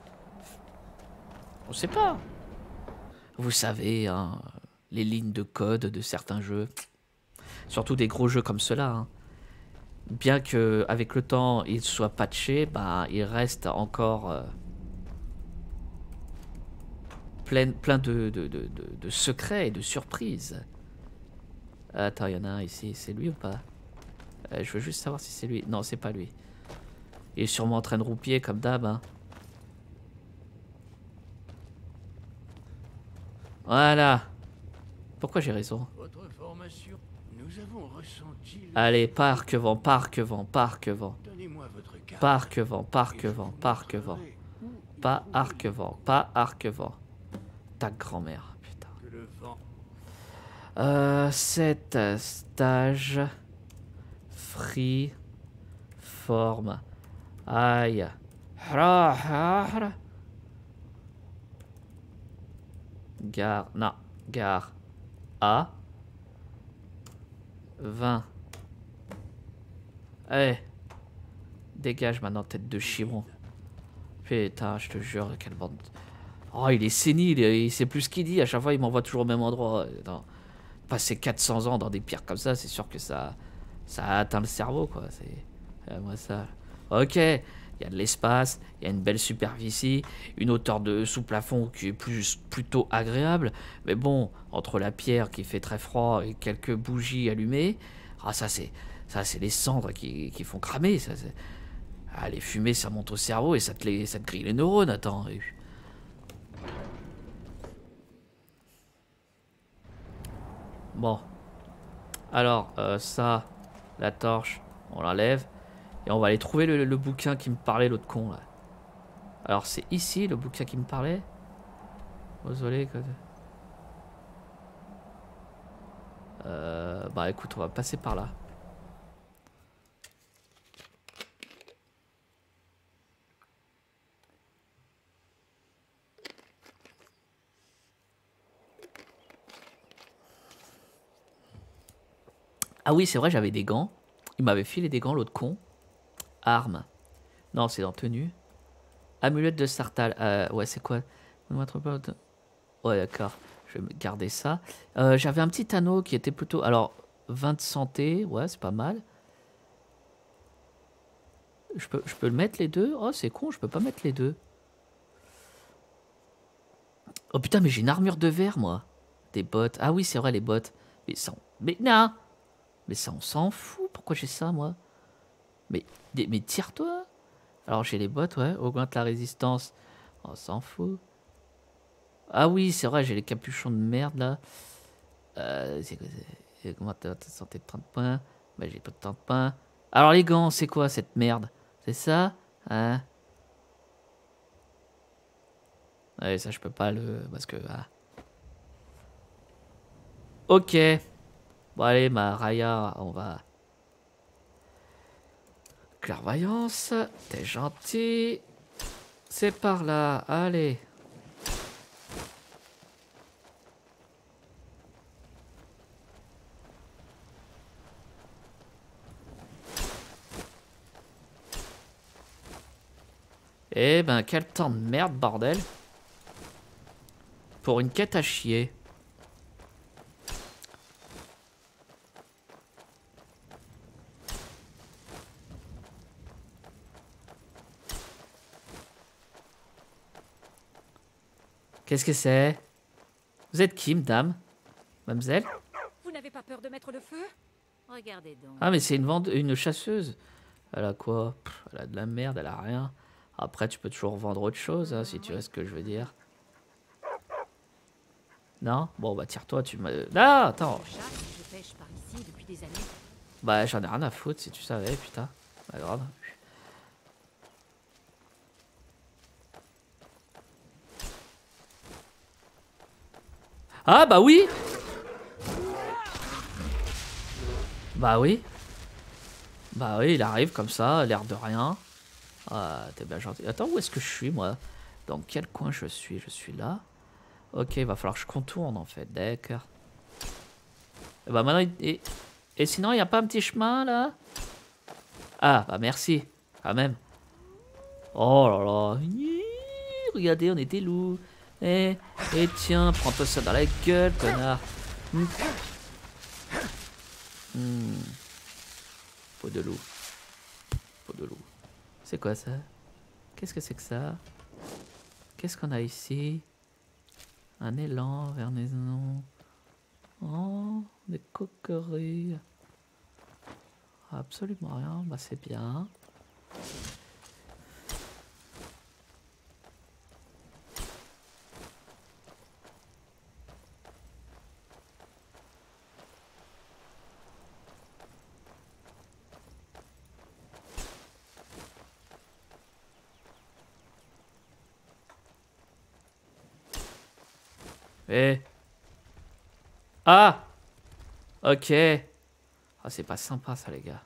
On sait pas. Vous savez, hein, les lignes de code de certains jeux. Surtout des gros jeux comme ceux-là. Hein. Bien que avec le temps, ils soient patchés, bah, il reste encore plein de secrets et de surprises. Attends, il y en a un ici. C'est lui ou pas? Je veux juste savoir si c'est lui. Non, c'est pas lui. Il est sûrement en train de roupiller comme d'hab. Hein. Voilà. Pourquoi j'ai raison? Votre formation, nous avons ressenti le... Allez, parc-vent, parc-vent, parc-vent. Donnez-moi votre carte. Parc-vent, parc-vent, parc-vent. Pas arc-vent, pas arc-vent. Ta grand-mère, putain. Que le vent... 7 stage free forme. Aïe. Gare. Non. Gare. A. 20. Allez. Dégage maintenant, tête de chimon. Putain, je te jure, quelle bande. Oh, il est sénile, il sait plus ce qu'il dit. À chaque fois, il m'envoie toujours au même endroit. Passer 400 ans dans des pierres comme ça, c'est sûr que ça a atteint le cerveau, quoi. C'est moi ça. Ok, il y a de l'espace, il y a une belle superficie, une hauteur de sous-plafond qui est plutôt agréable. Mais bon, entre la pierre qui fait très froid et quelques bougies allumées, ah ça c'est les cendres qui font cramer. Ah, les fumées, ça monte au cerveau et ça te grille les neurones. Attends. Bon. Alors, ça, la torche, on l'enlève. Et on va aller trouver le bouquin qui me parlait, l'autre con, là. Alors, c'est ici, le bouquin qui me parlait. Désolé. Bah, écoute, on va passer par là. Ah oui, c'est vrai, j'avais des gants. Il m'avait filé des gants, l'autre con. Arme. Non, c'est dans tenue. Amulette de Sartal. Ouais, c'est quoi? Ouais, d'accord. Je vais garder ça. J'avais un petit anneau qui était plutôt... Alors, 20 de santé. Ouais, c'est pas mal. Je peux le mettre les deux? Oh, c'est con, je peux pas mettre les deux. Oh putain, mais j'ai une armure de verre, moi. Des bottes. Ah oui, c'est vrai, les bottes. Mais ça... Mais non! Mais ça, on s'en fout. Pourquoi j'ai ça, moi? Mais tire-toi. Alors, j'ai les bottes, ouais. Augmente la résistance. On s'en fout. Ah oui, c'est vrai, j'ai les capuchons de merde, là. C'est quoi? Augmente ta santé de 30 points. Bah, j'ai pas de 30 points. Alors, les gants, c'est quoi, cette merde? C'est ça? Hein? Ouais, ça, je peux pas le... Parce que... Ah. Ok. Bon, allez, ma Raya, on va... Clairvoyance, t'es gentil. C'est par là, allez. Eh ben, quel temps de merde, bordel. Pour une quête à chier. Qu'est-ce que c'est? Vous êtes qui, madame? Mademoiselle? Vous n'avez pas peur de mettre le feu? Regardez donc. Ah, mais c'est une chasseuse. Elle a quoi? Elle a de la merde, elle a rien. Après, tu peux toujours vendre autre chose, hein, si tu vois ce que je veux dire. Non? Bon, bah, tire-toi, tu me... Ah, attends. Je pêche par ici depuis des années. Bah, j'en ai rien à foutre, si tu savais, putain. Pas grave. Ah, bah oui! Bah oui. Bah oui, il arrive comme ça, l'air de rien. Ah, t'es bien gentil. Attends, où est-ce que je suis, moi? Dans quel coin je suis? Je suis là. Ok, il va falloir que je contourne, en fait. D'accord. Et bah maintenant... Et sinon, il n'y a pas un petit chemin, là? Ah, bah merci. Quand même. Oh là là. Regardez, on est des loups. Et tiens, prends-toi ça dans la gueule, connard. Peau de loup. Peau de loup. C'est quoi ça? Qu'est-ce que c'est que ça? Qu'est-ce qu'on a ici? Un élan, vernaison. Oh, des coqueries. Absolument rien, bah c'est bien. Eh. Ah. Ok. Ah, c'est pas sympa ça, les gars.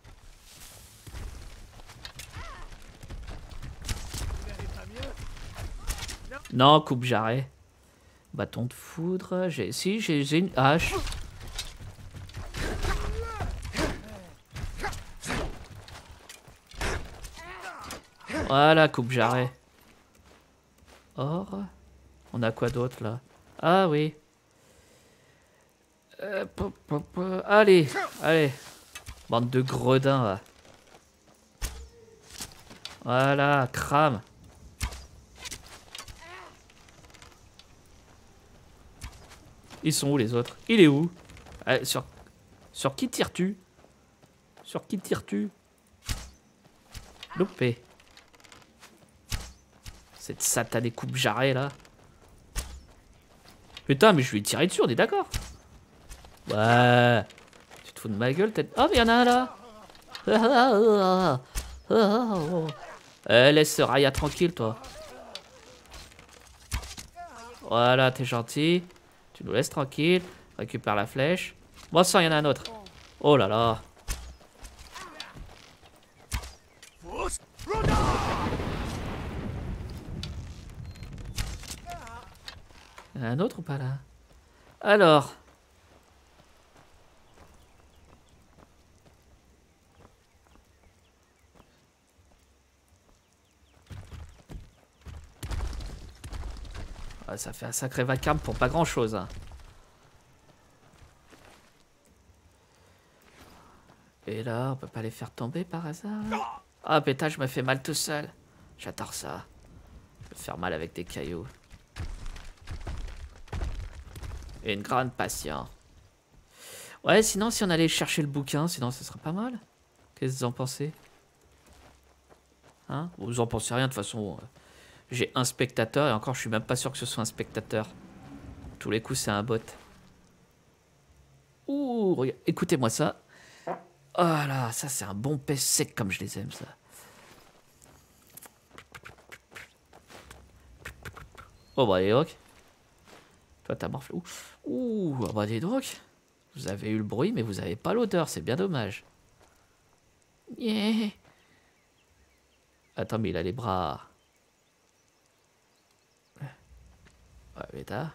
Non, coupe jarret. Bâton de foudre. Si, j'ai une hache. Voilà, coupe jarret. Or. On a quoi d'autre là? Ah oui. Allez, allez. Bande de gredins là. Voilà, crame. Ils sont où les autres? Il est où? Allez, sur qui tires-tu? Sur qui tires-tu? Loupé. Cette satanée coupe jarret là. Putain, mais je lui ai tiré dessus, on est d'accord? Ouais. Tu te fous de ma gueule, tête. Oh, mais y'en a un là. Laisse Raya tranquille, toi. Voilà, t'es gentil. Tu nous laisses tranquille. Récupère la flèche. Bon sang, il y en a un autre. Oh là là. Il y en a un autre ou pas là? Alors. Ouais, ça fait un sacré vacarme pour pas grand chose. Hein. Et là, on peut pas les faire tomber par hasard. Ah putain, je me fais mal tout seul. J'adore ça. Me faire mal avec des cailloux. Et une grande patience. Ouais, sinon, si on allait chercher le bouquin, sinon, ça serait pas mal. Qu'est-ce que vous en pensez? Hein? Vous en pensez rien, de toute façon. J'ai un spectateur, et encore, je suis même pas sûr que ce soit un spectateur. Tous les coups, c'est un bot. Ouh, regarde, écoutez-moi ça. Oh là, ça, c'est un bon pêche sec, comme je les aime, ça. Oh, bah, dis donc. Toi, t'as morflé. Ouh, oh, bah, dis donc. Vous avez eu le bruit, mais vous avez pas l'odeur. C'est bien dommage. Yeah. Attends, mais il a les bras. Ouais, mais t'as.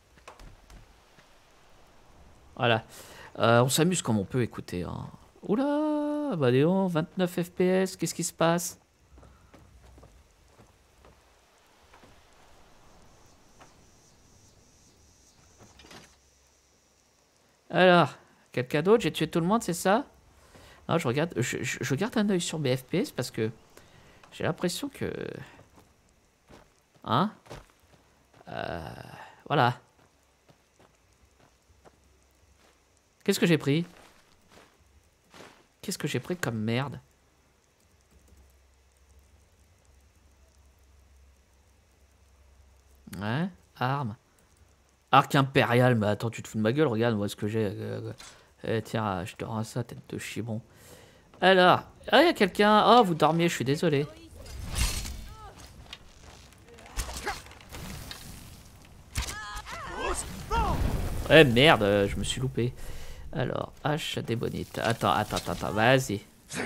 Voilà. On s'amuse comme on peut, écouter. Hein. Oula, bah, dis donc, 29 FPS. Qu'est-ce qui se passe? Alors, quelqu'un d'autre? J'ai tué tout le monde, c'est ça? Non, je regarde, je garde un œil sur mes FPS parce que j'ai l'impression que... Hein? Voilà. Qu'est-ce que j'ai pris? Qu'est-ce que j'ai pris comme merde? Ouais, arme. Arc impérial, mais attends, tu te fous de ma gueule, regarde moi ce que j'ai. Tiens, je te rends ça, tête de chibon. Alors, ah, il y a quelqu'un. Oh, vous dormiez, je suis désolé. Ouais, merde, je me suis loupé. Alors, hache des bonites. Attends, vas-y.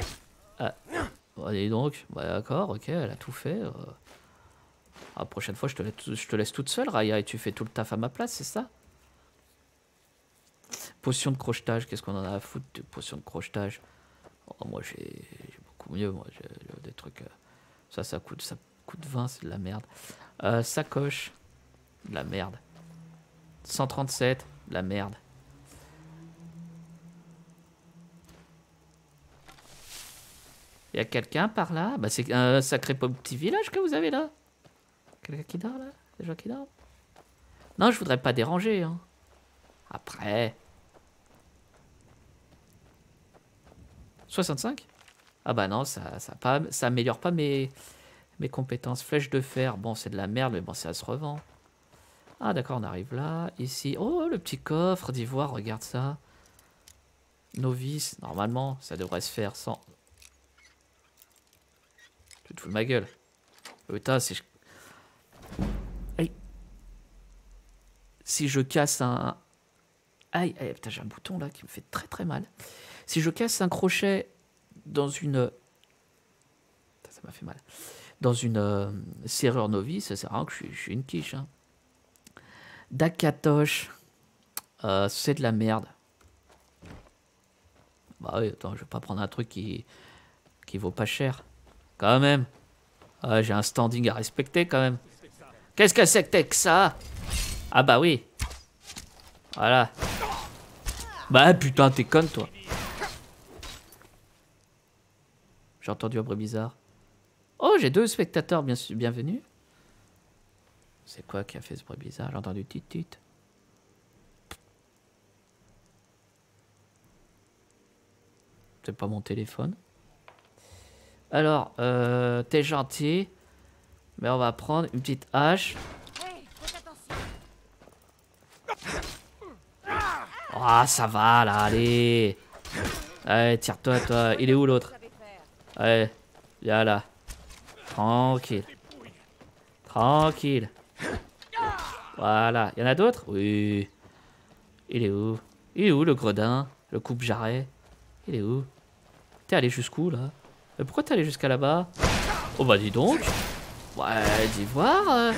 Allez donc, bah, d'accord, ok, elle a tout fait. La prochaine fois, je te laisse toute seule, Raya, et tu fais tout le taf à ma place, c'est ça? Potion de crochetage, qu'est-ce qu'on en a à foutre de potion de crochetage? Oh, moi, j'ai beaucoup mieux, moi, j'ai des trucs... ça coûte 20, c'est de la merde. Sacoche, de la merde. 137, de la merde. Il y a quelqu'un par là? Bah, c'est un sacré petit village que vous avez là. Quelqu'un qui dort là? Des gens qui dorment? Non, je voudrais pas déranger. Hein. Après. 65? Ah bah non, ça améliore pas mes compétences. Flèche de fer, bon c'est de la merde, mais bon ça se revend. Ah d'accord, on arrive là, ici. Oh, le petit coffre d'ivoire, regarde ça. Novice, normalement, ça devrait se faire sans... Tu te fous de ma gueule. Putain, si je... Aïe. Si je casse un... Aïe, aïe, putain, j'ai un bouton là qui me fait très très mal. Si je casse un crochet dans une... Ça m'a fait mal. Dans une serrure novice, ça sert à rien que je suis une quiche. Hein. Dakatosh. C'est de la merde. Bah oui, attends, je vais pas prendre un truc qui vaut pas cher. Quand même. J'ai un standing à respecter quand même. Qu'est-ce que c'est que ça? Ah bah oui. Voilà. Bah putain, t'es conne, toi. J'ai entendu un bruit bizarre. Oh, j'ai 2 spectateurs, bienvenue. C'est quoi qui a fait ce bruit bizarre? J'ai entendu tit. C'est pas mon téléphone. Alors, t'es gentil. Mais on va prendre une petite hache. Ah, ça va là, allez. Allez, tire-toi, toi. Il est où l'autre? Allez, viens là. Tranquille. Tranquille. Voilà. Il y en a d'autres? Oui. Il est où? Il est où le gredin? Le coupe-jarret? Il est où? T'es allé jusqu'où là? Pourquoi t'es allé jusqu'à là-bas? Oh bah dis donc. Ouais, dis voir.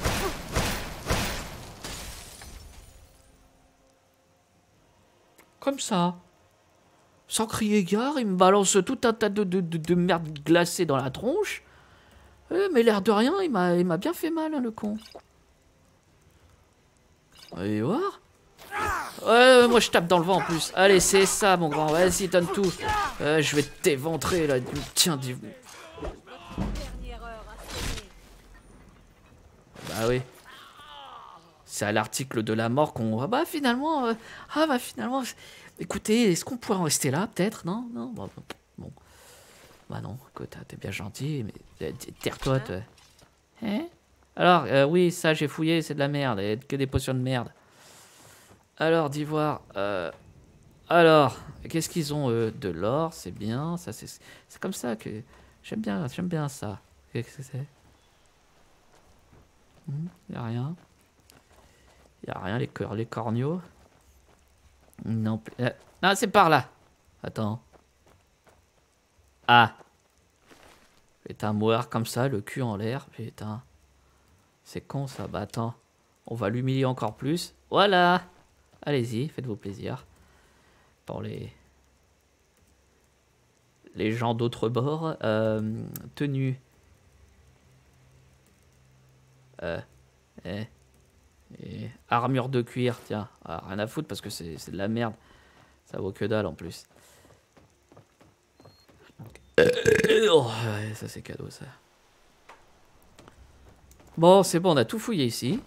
Comme ça. Sans crier gare, il me balance tout un tas de merde glacée dans la tronche. Mais l'air de rien, il m'a bien fait mal, hein, le con. Allez voir. Ouais, moi je tape dans le vent en plus. Allez, c'est ça, mon grand. Vas-y, donne tout. Je vais t'éventrer là. Tiens, dis. Bah oui. C'est à l'article de la mort qu'on. Ah bah finalement. Finalement. Écoutez, est-ce qu'on pourrait en rester là, peut-être? Non, non. Bon. Bah non. Écoute, t'es bien gentil, mais terre-toi, toi. Hein? Alors, oui, ça j'ai fouillé, c'est de la merde. Il y a que des potions de merde. Alors, d'ivoire. Alors, qu'est-ce qu'ils ont, eux? De l'or, c'est bien. Ça, c'est comme ça que j'aime bien ça. Qu'est-ce que c'est? Y a rien. Y a rien, les corneaux. Non, non, c'est par là. Attends. Ah. Putain, mourir comme ça, le cul en l'air. Putain. C'est con ça. Bah attends. On va l'humilier encore plus. Voilà. Allez-y, faites-vous plaisir. Pour les gens d'autre bord. Tenue. Et armure de cuir, tiens. Ah, rien à foutre parce que c'est de la merde. Ça vaut que dalle en plus. Oh, ouais, ça c'est cadeau ça. Bon, c'est bon, on a tout fouillé ici.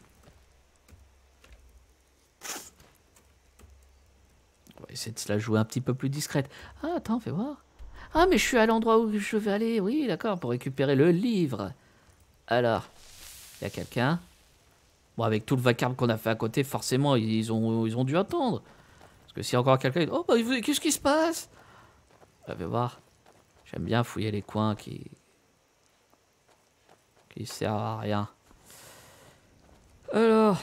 On va essayer de se la jouer un petit peu plus discrète. Ah, attends, fais voir. Ah, mais je suis à l'endroit où je vais aller. Oui, d'accord, pour récupérer le livre. Alors, il y a quelqu'un. Bon, avec tout le vacarme qu'on a fait à côté, forcément, ils ont dû attendre. Parce que s'il y a encore quelqu'un... Oh, bah, qu'est-ce qui se passe? Vous allez voir. J'aime bien fouiller les coins qui servent à rien. Alors...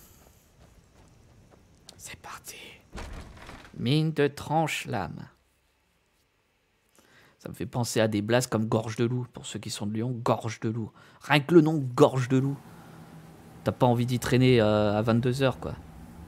C'est parti. Mine de tranche-lame. Ça me fait penser à des blases comme Gorge de Loup. Pour ceux qui sont de Lyon, Gorge de Loup. Rien que le nom Gorge de Loup. T'as pas envie d'y traîner à 22h, quoi.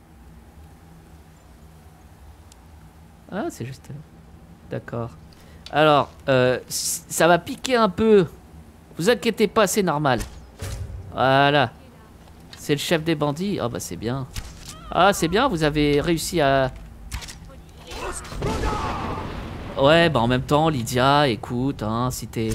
Ah, c'est juste là. D'accord. Alors, ça va piquer un peu. Vous inquiétez pas, c'est normal. Voilà. C'est le chef des bandits. Ah, bah c'est bien. Ah, c'est bien, vous avez réussi à... Ouais, bah en même temps, Lydia, écoute, hein, si t'es...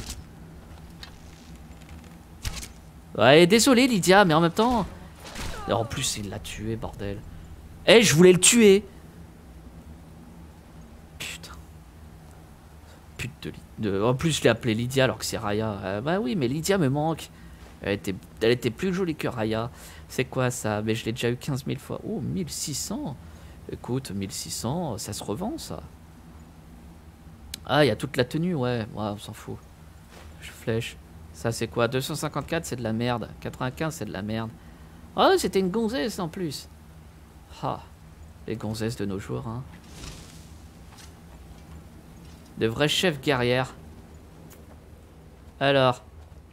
Ouais, désolé Lydia, mais en même temps... En plus, il l'a tué, bordel. Eh, je voulais le tuer. Putain. Pute de... En plus, je l'ai appelé Lydia alors que c'est Raya. Bah oui, mais Lydia me manque. Elle était plus jolie que Raya. C'est quoi ça? Mais je l'ai déjà eu 15 000 fois. Oh, 1600. Écoute, 1600, ça se revend, ça. Ah, il y a toute la tenue, ouais. Ouais, on s'en fout. Je flèche. Ça, c'est quoi? 254, c'est de la merde. 95, c'est de la merde. Oh, c'était une gonzesse en plus. Ah, les gonzesses de nos jours, hein. De vrais chefs guerrières. Alors.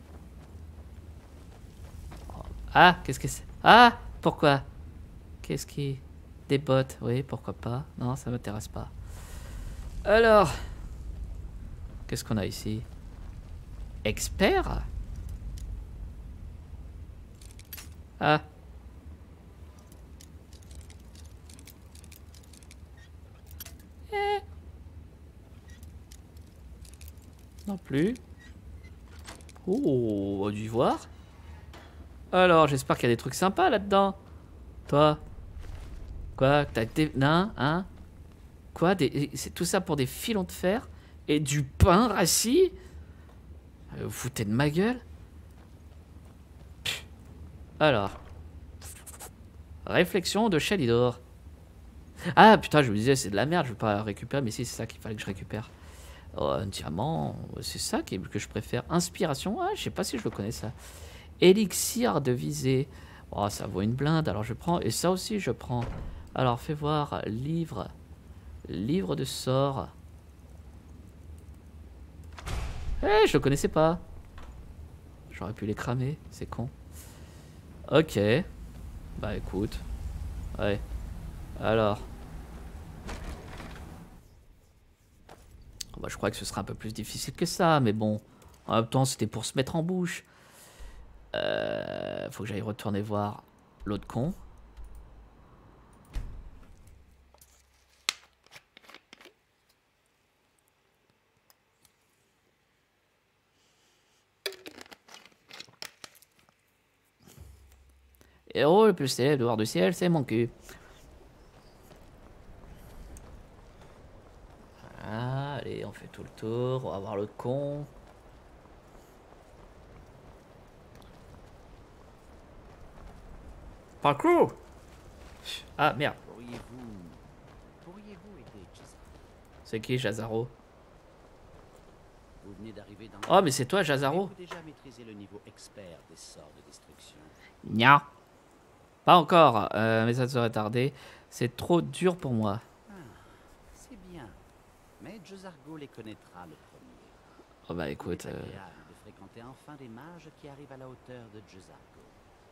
Ah, qu'est-ce que c'est? Ah, pourquoi? Qu'est-ce qui... Des bottes, oui, pourquoi pas. Non, ça m'intéresse pas. Alors. Qu'est-ce qu'on a ici? Expert? Ah. Non plus. Oh, on va dû voir. Alors, j'espère qu'il y a des trucs sympas là-dedans. Toi. Quoi? T'as des... Non, hein? Quoi? C'est tout ça pour des filons de fer et du pain rassis? Vous foutez de ma gueule? Alors. Réflexion de Chalidor. Ah putain, je me disais, c'est de la merde, je veux pas récupérer, mais si, c'est ça qu'il fallait que je récupère. Oh, un diamant, c'est ça que je préfère. Inspiration, ah, je sais pas si je le connais ça. Élixir de visée. Oh, ça vaut une blinde, alors je prends. Et ça aussi, je prends. Alors, fais voir. Livre. Livre de sorts. Eh, je le connaissais pas. J'aurais pu les cramer, c'est con. Ok. Bah écoute. Ouais. Alors. Bah, je crois que ce sera un peu plus difficile que ça, mais bon. En même temps, c'était pour se mettre en bouche. Faut que j'aille retourner voir l'autre con. Héros le plus célèbre de War du Ciel, c'est mon cul. Voilà, allez, on fait tout le tour. On va voir l'autre con. Parcours. Ah merde. Pourriez-vous aider Jazaro? C'est qui Jazaro? Vous venez d'arriver dans Oh mais c'est toi Jazaro? Avez-vous déjà maîtrisé le niveau expert des sorts de destruction? Nya. Pas encore, mais ça serait tardé. C'est trop dur pour moi. Ah, c'est bien. Mais Jazargo les connaîtra le premier. Oh bah écoute... Il est agréable de fréquenter enfin des mages qui arrivent à la hauteur de Jazargo.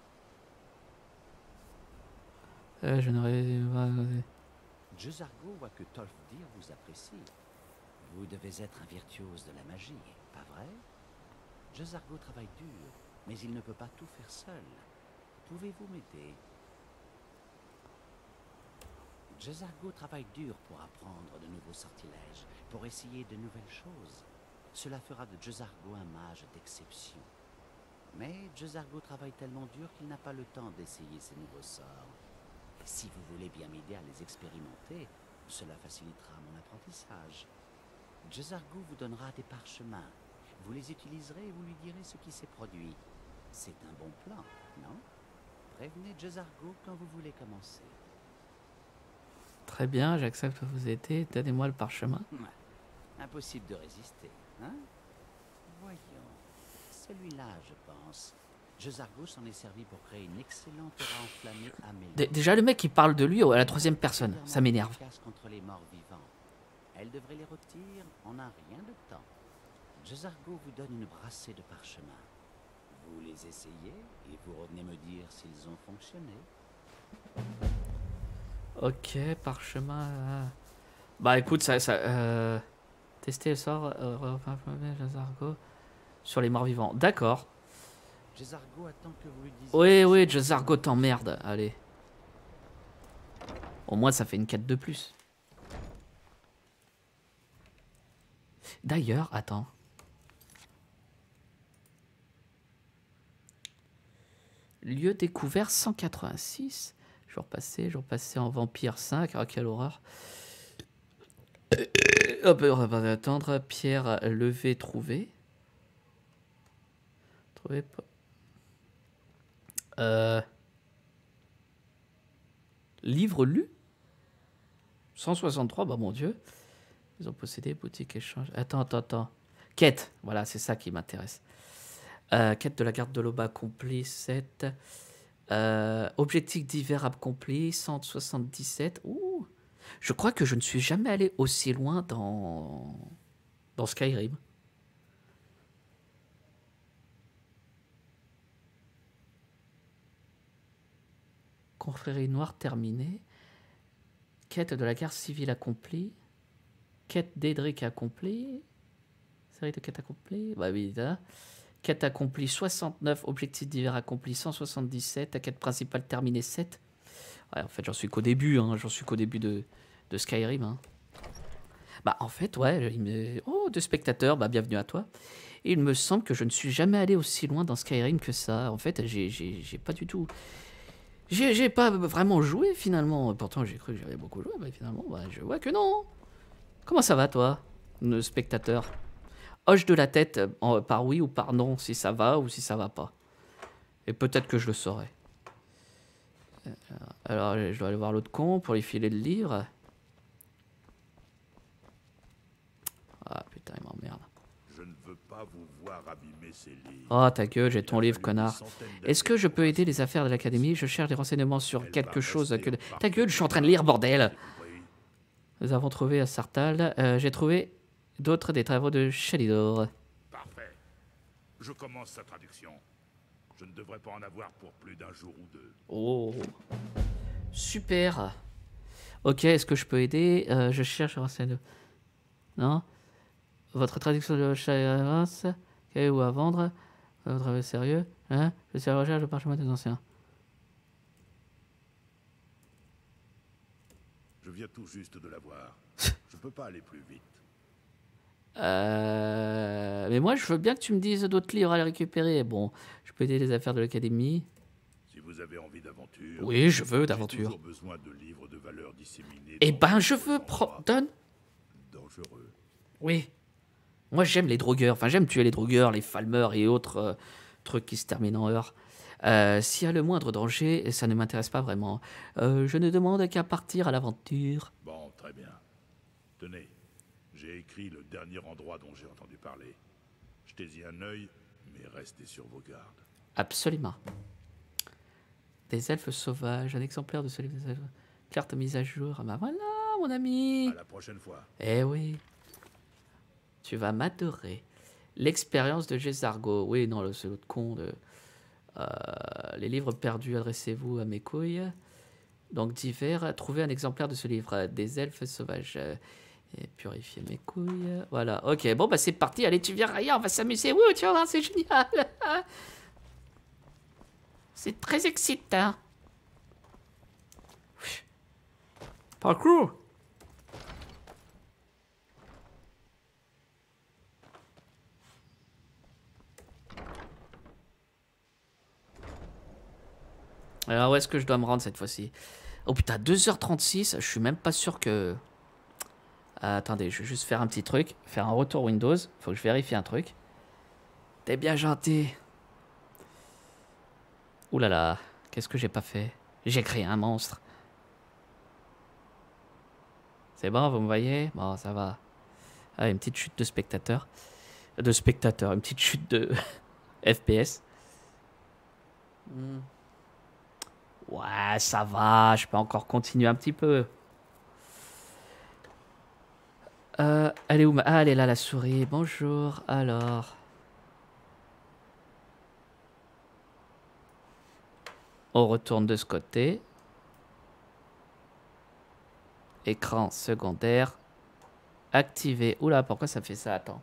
Je n'aurais pas... Jazargo voit que Tolfdir vous apprécie. Vous devez être un virtuose de la magie, pas vrai? Jazargo travaille dur, mais il ne peut pas tout faire seul. Pouvez-vous m'aider? Jazargo travaille dur pour apprendre de nouveaux sortilèges, pour essayer de nouvelles choses. Cela fera de Jazargo un mage d'exception. Mais Jazargo travaille tellement dur qu'il n'a pas le temps d'essayer ces nouveaux sorts. Si vous voulez bien m'aider à les expérimenter, cela facilitera mon apprentissage. Jazargo vous donnera des parchemins. Vous les utiliserez et vous lui direz ce qui s'est produit. C'est un bon plan, non? Prévenez Jazargo quand vous voulez commencer. Très bien, j'accepte de vous aider. Donnez-moi le parchemin. Impossible de résister, hein? Voyons. Celui-là, je pense. Jazargo s'en est servi pour créer une excellente aura enflammée à Mélo. Déjà, le mec, il parle de lui à la troisième personne. Ça m'énerve. Contre les morts vivants. Elle devrait les rôtir en un rien de temps. Jazargo vous donne une brassée de parchemins. Vous les essayez et vous revenez me dire s'ils ont fonctionné. Ok, parchemin. Bah écoute, tester le sort Jazargo sur les morts vivants. D'accord. Jazargo attend que vous lui disiez. Oui, Jazargo t'emmerde. Allez. Au moins, ça fait une quête de plus. D'ailleurs, attends. Lieu découvert 186. Jour passé en Vampire 5. Ah, quelle horreur. Hop, on va pas attendre. Pierre levée trouvée. Trouvé pas. Livre lu 163, bah mon Dieu. Ils ont possédé boutique échange. Attends. Quête, voilà, c'est ça qui m'intéresse. Quête de la garde de l'Aube accomplie, 7. Objectif divers accompli, 177. Ouh. Je crois que je ne suis jamais allé aussi loin dans Skyrim. Confrérie noire terminée. Quête de la guerre civile accomplie. Quête d'Edric accomplie. Série de quêtes accomplies. Bah oui, là. Quête accomplie 69, objectif d'hiver accompli 177, ta quête principale terminée 7. Ouais, en fait, j'en suis qu'au début, hein. J'en suis qu'au début de Skyrim. Hein. Bah, en fait, ouais, oh, de spectateurs, bah, bienvenue à toi. Et il me semble que je ne suis jamais allé aussi loin dans Skyrim que ça. En fait, j'ai pas du tout... J'ai pas vraiment joué, finalement. Pourtant, j'ai cru que j'avais beaucoup joué, mais finalement, bah, je vois que non. Comment ça va, toi, le spectateur? Hoche de la tête par oui ou par non, si ça va ou si ça va pas. Et peut-être que je le saurai. Alors, je dois aller voir l'autre con pour lui filer le livre. Ah, putain, il m'emmerde. Je ne veux pas vous voir abîmer ces livres. Oh, ta gueule, j'ai ton livre, connard. Est-ce que je peux aider les affaires de l'académie? Je cherche des renseignements sur quelque chose que... Ta gueule, je suis en train de lire, bordel. Nous avons trouvé à Sartal. J'ai trouvé d'autres des travaux de Shelidor. Parfait. Je commence sa traduction. Je ne devrais pas en avoir pour plus d'un jour ou deux. Oh. Super. Ok, est-ce que je peux aider? Je cherche un renseignement. Non? Votre traduction de Shelidor, qu'avez-vous à vendre? Votre travail sérieux? Hein? Je suis à la recherche de parchemin des anciens. Je viens tout juste de l'avoir. Je peux pas aller plus vite. Mais moi, je veux bien que tu me dises d'autres livres à les récupérer. Bon, je peux aider les affaires de l'académie. Si vous avez envie d'aventure... Oui, je veux d'aventure. J'ai toujours besoin de livres de valeur disséminés... Eh ben, je veux... Donne. Dangereux. Oui. Moi, j'aime les drogueurs. Enfin, j'aime tuer les drogueurs, les falmeurs et autres trucs qui se terminent en heure. S'il y a le moindre danger, ça ne m'intéresse pas vraiment. Je ne demande qu'à partir à l'aventure. Bon, très bien. Tenez, j'ai écrit le dernier endroit dont j'ai entendu parler. Jetez-y un œil, mais restez sur vos gardes. Absolument. Des elfes sauvages, un exemplaire de ce livre des elfes. Carte mise à jour. Ah bah voilà, mon ami. À la prochaine fois. Eh oui. Tu vas m'adorer. L'expérience de Jezargo. Oui, non, c'est l'autre con de... les livres perdus, adressez-vous à mes couilles. Donc d'hiver, trouvez un exemplaire de ce livre. Des elfes sauvages. Et purifier mes couilles. Voilà, ok, bon bah c'est parti. Allez, tu viens, Raya, on va s'amuser. Wouh, tu vas voir, c'est génial. C'est très excitant. Parcours. Alors où est-ce que je dois me rendre cette fois-ci? Oh putain, 2h36, je suis même pas sûr que... attendez, je vais juste faire un petit truc. Faire un retour Windows. Faut que je vérifie un truc. T'es bien gentil. Ouh là là, qu'est-ce que j'ai pas fait? J'ai créé un monstre. C'est bon, vous me voyez? Bon, ça va. Ah, une petite chute de spectateurs. De spectateurs, une petite chute de FPS. Ouais, ça va, je peux encore continuer un petit peu. Elle est où ah, elle est là, la souris. Bonjour, alors. On retourne de ce côté. Écran secondaire. Activé. Oula, pourquoi ça fait ça? Attends.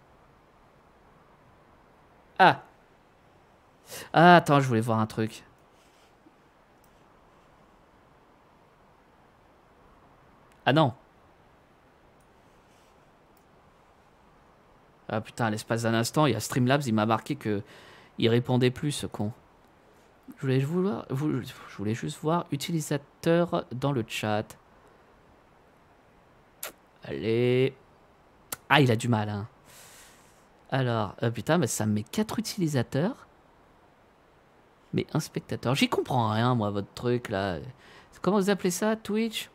Ah! Ah, attends, je voulais voir un truc. Ah non. Ah putain, à l'espace d'un instant, il y a Streamlabs, il m'a marqué que il répondait plus, ce con. Je voulais juste voir utilisateur dans le chat. Allez. Ah, il a du mal, hein. Alors, putain, mais ça me met 4 utilisateurs. Mais un spectateur. J'y comprends rien, moi, votre truc, là. Comment vous appelez ça, Twitch?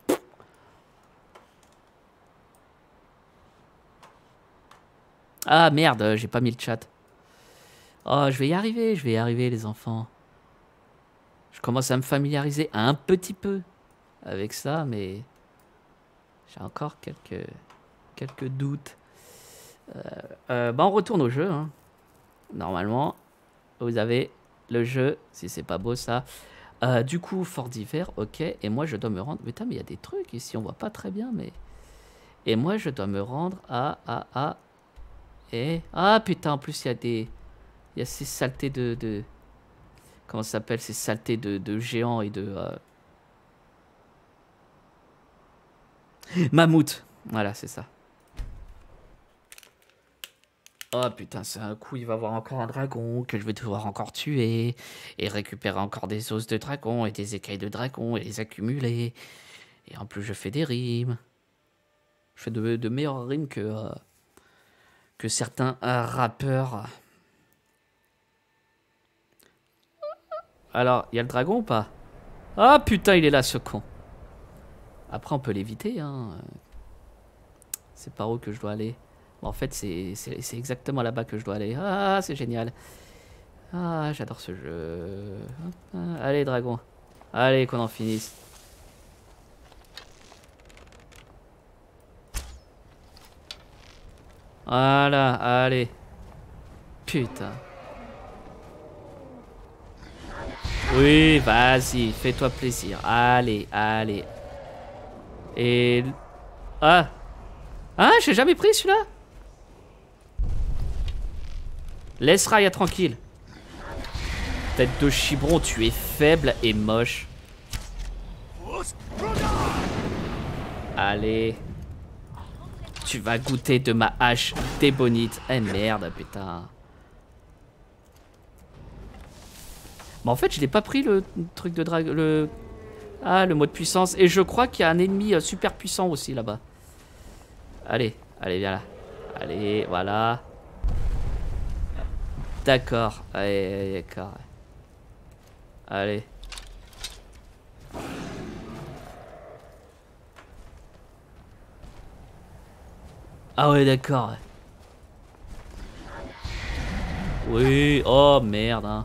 Ah, merde, j'ai pas mis le chat. Oh, je vais y arriver, les enfants. Je commence à me familiariser un petit peu avec ça, mais j'ai encore quelques doutes. Bah on retourne au jeu. Hein. Normalement, vous avez le jeu, si c'est pas beau ça. Du coup, fort d'hiver, ok. Et moi, je dois me rendre... Mais il y a des trucs ici, on voit pas très bien, mais... Et moi, je dois me rendre à... Et... Ah, putain, en plus, il y a des... Il y a ces saletés de... Comment ça s'appelle? Ces saletés de géants et de... Mammouth. Voilà, c'est ça. Oh putain, c'est un coup, il va y avoir encore un dragon que je vais devoir encore tuer. Et récupérer encore des os de dragon et des écailles de dragon et les accumuler. Et en plus, je fais des rimes. Je fais de meilleures rimes que certains rappeurs. Alors, il y a le dragon ou pas? Ah putain, il est là, ce con. Après, on peut l'éviter, hein. C'est par où que je dois aller? Bon, en fait, c'est exactement là-bas que je dois aller. Ah, c'est génial. Ah, j'adore ce jeu. Allez, dragon. Allez, qu'on en finisse. Voilà, allez. Putain. Oui, vas-y, fais-toi plaisir. Allez, allez. Et... Ah. Ah, j'ai jamais pris celui-là. Laisse Raya tranquille. Tête de chibron, tu es faible et moche. Allez. Tu vas goûter de ma hache d'ébonite. Eh merde, putain. Bon, en fait, je n'ai pas pris le truc de drague. Ah, le mot de puissance. Et je crois qu'il y a un ennemi super puissant aussi là-bas. Allez, allez, viens là. Allez, voilà. D'accord. Allez, d'accord. Allez. Ah ouais, d'accord. Oui. Oh, merde, hein.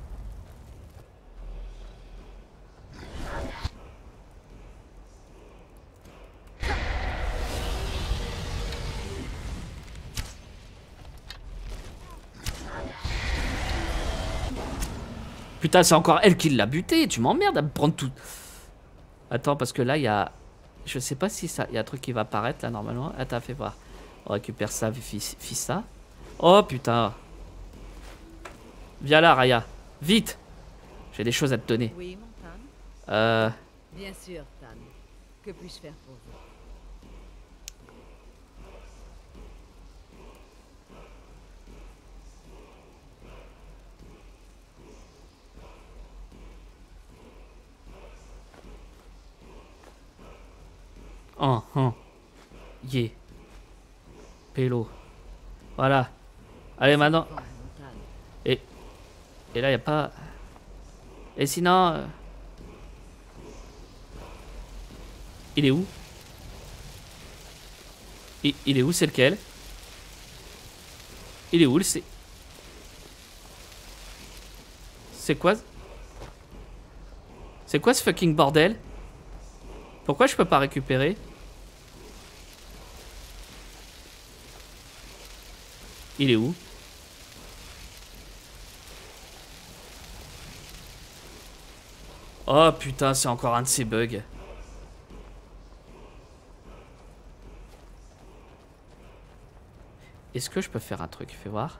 Putain, c'est encore elle qui l'a buté. Tu m'emmerdes à me prendre tout. Attends, parce que là, il y a... Je sais pas si ça... Il y a un truc qui va apparaître, là, normalement. Attends, fais voir. On récupère ça, fils ça. Oh, putain. Viens là, Raya. Vite. J'ai des choses à te donner. Oui, mon Tan. Bien sûr, Tan. Que puis-je faire pour vous? Yeah. Pélo. Voilà. Allez, maintenant. Et là, il n'y a pas... Et sinon... Il est où? Il est où? C'est lequel? Il est où? C'est quoi? C'est quoi ce fucking bordel? Pourquoi je peux pas récupérer? Il est où? Oh putain, c'est encore un de ces bugs. Est-ce que je peux faire un truc? Fais voir.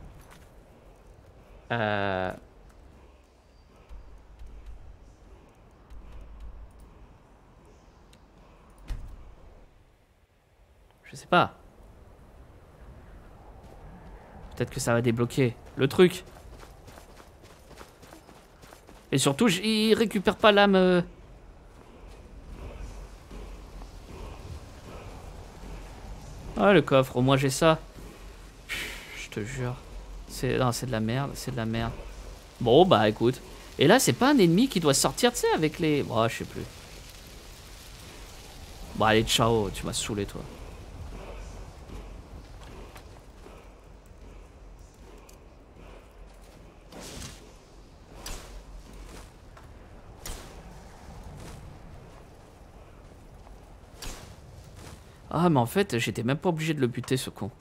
Je sais pas. Peut-être que ça va débloquer le truc. Et surtout, il récupère pas l'âme. Ah, le coffre, au moins j'ai ça. Je te jure. Non, c'est de la merde, c'est de la merde. Bon, bah écoute. Et là, c'est pas un ennemi qui doit sortir, tu sais, avec les... Oh, je sais plus. Bon, allez, ciao, tu m'as saoulé, toi. Ah, mais en fait, j'étais même pas obligé de le buter, ce con.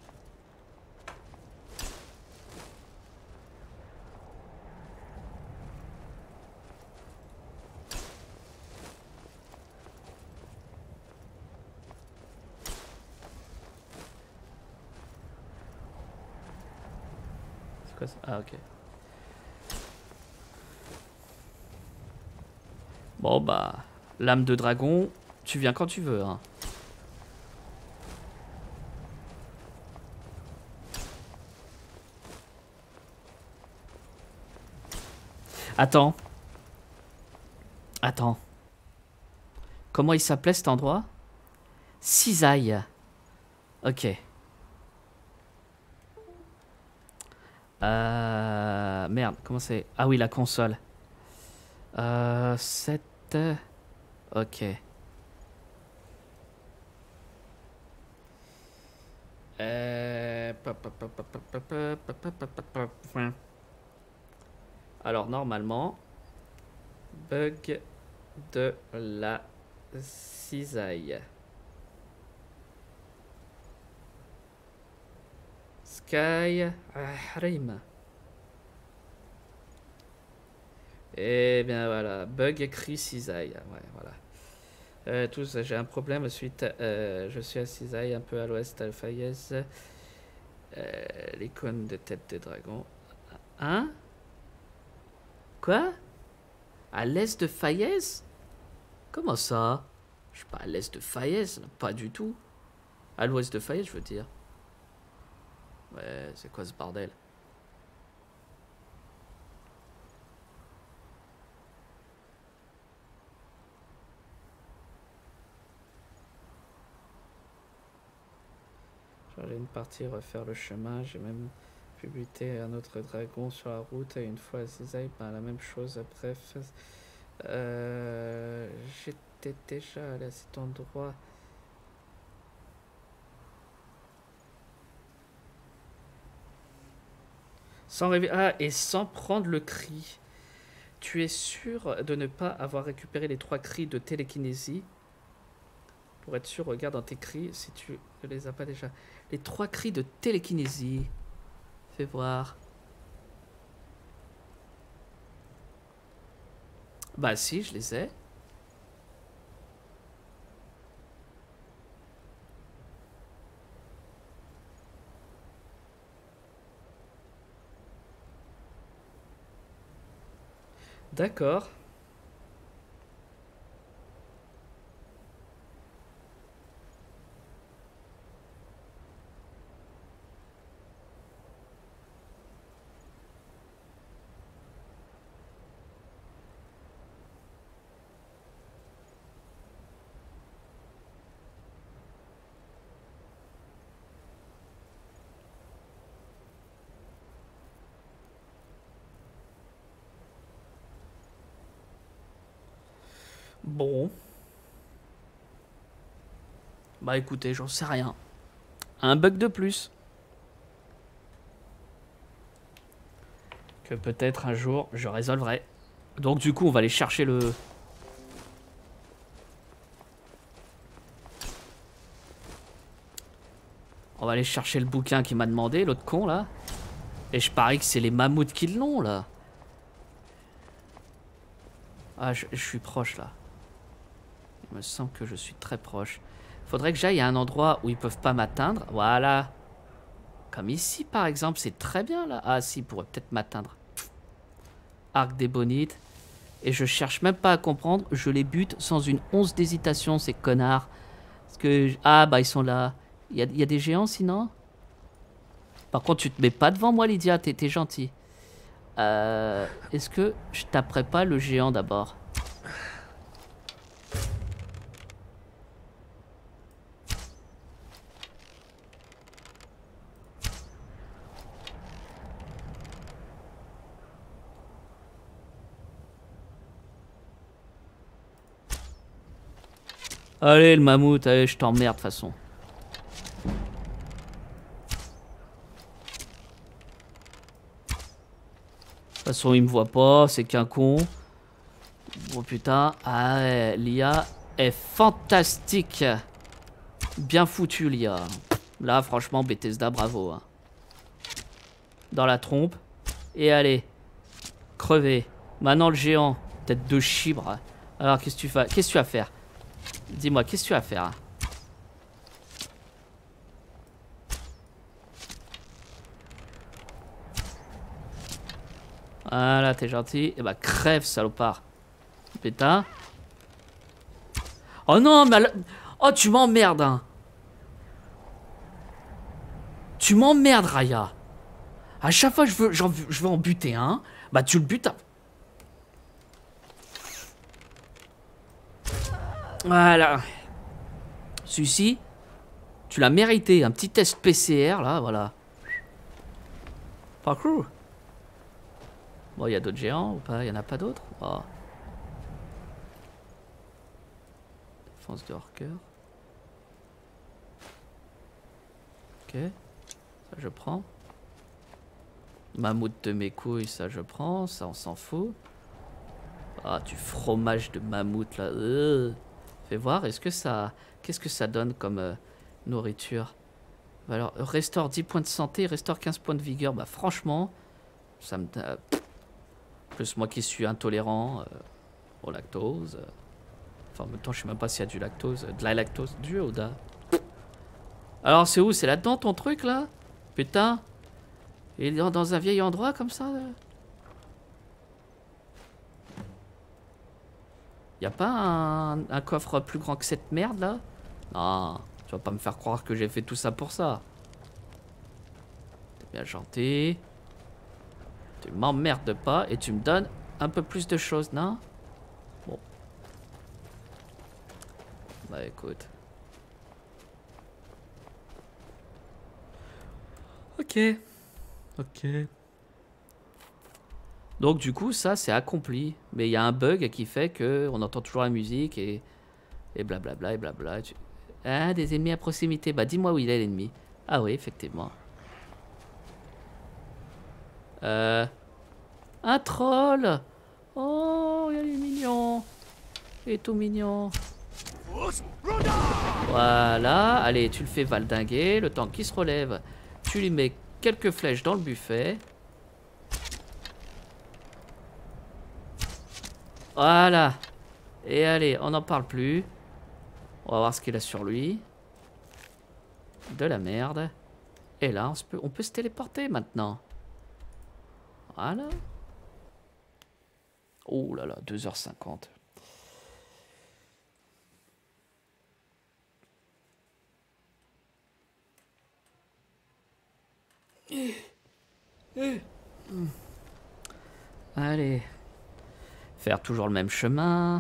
C'est quoi ça? Ah, ok. Bon, bah... Lame de dragon, tu viens quand tu veux, hein. Attends. Attends. Comment il s'appelait cet endroit? Cisaille. Ok. Merde, comment c'est? Ah oui, la console. 7... Ok. Alors, normalement, bug de la cisaille. Sky Rim. Et bien voilà, bug écrit cisaille. Ouais, voilà. Tous, j'ai un problème. Suite, je suis à cisaille, un peu à l'ouest, à Fayez. L'icône de tête de dragon. Hein? Quoi? À l'est de Fayez? Comment ça? Je suis pas à l'est de Fayez, pas du tout. À l'ouest de Fayez, je veux dire. Ouais, c'est quoi ce bordel? Changer une partie, refaire le chemin. J'ai même publié un autre dragon sur la route. Et une fois à cisaille, ben, la même chose. Bref, j'étais déjà allé à cet endroit. Sans rêver. Ah, et sans prendre le cri. Tu es sûr de ne pas avoir récupéré les 3 cris de télékinésie? Pour être sûr, regarde dans tes cris si tu ne les as pas déjà. Les 3 cris de télékinésie. Fais voir. Bah si, je les ai. D'accord. Bon. Bah écoutez, j'en sais rien. Un bug de plus. Que peut-être un jour je résolverai. Donc du coup on va aller chercher le... On va aller chercher le bouquin qui m'a demandé, l'autre con là. Et je parie que c'est les mammouths qui l'ont là. Ah, je suis proche là. Il me semble que je suis très proche. Faudrait que j'aille à un endroit où ils peuvent pas m'atteindre. Voilà. Comme ici par exemple, c'est très bien là. Ah si, ils pourraient peut-être m'atteindre. Arc des bonites. Et je cherche même pas à comprendre. Je les bute sans une once d'hésitation, ces connards. Parce que... Ah bah ils sont là. Il y a des géants sinon? Par contre tu te mets pas devant moi Lydia, t'es gentil. Est-ce que je taperais pas le géant d'abord? Allez le mammouth, allez je t'emmerde de toute façon. De toute façon il me voit pas, c'est qu'un con. Oh putain, ah ouais, l'IA est fantastique. Bien foutu l'IA. Là franchement Bethesda bravo. Hein. Dans la trompe. Et allez. Crever. Maintenant le géant. Tête de chibre. Alors qu'est-ce que tu fais? Qu'est-ce que tu vas faire? Dis-moi, qu'est-ce que tu vas faire? Voilà, t'es gentil. Et bah crève, salopard. Putain. Oh non, mais... Oh, tu m'emmerdes, hein. Tu m'emmerdes, Raya. À chaque fois que je veux en buter un, bah tu le butes. Voilà. Celui-ci, tu l'as mérité. Un petit test PCR, là, voilà. Parcours. Bon, il y a d'autres géants ou pas? Il y en a pas d'autres? Oh. Défense de hors-cœur. Ok. Ça, je prends. Mammouth de mes couilles, ça, je prends. Ça, on s'en fout. Ah, du fromage de mammouth, là. Fais voir, est-ce que ça... Qu'est-ce que ça donne comme nourriture? Alors, restaure 10 points de santé, restaure 15 points de vigueur. Bah, franchement, ça me... plus moi qui suis intolérant au lactose. Enfin, en même temps, je sais même pas s'il y a du lactose. De la lactose du Oda. Alors, c'est où? C'est là-dedans, ton truc, là? Putain. Il est dans un vieil endroit, comme ça, là. Y a pas un coffre plus grand que cette merde, là? Non, tu vas pas me faire croire que j'ai fait tout ça pour ça. T'es bien gentil. Tu m'emmerdes pas et tu me donnes un peu plus de choses, non? Bon. Bah écoute. Ok. Ok. Donc du coup ça c'est accompli. Mais il y a un bug qui fait que on entend toujours la musique et blablabla et blabla. Ah, des ennemis à proximité. Bah dis-moi où il est l'ennemi. Ah oui, effectivement. Un troll. Oh, il est mignon. Il est tout mignon. Voilà. Allez, tu le fais valdinguer. Le temps qu'il se relève, tu lui mets quelques flèches dans le buffet. Voilà. Et allez, on n'en parle plus. On va voir ce qu'il a sur lui. De la merde. Et là, on peut se téléporter maintenant. Voilà. Oh là là, 2h50. Allez. Faire toujours le même chemin.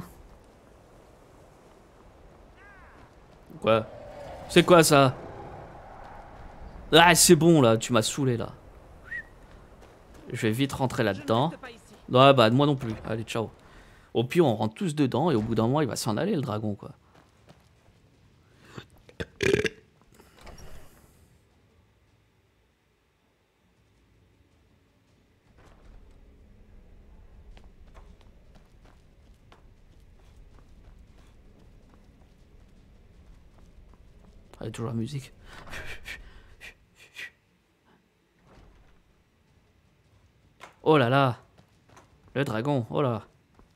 Quoi? C'est quoi ça? Ah, c'est bon là, tu m'as saoulé là. Je vais vite rentrer là-dedans. Ouais, bah moi non plus. Allez, ciao. Au pire, on rentre tous dedans et au bout d'un moment, il va s'en aller le dragon, quoi. Allez, toujours la musique. Oh là là. Le dragon, oh là.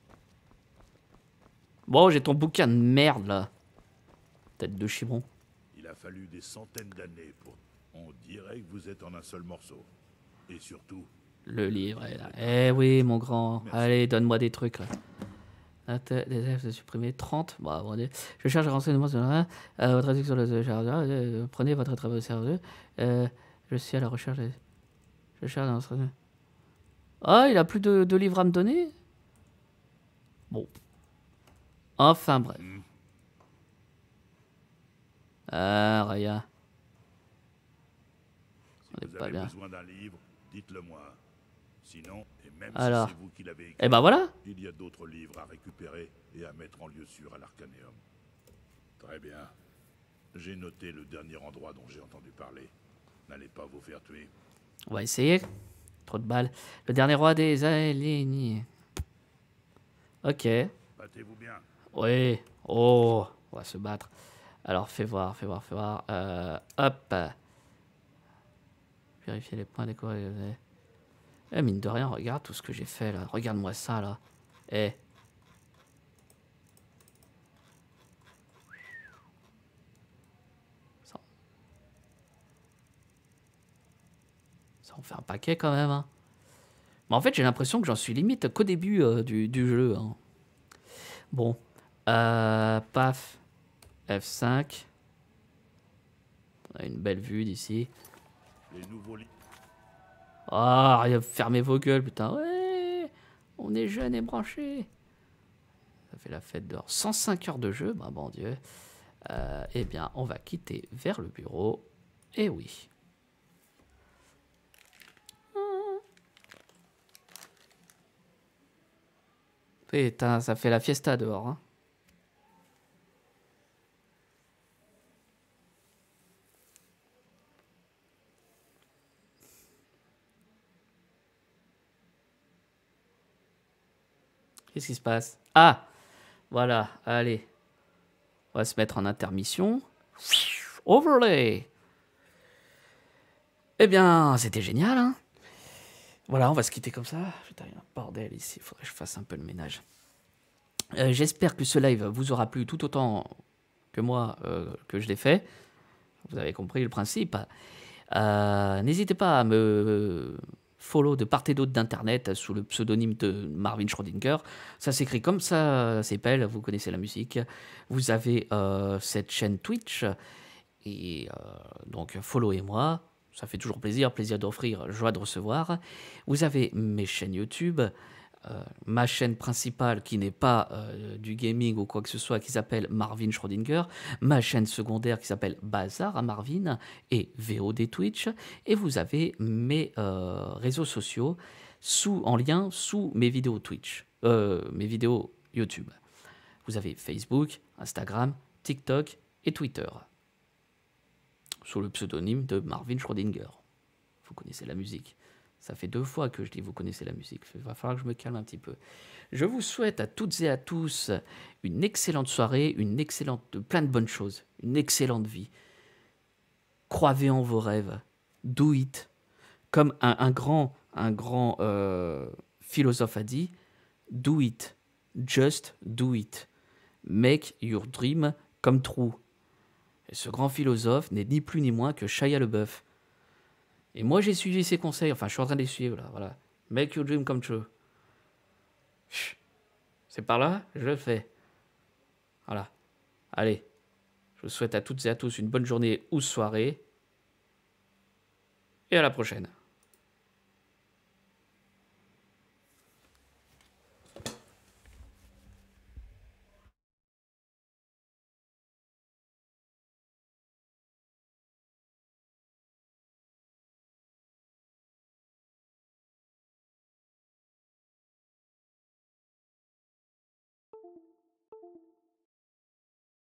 Bon, j'ai ton bouquin de merde là. Tête de chimon. Il a fallu des centaines d'années pour... On dirait que vous êtes en un seul morceau. Et surtout... Le livre est là. Eh oui, mon grand. Merci. Allez, donne-moi des trucs là. Des élèves de supprimer 30. Bon, bon, je cherche à renseignements sur votre traduction de jardin. Prenez votre travail sérieux. Je suis à la recherche. Je cherche à renseigner. Ah, il a plus de livres à me donner? Bon. Enfin, bref. Ah, Raya. On est pas bien. Si vous avez besoin d'un livre, dites-le moi. Sinon, et même alors, si c'est vous qui l'avez écrit, eh ben voilà. Il y a d'autres livres à récupérer et à mettre en lieu sûr à l'Arcanéum. Très bien. J'ai noté le dernier endroit dont j'ai entendu parler. N'allez pas vous faire tuer. On va essayer. Trop de balles. Le dernier roi des aliens. Ok. Battez-vous bien. Oui. Oh, on va se battre. Alors, fais voir, fais voir, fais voir. Hop. Vérifier les points décorés. Eh, mine de rien, regarde tout ce que j'ai fait là. Regarde-moi ça là. Eh. Ça en fait un paquet quand même. Hein. Mais en fait, j'ai l'impression que j'en suis limite qu'au début du jeu. Hein. Bon. Paf. F5. On a une belle vue d'ici. Ah, fermez vos gueules, putain. Ouais, on est jeune et branché. Ça fait la fête dehors. 105 heures de jeu, bah bon Dieu. Eh bien, on va quitter vers le bureau. Et oui. Putain, ça fait la fiesta dehors. Hein. Qu'est-ce qui se passe? Ah! Voilà, allez. On va se mettre en intermission. Overlay! Eh bien, c'était génial, hein? Voilà, on va se quitter comme ça. Putain, il y a un bordel ici, il faudrait que je fasse un peu le ménage. J'espère que ce live vous aura plu tout autant que moi que je l'ai fait. Vous avez compris le principe. N'hésitez pas à me follow de part et d'autre d'internet sous le pseudonyme de Marvin Schrödinger. Ça s'écrit comme ça s'appelle, vous connaissez la musique. Vous avez cette chaîne Twitch. Et donc followez-moi. Ça fait toujours plaisir d'offrir, joie de recevoir. Vous avez mes chaînes YouTube. Ma chaîne principale qui n'est pas du gaming ou quoi que ce soit, qui s'appelle Marvin Schrödinger, ma chaîne secondaire qui s'appelle Bazar à Marvin et VOD Twitch, et vous avez mes réseaux sociaux en lien sous mes vidéos Twitch, mes vidéos YouTube. Vous avez Facebook, Instagram, TikTok et Twitter sous le pseudonyme de Marvin Schrödinger. Vous connaissez la musique. Ça fait 2 fois que je dis vous connaissez la musique. Il va falloir que je me calme un petit peu. Je vous souhaite à toutes et à tous une excellente soirée, plein de bonnes choses, une excellente vie. Croyez en vos rêves. Do it. Comme un grand philosophe a dit, do it. Just do it. Make your dream come true. Et ce grand philosophe n'est ni plus ni moins que Shia LaBeouf. Et moi, j'ai suivi ses conseils. Enfin, je suis en train de les suivre, là. Voilà. Make your dream come true. C'est par là, je le fais. Voilà. Allez. Je vous souhaite à toutes et à tous une bonne journée ou soirée. Et à la prochaine.